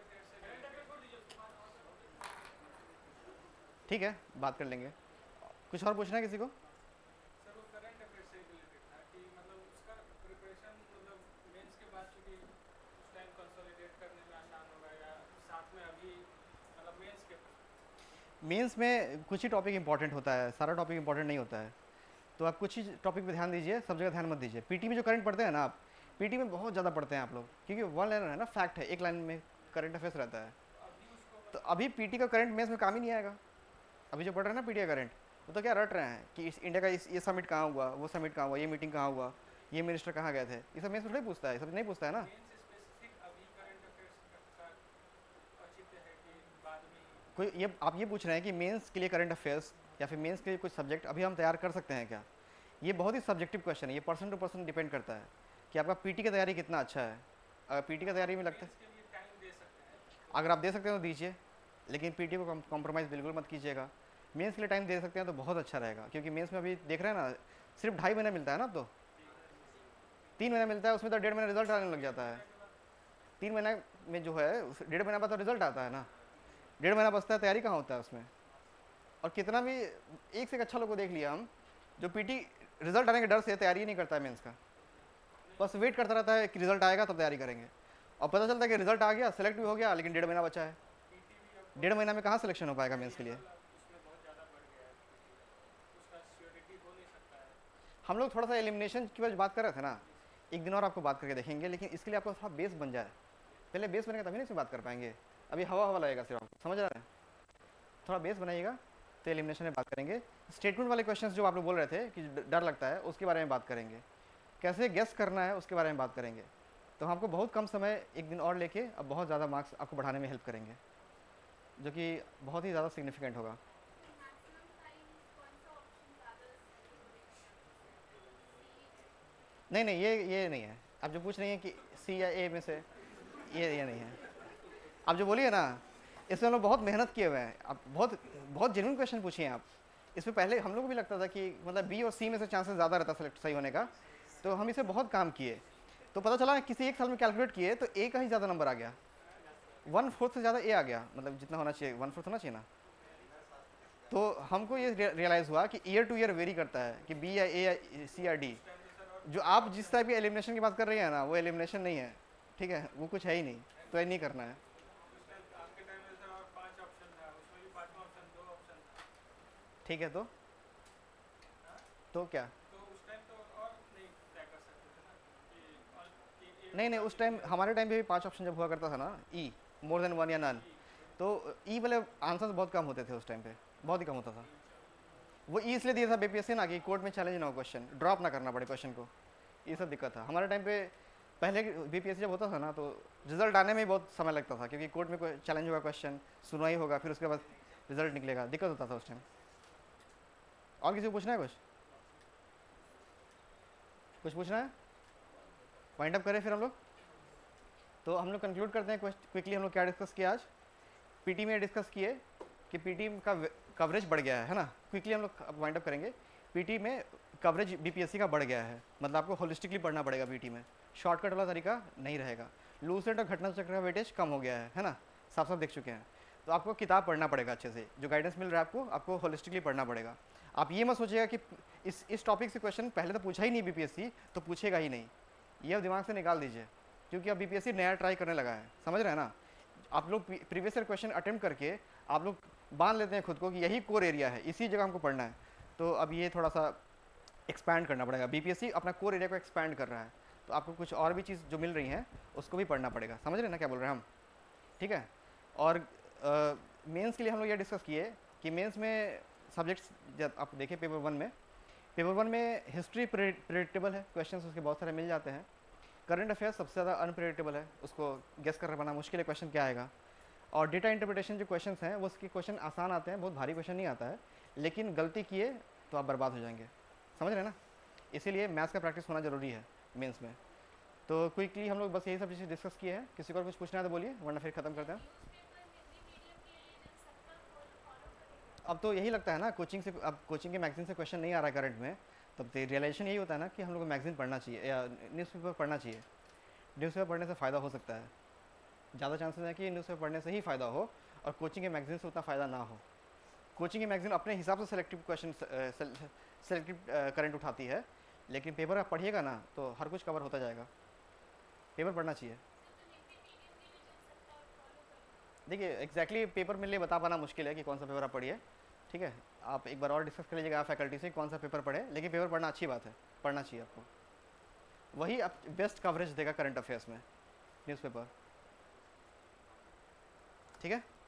ठीक है, बात कर लेंगे। कुछ और पूछना है किसी को? सर वो करंट अफेयर से रिलेटेड था कि मतलब उसका प्रिपरेशन मतलब मेंस के बाद चूंकि उस टाइम कंसोलिडेट करने में आसान होगा या साथ में अभी मतलब मेंस के मेंस में कुछ ही टॉपिक इंपॉर्टेंट होता है, सारा टॉपिक इंपॉर्टेंट नहीं होता है, तो आप कुछ ही टॉपिक पे ध्यान दीजिए, सब जगह ध्यान मत दीजिए। पीटी में जो करंट पढ़ते हैं ना आप, पीटी में बहुत ज़्यादा पढ़ते हैं आप लोग, क्योंकि वन लाइन है ना, फैक्ट है, एक लाइन में करंट अफेयर्स रहता है। तो अभी पीटी का करंट मेंस में काम ही नहीं आएगा। अभी जो पढ़ रहे हैं ना पीटी का करंट, वो तो क्या रट रहे हैं कि इस इंडिया का इस ये समिट कहाँ हुआ, वो समिट कहाँ हुआ, ये मीटिंग कहाँ हुआ, ये मिनिस्टर कहाँ गए थे, ये सब मेंस में थोड़ी पूछता है, ये सब नहीं पूछता है ना। मेंस स्पेसिफिक अभी करंट अफेयर्स का औचित्य है कि बाद में कोई ये आप ये पूछ रहे हैं कि मेंस के लिए करंट अफेयर्स या फिर मेंस के लिए कुछ सब्जेक्ट अभी हम तैयार कर सकते हैं क्या? ये बहुत ही सब्जेक्टिव क्वेश्चन है, ये पर्सन टू पर्सन डिपेंड करता है कि आपका पीटी की तैयारी कितना अच्छा है। अगर पीटी की तैयारी में लगता है, इसके लिए टाइम दे सकते हैं। अगर आप दे सकते हैं तो दीजिए, लेकिन पीटी को कॉम्प्रोमाइज़ बिल्कुल मत कीजिएगा। मेंस के लिए टाइम दे सकते हैं तो बहुत अच्छा रहेगा, क्योंकि मेंस में अभी देख रहे हैं ना सिर्फ ढाई महीना मिलता है ना अब तो, तीन महीना मिलता है, उसमें तो डेढ़ महीना रिजल्ट आने लग जाता है। तीन महीना में जो है डेढ़ महीना बाद तो रिजल्ट आता है ना, डेढ़ महीना बचता है, तैयारी कहाँ होता है उसमें। और कितना भी एक से एक अच्छा लोग को देख लिया हम, जो पीटी रिजल्ट आने के डर से तैयारी नहीं करता है मेंस का, बस वेट करता रहता है कि रिजल्ट आएगा तब तैयारी करेंगे, और पता चलता है कि रिजल्ट आ गया, सेलेक्ट भी हो गया, लेकिन डेढ़ महीना बचा है। डेढ़ महीना में कहाँ सिलेक्शन हो पाएगा मेंस के लिए। हम लोग थोड़ा सा एलिमिनेशन की वजह बात कर रहे थे ना, एक दिन और आपको बात करके देखेंगे, लेकिन इसके लिए आपको थोड़ा बेस बन जाए, पहले बेस बनेगा तभी नहीं इसमें बात कर पाएंगे, अभी हवा हवा लगेगा सिर्फ, समझ रहे हैं। थोड़ा बेस बनाइएगा तो एलिमिनेशन में बात करेंगे। स्टेटमेंट वाले क्वेश्चंस जो आप लोग बोल रहे थे कि डर लगता है, उसके बारे में बात करेंगे, कैसे गेस करना है उसके बारे में बात करेंगे। तो हमको बहुत कम समय एक दिन और लेके अब बहुत ज़्यादा मार्क्स आपको बढ़ाने में हेल्प करेंगे, जो कि बहुत ही ज़्यादा सिग्निफिकेंट होगा। नहीं नहीं ये ये नहीं है, आप जो पूछ रही हैं कि सी या ए में से, ये ये नहीं है। आप जो बोलिए ना, इसमें हम लोग बहुत मेहनत किए हुए हैं, आप बहुत बहुत जेन्युइन क्वेश्चन पूछिए आप। इसमें पहले हम लोग को भी लगता था कि मतलब बी और सी में से चांसेस ज़्यादा रहता सेलेक्ट सही होने का, तो हम इसे बहुत काम किए, तो पता चला किसी एक साल में कैलकुलेट किए तो ए का ही ज़्यादा नंबर आ गया, वन फोर्थ से ज़्यादा ए आ गया, मतलब जितना होना चाहिए वन फोर्थ होना चाहिए ना। तो हमको ये रियलाइज़ हुआ कि ईयर टू ईयर वेरी करता है कि बी या ए या सी या डी। जो आप जिस टाइप की एलिमिनेशन की बात कर रही हैं ना, वो एलिमिनेशन नहीं है, ठीक है, वो कुछ है ही नहीं, तो ये नहीं करना है। ठीक है, तो तो क्या नहीं नहीं, उस टाइम हमारे टाइम पे भी पांच ऑप्शन जब हुआ करता था ना, ई मोर देन वन या नन, तो ई वाले आंसर्स बहुत कम होते थे उस टाइम पे, बहुत ही कम होता था। वो ई इसलिए दिया था बीपीएससी ना कि कोर्ट में चैलेंज ना हो, क्वेश्चन ड्रॉप ना करना पड़े क्वेश्चन को, ये सब दिक्कत था हमारे टाइम पे। पहले बीपीएससी जब होता था ना, तो रिजल्ट आने में बहुत समय लगता था, क्योंकि कोर्ट में कोई चैलेंज होगा, क्वेश्चन सुनवाई होगा, फिर उसके बाद रिजल्ट निकलेगा, दिक्कत होता था उस टाइम। और किसी को पूछना है कुछ कुछ पूछना है? वाइंड अप करें फिर हम लोग। तो हम लोग कंक्लूड करते हैं क्विकली। हम लोग क्या डिस्कस किया आज? पीटी में डिस्कस किए कि पीटी का कवरेज बढ़ गया है है ना। क्विकली हम लोग वाइंड अप करेंगे। पीटी में कवरेज बीपीएससी का बढ़ गया है, मतलब आपको होलिस्टिकली पढ़ना पड़ेगा पीटी में, शॉर्टकट वाला तरीका नहीं रहेगा। लूसेंट और घटना चक्र का वेटेज कम हो गया है है ना, साफ साफ देख चुके हैं। तो आपको किताब पढ़ना पड़ेगा अच्छे से, जो गाइडेंस मिल रहा है आपको आपको होलिस्टिकली पढ़ना पड़ेगा। आप ये मत सोचिएगा कि इस इस टॉपिक से क्वेश्चन पहले तो पूछा ही नहीं बीपीएससी, तो पूछेगा ही नहीं, ये अब दिमाग से निकाल दीजिए, क्योंकि अब बीपीएससी नया ट्राई करने लगा है, समझ रहे हैं ना। आप लोग प्रीवियस ईयर क्वेश्चन अटेम्प्ट करके आप लोग बांध लेते हैं खुद को कि यही कोर एरिया है, इसी जगह हमको पढ़ना है। तो अब ये थोड़ा सा एक्सपैंड करना पड़ेगा, बीपीएससी अपना कोर एरिया को एक्सपैंड कर रहा है, तो आपको कुछ और भी चीज़ जो मिल रही हैं उसको भी पढ़ना पड़ेगा। समझ रहे हैं ना क्या बोल रहे हैं हम, ठीक है। और मेंस के लिए हम लोग ये डिस्कस किए कि मेंस में सब्जेक्ट्स जब आप देखें पेपर वन में, पेपर वन में हिस्ट्री प्रेडिक्टेबल है, क्वेश्चंस उसके बहुत सारे मिल जाते हैं। करंट अफेयर्स सबसे ज़्यादा अनप्रेडिक्टेबल है, उसको गेस कर पाना मुश्किल है क्वेश्चन क्या आएगा। और डेटा इंटरप्रिटेशन जो क्वेश्चंस हैं वो उसके क्वेश्चन आसान आते हैं, बहुत भारी क्वेश्चन नहीं आता है, लेकिन गलती किए तो आप बर्बाद हो जाएंगे, समझ रहे हैं ना। इसीलिए मैथ्स का प्रैक्टिस होना जरूरी है मेंस में। तो क्विकली हम लोग बस यही सब चीज़ें डिस्कस किए हैं। किसी को कुछ पूछना है तो बोलिए, वरना फिर ख़त्म करते हैं। अब तो यही लगता है ना, कोचिंग से अब कोचिंग के मैगजीन से क्वेश्चन नहीं आ रहा है करंट में, तब तो रियलाइजेशन यही होता है ना कि हम लोग को मैगजीन पढ़ना चाहिए या न्यूज़पेपर पढ़ना चाहिए। न्यूज़पेपर पढ़ने से फ़ायदा हो सकता है, ज़्यादा चांसेस है कि न्यूज़पेपर पढ़ने से ही फ़ायदा हो और कोचिंग के मैगजीन से उतना फ़ायदा ना हो। कोचिंग की मैगजीन अपने हिसाब से सेलेक्टिव क्वेश्चन सेलेक्टिव करंट उठाती है, लेकिन पेपर आप पढ़िएगा ना तो हर कुछ कवर होता जाएगा। पेपर पढ़ना चाहिए। देखिए एग्जैक्टली पेपर में लिए बता पाना मुश्किल है कि कौन सा पेपर आप पढ़िए, ठीक है। आप एक बार और डिस्कस कर लीजिएगा फैकल्टी से कौन सा पेपर पढ़े, लेकिन पेपर पढ़ना अच्छी बात है, पढ़ना चाहिए आपको। वही आप बेस्ट कवरेज देगा करंट अफेयर्स में न्यूज़पेपर, ठीक है।